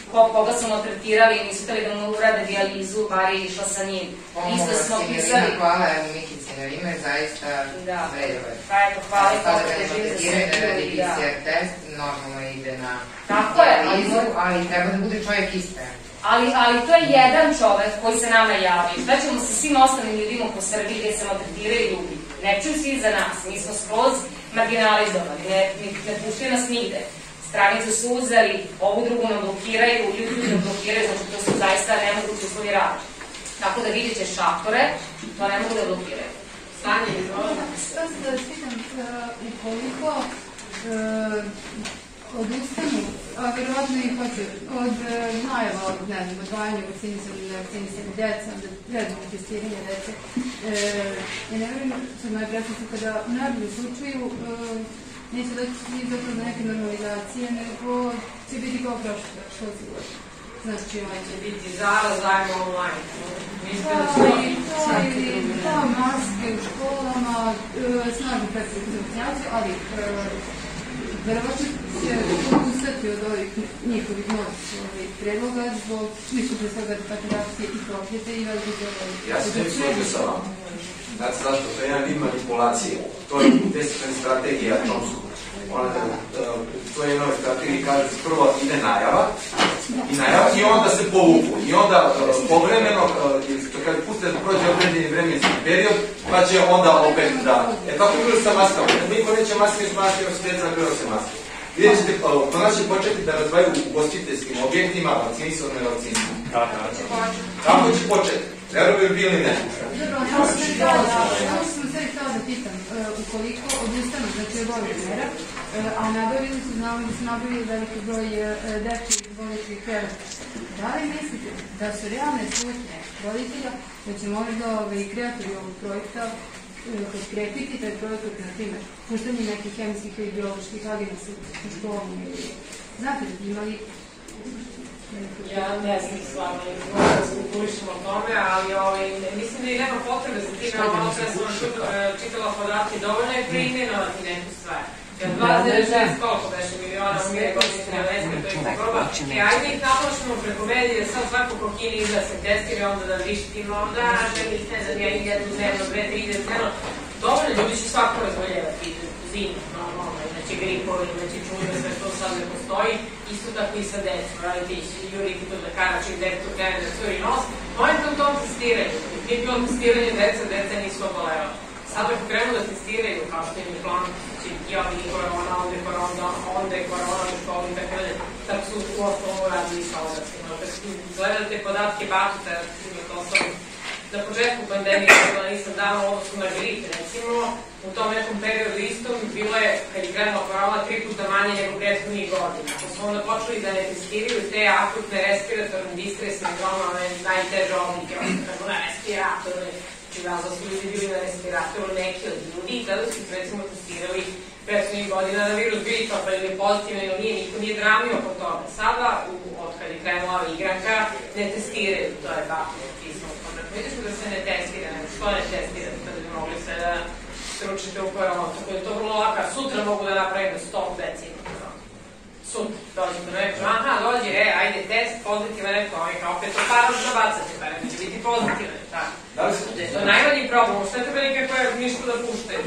koga smo maltretirali, nisu hteli da mu urade dijalizu, Marija je išla sa njim. Isto smo pisali. Hvala, evo Mikici na ime, zaista vredove. Pa eto, hvala i sada da živi za sve. Ne radi PCR test, normalno ide na dijalizu, ali treba da bude čovjek istrajan. Ali to je jedan čovek koji se nama javi. Šta ćemo sa svim ostalim ljudima po Srbiji gde se maltretiraju ljudi? Ne čuju svi za nas, mi smo skroz marginalizovani, ne puštaju nas nigde. Stranicu su uzeli, ovu drugu nam blokiraju, ljudi nam blokiraju, znači to su zaista nemogući uslovi rada. Tako da vidjet ćeš šatore, to ne mogu da blokiraju. Sanja, izvolite. Što se da pitam, ukoliko odustanu, a verovatno i hoće, od najava, ne znam, odvajanja vakcinisanja djeca, rednog testiranja djece, ja ne verujem sad moje predstavstvo kada u najboljem slučaju neće doći zapravo do neke normalizacije, nego će biti kao prošlo, što se ulazi. Znači, će biti zajmo online. Da, maske u školama, snažno predstavljati za vakcinaciju, ali verovatno će ustati od ovih njihovih novih predloga zbog smislu pre svega reakcije i profljete i velike djela. Ja se ne složio sa vama. Znate zašto? To je jedan vid manipulacije. To je desetna strategija Chomsku. To je jedna strategija, kaže se prvo ide najava i onda se povuku. I onda povremeno, kad puste prođe određeni vremenski period, pa će onda opet da... Tako je bilo sa maskama. Niko neće maske s maske, jer se djeca nabirao se maske. Vidjet ćete, kod će početi da razvaju u ugostiteljskim objektima vakcinisu od nevakcinisu. Tako će početi. Verujem bili ne. Dobro, ja sam sve htjela da pitam, ukoliko odustanu, znači od ovih mera, a nabavili su, znamo da su nabavili veliki broj dečjih bolničkih kreveta. Da li mislite da su realne slutnje roditelja da će možda i kreatori ovog projekta potkrepiti taj projekat, na primjer, puštanje nekih hemijskih i bioloških agensa u školom ili... Znate da bi imali... Ja ne znam s vama, možda da se ukulišemo o tome, ali mislim da i nema potrebe za tim, ali ono kada sam čitala podatke, dovoljno je preimenovati neku stvar. Jer 2,6 koliko beše miliona umire godišnje respiratornih tegoba, ajde ih naplašimo preko medije, sad svako ko Kini izda se testira, onda da vištimo, da želim ne znam, ja jednu dnevno, 2-3 dnevno, dovoljno ljudi će svako razvoljevati zimu, normalno, znači gripovi, znači čude, sve što sad ne postoji, isto tako i sa decom, radite i juriti to da karači, detu krene da curi nos, mojete u tom testiranju, nije bilo testiranje deca nisu obolevali. Sad ako krenu da testiraju, kao što im je plan, i korona, onda je korona u školu i tako dalje, tako su u osnovu radili sa odrastima. Gledate podatke Batuta, to sam na početku pandemije, kada nisam dala odnosno na gripe, recimo, u tom nekom periodu istom bilo je, kad je krenula korona, 3 puta manje nego prethodnih godina. Ako smo onda počeli da ne testiraju te akutne respiratorne distres sindrome, one najteže oblike, kako na respiratoru, znači razlog su ljudi bili na respiratoru, neki od ljudi, i tada su recimo testirali prethodnih godina na virus gripa, pa ili je pozitivno ili nije, niko nije dramio oko toga. Sada, od kad je krenula igranka, ne testiraju, to je tako, pismo. Vidiš da se ne testira, nego što ne testira, kada bi mogli sve da stručite u koronu, tako da je to vrlo laka. Sutra mogu da napravim 100 decima koronu. Sutra dođem do neko, aha, dođe, ajde test, pozitivan neko, kao opet to paro da bacate, pa neće biti pozitivan, tako. To je najmanji problem, što ne treba nikakve ništa da puštaju.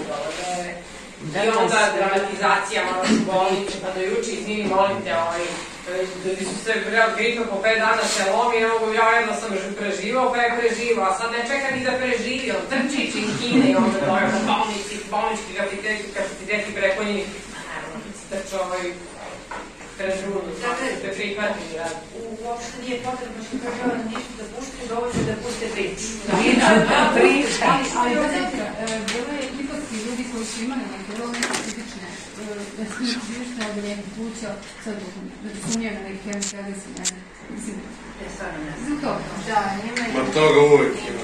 I onda dramatizacija, malo su bolniče, pa do juče, izvini, molim te, ljudi su se gripa po 5 dana se lomi, ja jedno sam preživao, pa je preživao, a sad ne čeka ni da preživi, on trči činkine i onda doje po bolnički kapaciteti preko njih, naravno, trče prezrunu, te prihvatili. Uopšte nije potrebno što kaževa ništa da puštaju, dovoljno da puste priču. Ali bilo je ipak i ljudi koji su imali neke vrlo specifične specifične oboljenje pluća, sad sumnjaju na neke hemijske agense, mislim, zbog toga. Ma toga uvek ima.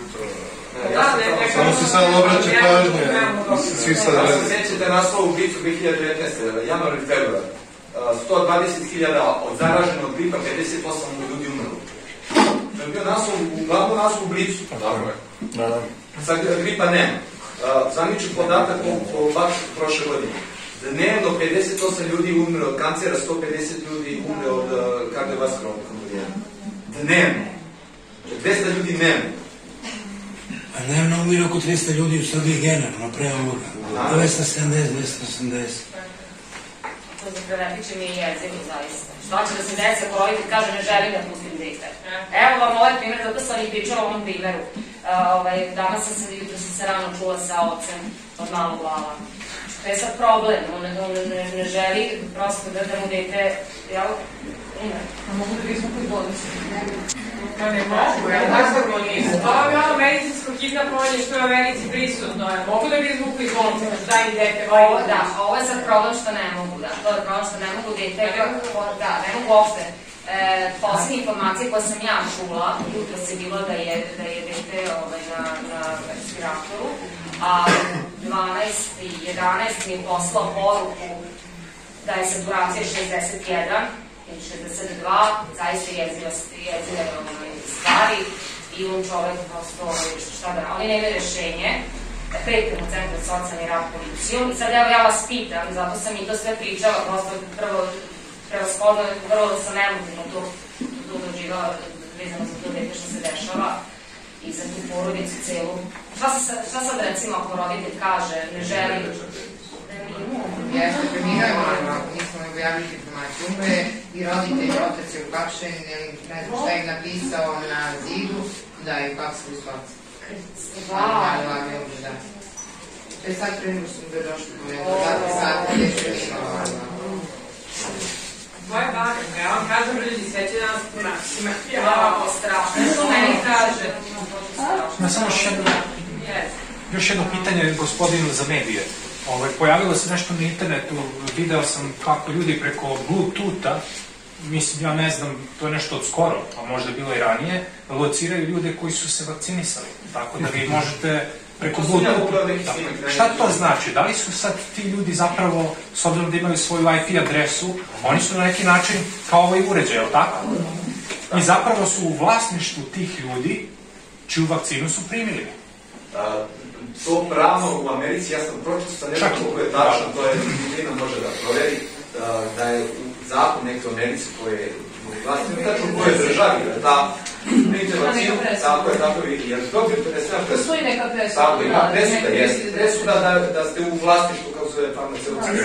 Samo se sad obraća pažnje. Svi sad radi. Da se sećate naslova u Blicu 2019. januar i februar. 120.000 od zaraženog gripa, 58 ljudi umrlo. To je bio glavno naslov u Blicu. Sad gripa nema. Zvaničan podatak o prošle godine. Dnevno 58 ljudi umre od kancera, 150 ljudi umre od kardiovaskularnog komponenta. Dnevno. 200 ljudi dnevno. A dnevno umire oko 300 ljudi u Srbiji generalno, pre ovoga. 270, 280. To za prerepiće mi je jezivo, zaista. Šta će da se desi ako roditelj kaže ne želim da pustim dete? Evo vam ovaj primjer, zato sam i pričala o ovom primjeru. Danas jutro sam se rano čula sa ocem od malog glava. To je sad problem, on ne želi prosto da mu dete, jel, umre. A mogu da ga izvuku iz bolnice? Ne mogu, to je ono medicinsko hitna pomoć što je u Americi prisutno. Mogu da ga izvuku iz bolnice, da im dete vajde. Da, ovo je sad problem što ne mogu, da. To je problem što ne mogu dete, da, ne mogu uopšte. Posljednje informacije koje sam ja čula, jutro se bilo da je dete na respiratoru, a 11 mi je poslao poruku da je saturacija 61 ili 62, zaista jezive stvari i on čovek prosto šta da, oni nemaju rešenje, pretimo centru za socijalni rad policijom i sad evo ja vas pitam, zato sam i to sve pričala, prosto prevashodno, vrlo da sam emotivno to doživala vezano za to dete što se dešava i za tu porodicu celu. Šta sad recimo ako roditelj kaže ne želim Jeste, preminuo je mama, nismo objavili informaciju, umre i roditelj, otac je uhapšen, ne znam šta je napisao na zidu, da je uhapsili s oca. To je sad pre nego što smo došli po nego, sad je što imao. Moje baga, ja vam kažem ljudi, sve će nas ponasima. Ovo strašno, što meni kaže. Samo još jedno pitanje gospodinu za medije. Pojavilo se nešto na internetu, video sam kako ljudi preko Bluetootha, mislim, ja ne znam, to je nešto od skoro, a možda bilo i ranije, lociraju ljude koji su se vakcinisali. Tako da vi možete preko Bluetootha. Šta to znači? Da li su sad ti ljudi zapravo, s obzirom da imaju svoju IP adresu, oni su na neki način kao ovaj uređaj, je li tako? I zapravo su u vlasništvu tih ljudi čiju vakcinu su primili. To pravno u Americi, ja sam pročitao nešto koliko je tačno, to je Lina može da proveri, da je zakon neke u Americi koje vlasni, tačno u kojoj državi, da primite vakcinu, tako je, jer dobijete da sve na presuda. Postoji neka presuda. Tako, ima presuda, jeste. Presuda da ste u vlasništvu, kako se farmaceutski.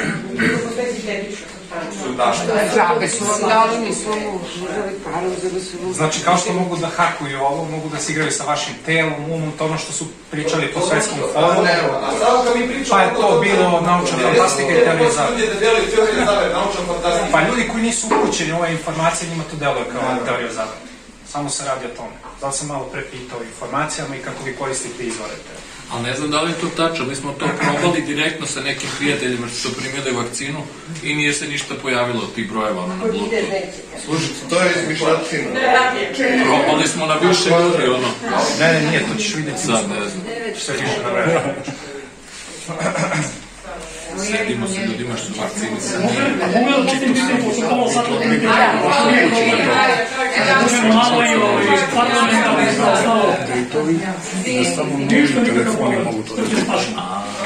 Znači, kao što mogu da hakuju ovo, mogu da se igraju sa vašim telom, umom, to ono što su pričali po svetskom forumu, pa je to bilo naučna fantastika i teorija zavere. Pa ljudi koji nisu upućeni u ove informacije, njima to deluje kao teorija zavere. Samo se radi o tome. Zato sam malo prepitao informacijama i kako vi koristite izvore. Ali ne znam da li je to tačno, mi smo to probali direktno sa nekim prijateljima što su primili vakcinu i nije se ništa pojavilo od tih brojeva na Bluetooth. Slušajte, to je izmišljatina. Probali smo na više ljudi, ono. Ne, nije, to ćeš vidjeti. Sad ne znam. Sve više na vreme. Sedimo se ljudima što su vakcinisani. Mogu da postavim pitanje, pošto ovo sad od nekaj malo i parlamentarno izglasalo. Ništa nikakav problem, to će spašiti.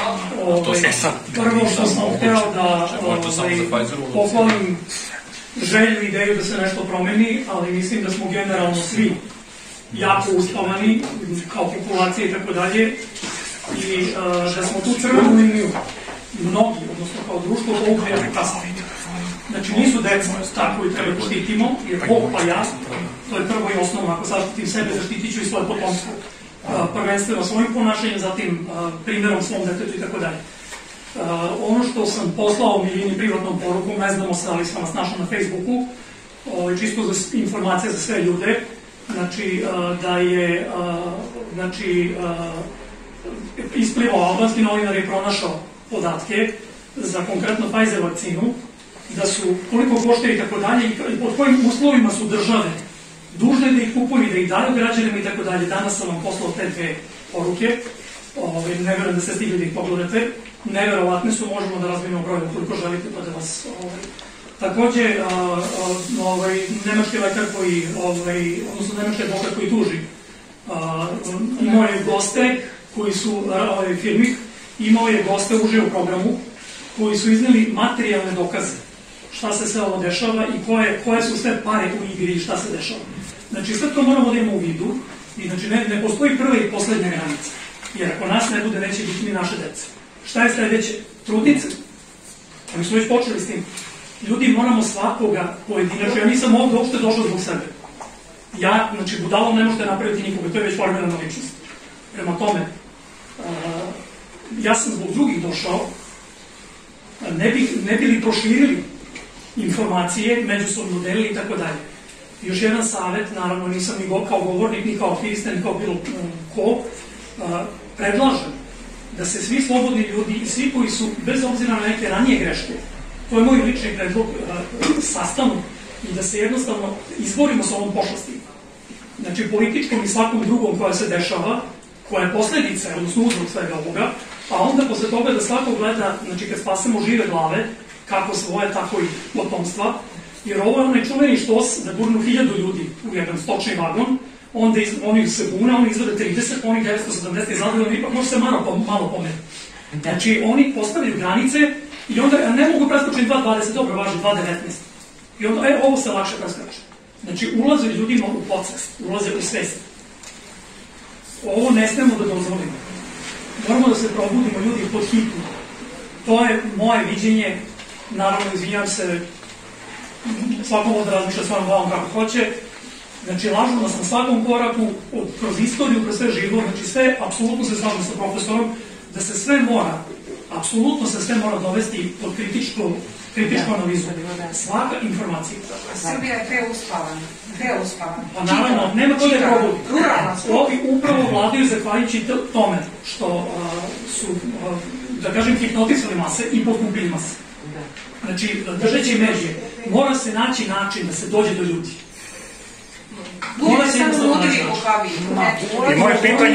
Prvo što sam hteo da pohvalim želju i ideju da se nešto promeni, ali mislim da smo generalno svi jako uspavani, kao populacija i tako dalje, i da smo tu crvenu liniju mnogi, odnosno kao društvo, povukli efikasno. Znači nisu deca tako i treba da štitimo, jer Bog pa ja, to je prvo i osnovno, ako zaštitim sebe, zaštitit ću i svoje potomstvo. Prvenstveno svojim ponašanjem, zatim primjerom svom detetu i tako dalje. Ono što sam poslao Miljini privatnom porukom, ne znamo se, ali sam vas našao na Facebooku, čisto za informacije za sve ljude, znači da je isplivao, albanski novinar je pronašao podatke za konkretno Pfizer vakcinu, da su koliko košta i tako dalje i pod kojim uslovima su države dužne da ih kupuju i da ih daju građanima i tako dalje. Danas sam vam poslao te dve poruke, ne verujem da ste stigli da ih pogledate, neverovatne su, možemo da razmijemo broj koliko želite pa da vas... Takođe, nemački lekar koji, odnosno nemački advokat koji tuži moje goste koji su firmih, imao je goste uže u programu koji su izneli materijalne dokaze šta se sve ovo dešava i koje su sve pare u igri i šta se dešava. Znači sve to moramo da imamo u vidu i znači ne postoji prva i poslednja granica, jer ako nas ne bude, neće biti ni naše dece. Šta je sledeće? Trudnice. Mi smo već počeli s tim. Ljudi, moramo svakoga pojedinačno. Ja nisam ovdje uopšte došao zbog sebe. Ja, znači, budalom ne možete napraviti nikoga, to je već formirana ličnost. Prema tome, ja sam zbog drugih došao, ne bi li proširili informacije, međusobno delili i tako dalje. Još jedan savjet, naravno nisam ni kao govornik, ni kao aktivista, ni kao bilo ko, predlažem da se svi slobodni ljudi i svi koji su, bez obzira na neke ranije greške, to je moj lični predlog, sastanu i da se jednostavno izborimo sa ovom pošasti. Znači, političkom i svakom drugom koja se dešava, koja je posledica, odnosno uzrok svega ovoga, a onda posle toga da svako gleda, znači kad spasemo žive glave, kako svoje, tako i potomstva, jer ovo je onaj čuveni štos da gurnu 1000 ljudi u jedan stočni vagon, onda oni se bune, oni izvode 30, oni 970 izgledaju, ipak može se malo pomeri. Znači, oni postavljaju granice i onda ne mogu preskočiti 2.20, dobro, važi 2.19. I onda, ovo se lakše preskoči. Znači, ulaze ljudima u podsvest, ulaze u svest. Ovo ne smemo da dozvolimo. Moramo da se probudimo ljudi pod hitno. To je moje viđenje, naravno, izvinjam se, svakom od razmišlja svojom glavom kako hoće. Znači, lažno da sam svakom koraku, kroz istoriju, kroz sve živo, znači sve, apsolutno se slažem sa profesorom, da se sve mora, apsolutno se sve mora dovesti pod kritičku analizu. Svaka informacija. Srbija je preuspavana. Pa naravno, nema ko da je probudi. Ovi upravo vladaju zahvaljujući tome što su, da kažem, hipnotisali mase i potkupili mase. Znači, držeći medije, mora se naći način da se dođe do ljudi. Bude samo ludili u kavi. I moje pitanje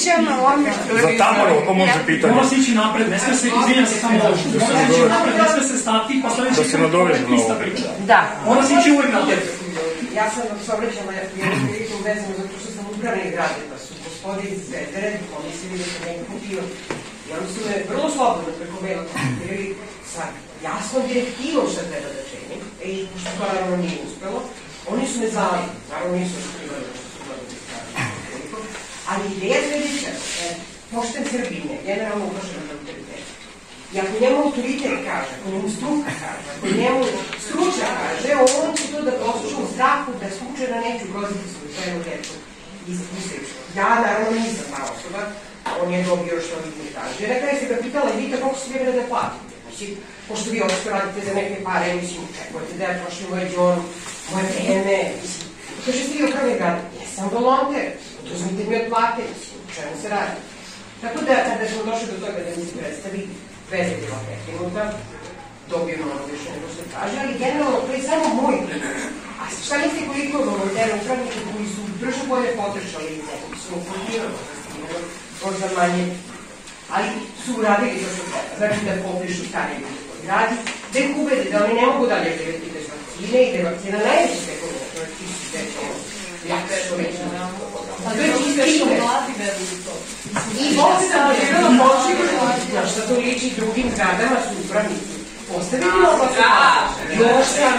za Tamaru, ako može pitanje. Mora se ići napred, ne sme se, izvinjam se samo ovo, mora se ići napred, ne sme se stati, pa sledeći ista priča. Mora se ići uvijek napred. Ja sam se obraćala jednom prilikom vezano zato što sam upravni grade, pa su gospodi iz Vedere, pomislili da sam neku bio. I oni su me vrlo slobodno preko maila kontaktirali sa jasnom direktivom šta treba da čenim, i pošto to naravno nije uspelo, oni su me zvali, naravno nisu očekivali da su gledali koliko, ali ideja sledeća, pošten Srbinje, generalno ugrožen autoritet. I ako njemu autoritet kaže, ako njemu struka kaže, ako njemu stručnjak kaže, on će to da posluša u strahu da slučajno neću ugroziti svoju ženu djecu i slično. Ja naravno nisam ta osoba, on je dobio još ovih mitaži. Jer nekada se ga pitala, vidite koliko se vremena da platite. Znači, pošto vi ovo što radite za neke pare, mislim, čekujete da ja prošli u regionu, moje vreme, mislim, kaže ste vi upravni grad, jesam volonter, oduzmite mi od plate, mislim, u čemu se radi. Tako da, kada smo došli do toga da mi se predstavi, veze je bila prekinuta, dobijemo ono više nego što kaže, ali generalno, to je samo moj primjer. A šta mislite koliko volontera upravnika koji su brže bolje potrešali iz nekog svog politirano, možda manje, ali su uradili to što treba, znači da poprišu stanje ljudi koji radi, da ih ubede da oni ne mogu dalje živjeti bez vakcine i da je vakcina najveći tekovina, to je 1900. Ja što reći na to je čisto mladi veruju to. I ovdje sam živjela počinu, što to liči drugim gradama su upravnici. Postavili ovo još sam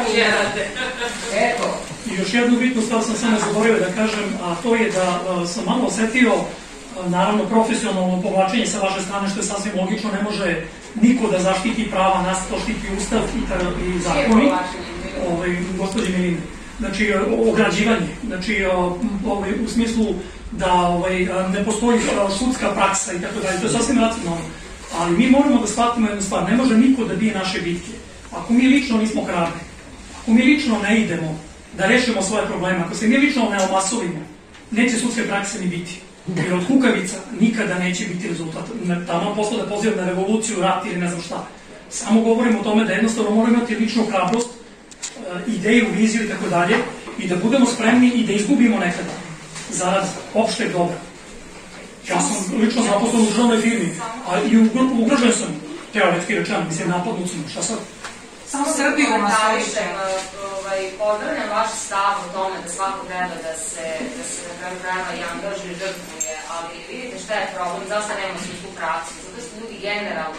eto. I još jednu bitnu stvar sam samo zaboravio da kažem, a to je da sam malo osetio naravno profesionalno povlačenje sa vaše strane, što je sasvim logično, ne može niko da zaštiti prava, nas to štiti ustav i zakoni, gospođe Miline. Znači, ograđivanje, znači, u smislu da ne postoji sudska praksa i tako dalje, to je sasvim racionalno. Ali mi moramo da shvatimo jednu stvar, ne može niko da bije naše bitke. Ako mi lično nismo hrabri, ako mi lično ne idemo da rešimo svoje probleme, ako se mi lično ne omasovimo, neće sudske prakse ni biti. Jer od kukavica nikada neće biti rezultat. Tamo posle da pozivam na revoluciju, rat ili ne znam šta. Samo govorimo o tome da jednostavno moramo imati ličnu hrabrost, ideju, viziju i tako dalje, i da budemo spremni i da izgubimo nekada zarad opšteg dobra. Ja sam lično zaposlen u državnoj firmi, a i ugrožen sam, teoretski rečeno, mislim, napadnucima, šta sad? Samo Srbiju komentarišem, pozdravljam vaš stav o tome da svako treba da se na kraju krajeva i angažuje, žrtvuje, ali vidite šta je problem, zašto nema sudsku praksu, zato što ljudi generalno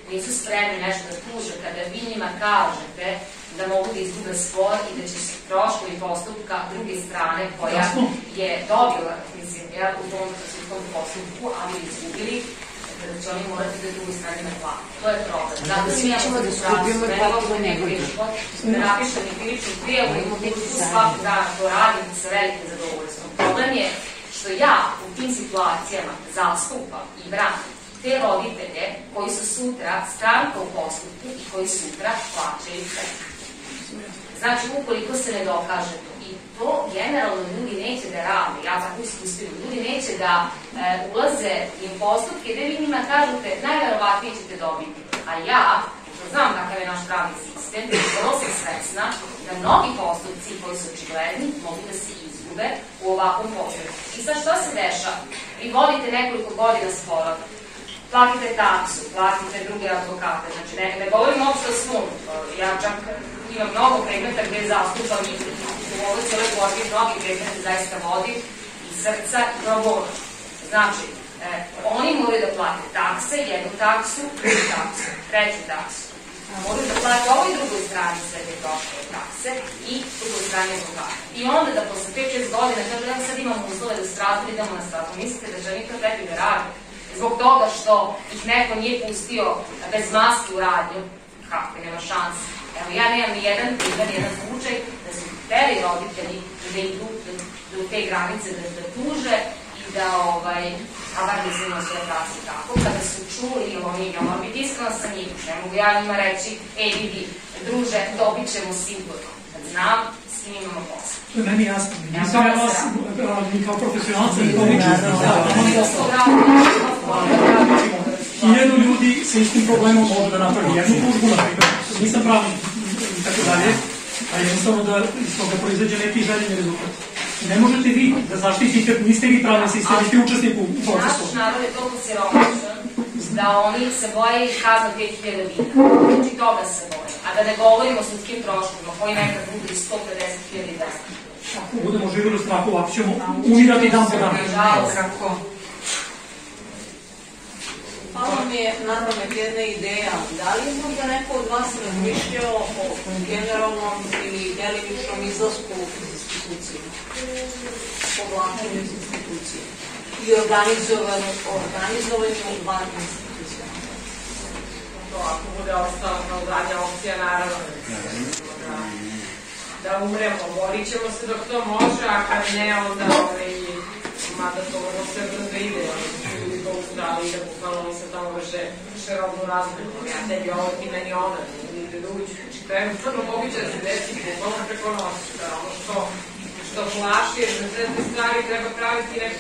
nisu spremni nešto da tuže, kada vi njima kažete da mogu da izgube spor i da će se troškovi postupka druge strane koja je dobila, mislim, u tom sudskom postupku, ali izgubili, da će oni morati da drugi strani na planu. To je problem. Zato svi ćemo da skupimo potpuno nekoliko, da napišem i krivičnu prijavu i mogu svakog dana to radim sa velikim zadovoljstvom. Problem je što ja u tim situacijama zastupam i branim te roditelje koji su sutra stranka u postupku i koji sutra plaćaju sve. Znači, ukoliko se ne dokaže to, i to generalno ljudi neće da rade, ja tako iskustujem, ljudi neće da ulaze u postupke gde vi njima kažete najverovatnije ćete dobiti, a ja, što znam kakav je naš pravni sistem, vrlo sam svesna da mnogi postupci koji su očigledni mogu da se izgube u ovakvom postupku. I sad što se dešava? Vi vodite nekoliko godina sporova, platite taksu, platite druge advokate, znači ne govorim uopšte o svom, ja čak imam mnogo predmeta gde zastupam i u ovoj cijeloj borbi mnogi predmete zaista vodim iz srca i probono. Znači, oni moraju da plate takse, jednu taksu, drugu taksu, treću taksu. Moraju da plate ovoj drugoj strani sve te troškove takse i drugoj strani advokata. I onda da posle 5-6 godina kaže da sad imamo uslove da stratili, idemo na stratu. Mislite da će nikad tebi da radi? Zbog toga što ih neko nije pustio bez maske u radnju, kako, nema šanse. Evo, ja nemam ni jedan slučaj da su hteli roditelji da idu do te granice, da tuže i da, a bar mislim na svoje praksi tako, kada su čuli, ja moram biti iskreno sa njim, ne mogu ja njima reći, vidi, druže, dobit ćemo sigurno, kad znam, s kim imamo posao. To je meni jasno, nisam ja vas, ni kao profesionalca, ni kao lično. 1000 ljudi sa istim problemom može da napravi jednu tužbu, na primjer, nisam pravnik i tako dalje, a jednostavno da iz toga proizađe neki željeni rezultat. Ne možete vi da zaštitite, niste vi pravni sistem, niste učesnik u procesu. Naš narod je toliko siromašan da oni se boje i kazna 5000 dinara. Znači toga se boje. A da ne govorimo o sudskim troškovima koji nekad budu i 150.000 dinara. Ako budemo živjeli u strahu, ovako ćemo umirati dan po dan. Kako? Hvala mi je naravno jedna ideja. Da li je možda neko od vas razmišljao o generalnom ili delimičnom izlasku iz institucije? Povlačenju iz institucije i organizovanju van institucija. To ako bude ostalo kao zadnja opcija, naravno da umremo, borit ćemo se dok to može, a kad ne, onda mada to vrlo sve brzo ide, ljudi to ustrali da bukvalno mi se tamo vrše robnu razmenu, ja tebi ovo, ti meni ono, ljudi drugi, znači trenutno moguće da se desi bukvalno preko noći, da ono što plaši, jer za sve te stvari treba praviti neku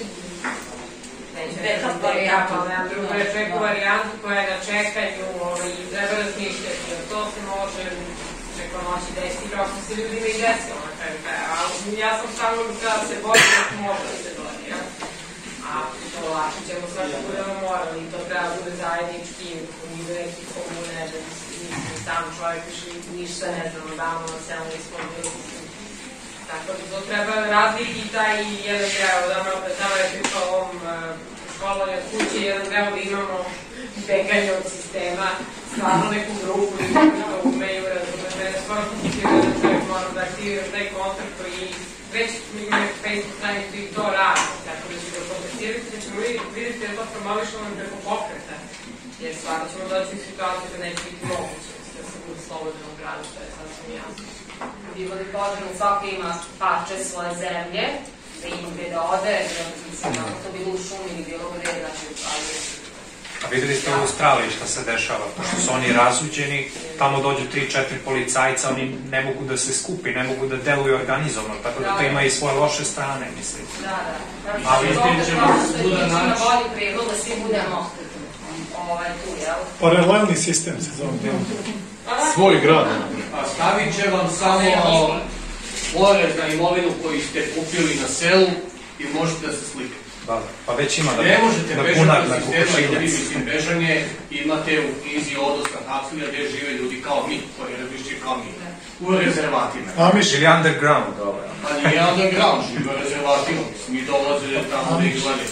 neku varijantu koja je na čekanju i treba razmišljati, jer to se može preko noći desiti, kao što se ljudima i desilo na kraju kraja, ali ja sam samo da se bojim da može da se dođe, a povlačit ćemo sve što budemo morali i to treba bude zajednički u nekih komune, da nisam sam čovjek ništa ne znam, davno na selu nismo bili. Tako da to treba razviti i taj jedan deo, da rekli sa ovom školovanju od kuće, jedan deo da imamo beganje od sistema, stvarno neku grupu i što umeju razumete, skoro komplicirano da čovjek mora da aktivira taj kontakt koji već imaju Facebook stranicu i to radi, tako da će ga kontaktirati, da ćemo vidjeti da to promovišemo preko pokreta, jer stvarno ćemo doći u situaciju da neće biti moguće da se bude slobodno u gradu, što je sasvim jasno. Bilo bi poželjno, svako ima parče svoje zemlje, da ima gde da ode, mislim, ako to bilo u šumi ili bilo gde, znači, ali... A videli ste u Australiji šta se dešava, pošto su oni razuđeni, tamo dođu 3-4 policajca, oni ne mogu da se skupi, ne mogu da deluju organizovano, tako da to ima i svoje loše strane, mislim. Da. Ali ćemo na bolji predlog da svi budemo tu, jel? Paralelni sistem se zove. Svoj grad. Stavit će vam samo porez na imovinu koju ste kupili na selu i možete da se slikate. Pa već ima ne možete bežati od sistema, mislim, bežanje imate u knjizi odnos na taksilja gde žive ljudi kao mi, koji razmišljaju kao mi. u rezervatima. Ili underground, ovo. Pa nije underground, žive rezervatima. Mi dolaze tamo da ih gledaju.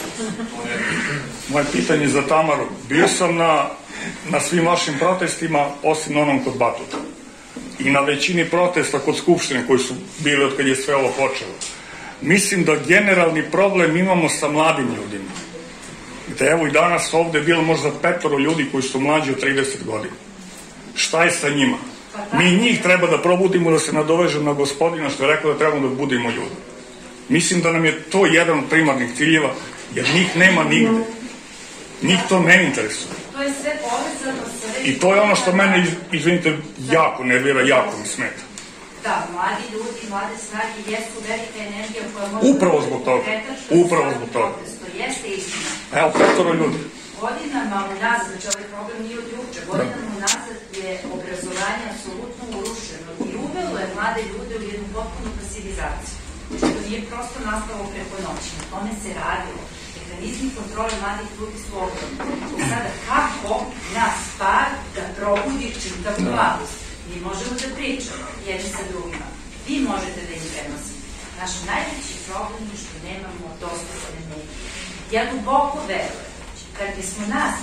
Moje pitanje za Tamaru. Bio sam na svim vašim protestima, osim onom kod Batuta. I na većini protesta kod Skupštine koji su bili od kad je sve ovo počelo. Mislim da generalni problem imamo sa mladim ljudima. Gde evo i danas ovde je bilo možda 5 ljudi koji su mlađi od 30 godina. Šta je sa njima? Mi njih treba da probudimo, da se nadovežemo na gospodina što je rekao da trebamo da budemo ljudi. Mislim da nam je to jedan od primarnih ciljeva, jer njih nema nigde. Njih to ne interesuje. To je sve povezano sa... I to je ono što mene, izvinite, jako nervira, jako mi smeta. Da, mladi ljudi, mlade snage jesu velika energija koja može... Upravo zbog toga. Upravo zbog toga. To jeste istina. Evo, 5 ljudi. Godinama unazad, znači ovaj problem nije od juče, godinama unazad je obrazovanje apsolutno urušeno i uvelo je mlade ljude u jednu potpunu pasivizaciju. Znači, to nije prosto nastalo preko noći, na tome se radilo. Mehanizmi kontrole mladih ljudi su ogromni. I sada, kako nas par da probudi čitavu mladost? Mi možemo da pričamo jedni sa drugima. Vi možete da im prenosite. Naš najveći problem je što nemamo dostupne medije. Ja duboko verujem, kad bismo nas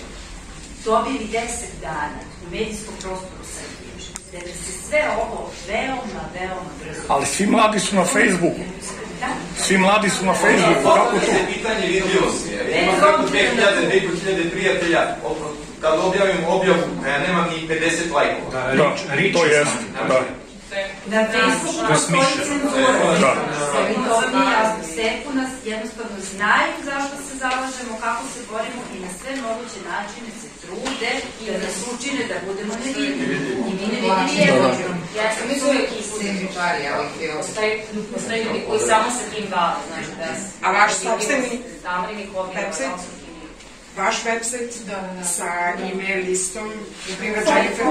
dobili 10 dana u medijskom prostoru Srbije, da bi se sve ovo veoma, veoma brzo... Ali svi mladi su na Facebooku. Svi mladi su na Facebooku, kako to? Pitanje vidljivosti. Imam preko 2000 prijatelja, kad objavim objavu, ja nemam ni 50 lajkova. Da, to jeste, da. Na Facebooku postoji cenzura. I to mi je jasno. Seku nas jednostavno znaju zašto se zalažemo, kako se borimo i na sve moguće načine se trude i da nas učine da budemo nevidljivi. I mi nevidljivi. Ja sam mi uvijek ističari, ali postoje ljudi koji samo se tim bave. A vaš sopstveni website? Vaš website sa e-mail listom, na primjer Jennifer?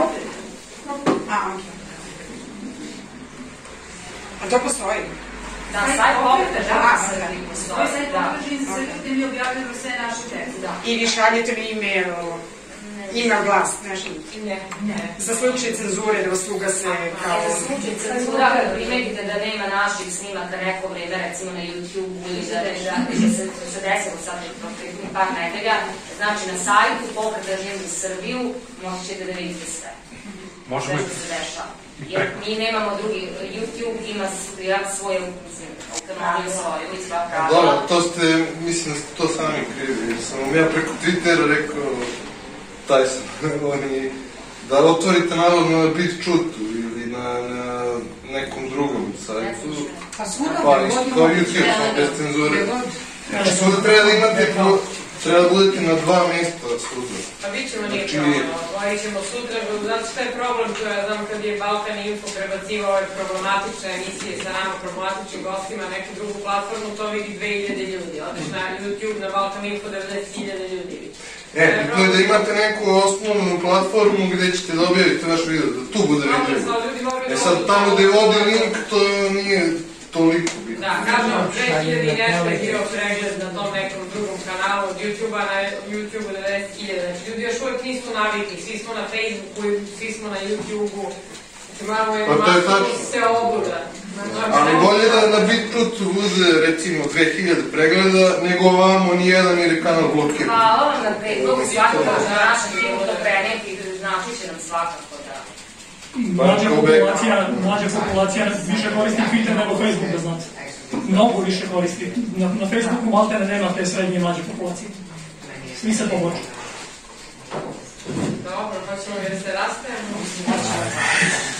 A to postoji? Da, sajt pokreta Srbije postoji. Sajt pokreta Srbije gde mi objavljamo sve naše tekste. I vi šaljete mi e-mail glas, nešto? Ne. Za slučaj cenzure, da vas ugase kao... Za slučaj cenzura, kada primetite da nema naših snimaka neko vreme, recimo na YouTube-u ili da se desilo sad nekih par nedelja, znači na sajtu Pokreta Živim Srbiju možete da vidite sve. Možemo sve što se dešava. Jer mi nemamo drugi, YouTube ima svoje autonomiju svoju i sva pravila. Dobro, to ste, mislim da ste to sami krivi, jer sam vam ja preko Twittera rekao Tyson, da otvorite navodno na BitChutu ili na nekom drugom sajtu. Pa svuda kao YouTube, samo bez cenzure. Znači svuda treba da imate, treba da budete na 2 mjesta svuda. Pa bit ćemo nije problem, odvojit ćemo sutra, zato što je problem, znam kad je Balkan Info prebacivao ove problematične emisije sa nama, problematičnim gostima, neku drugu platformu, to vidi 2000 ljudi, odeš na YouTube, na Balkan Info 90.000 ljudi vidi. Bitno je da imate neku osnovnu platformu gde ćete da objavite vaš video, da tu bude vidljivo. Sad tamo gde vodi link, to nije toliko bitno. Da, kažem, 2000 i nešto je bio pregled na tom nekom drugom kanalu od YouTube-a, na YouTube-u 90.000. Znači, ljudi još uvijek nisu navikli, svi smo na Facebooku, svi smo na YouTube-u. Znači, moramo se obuda. Ali bolje da na BitChutu bude, recimo, 2000 pregleda, nego ovamo nijedan jer je kanal blokiran. Hvala vam na predlogu, svakako na našem filmu to preneti, znači će nam svakako da... Mlađa populacija više koristi Twitter nego Facebook, da znate. Mnogo više koristi. Na Facebooku malte ne nema te srednje mlađe populacije. Svi se poboču. Dobro, hoćemo jer se rastajemo.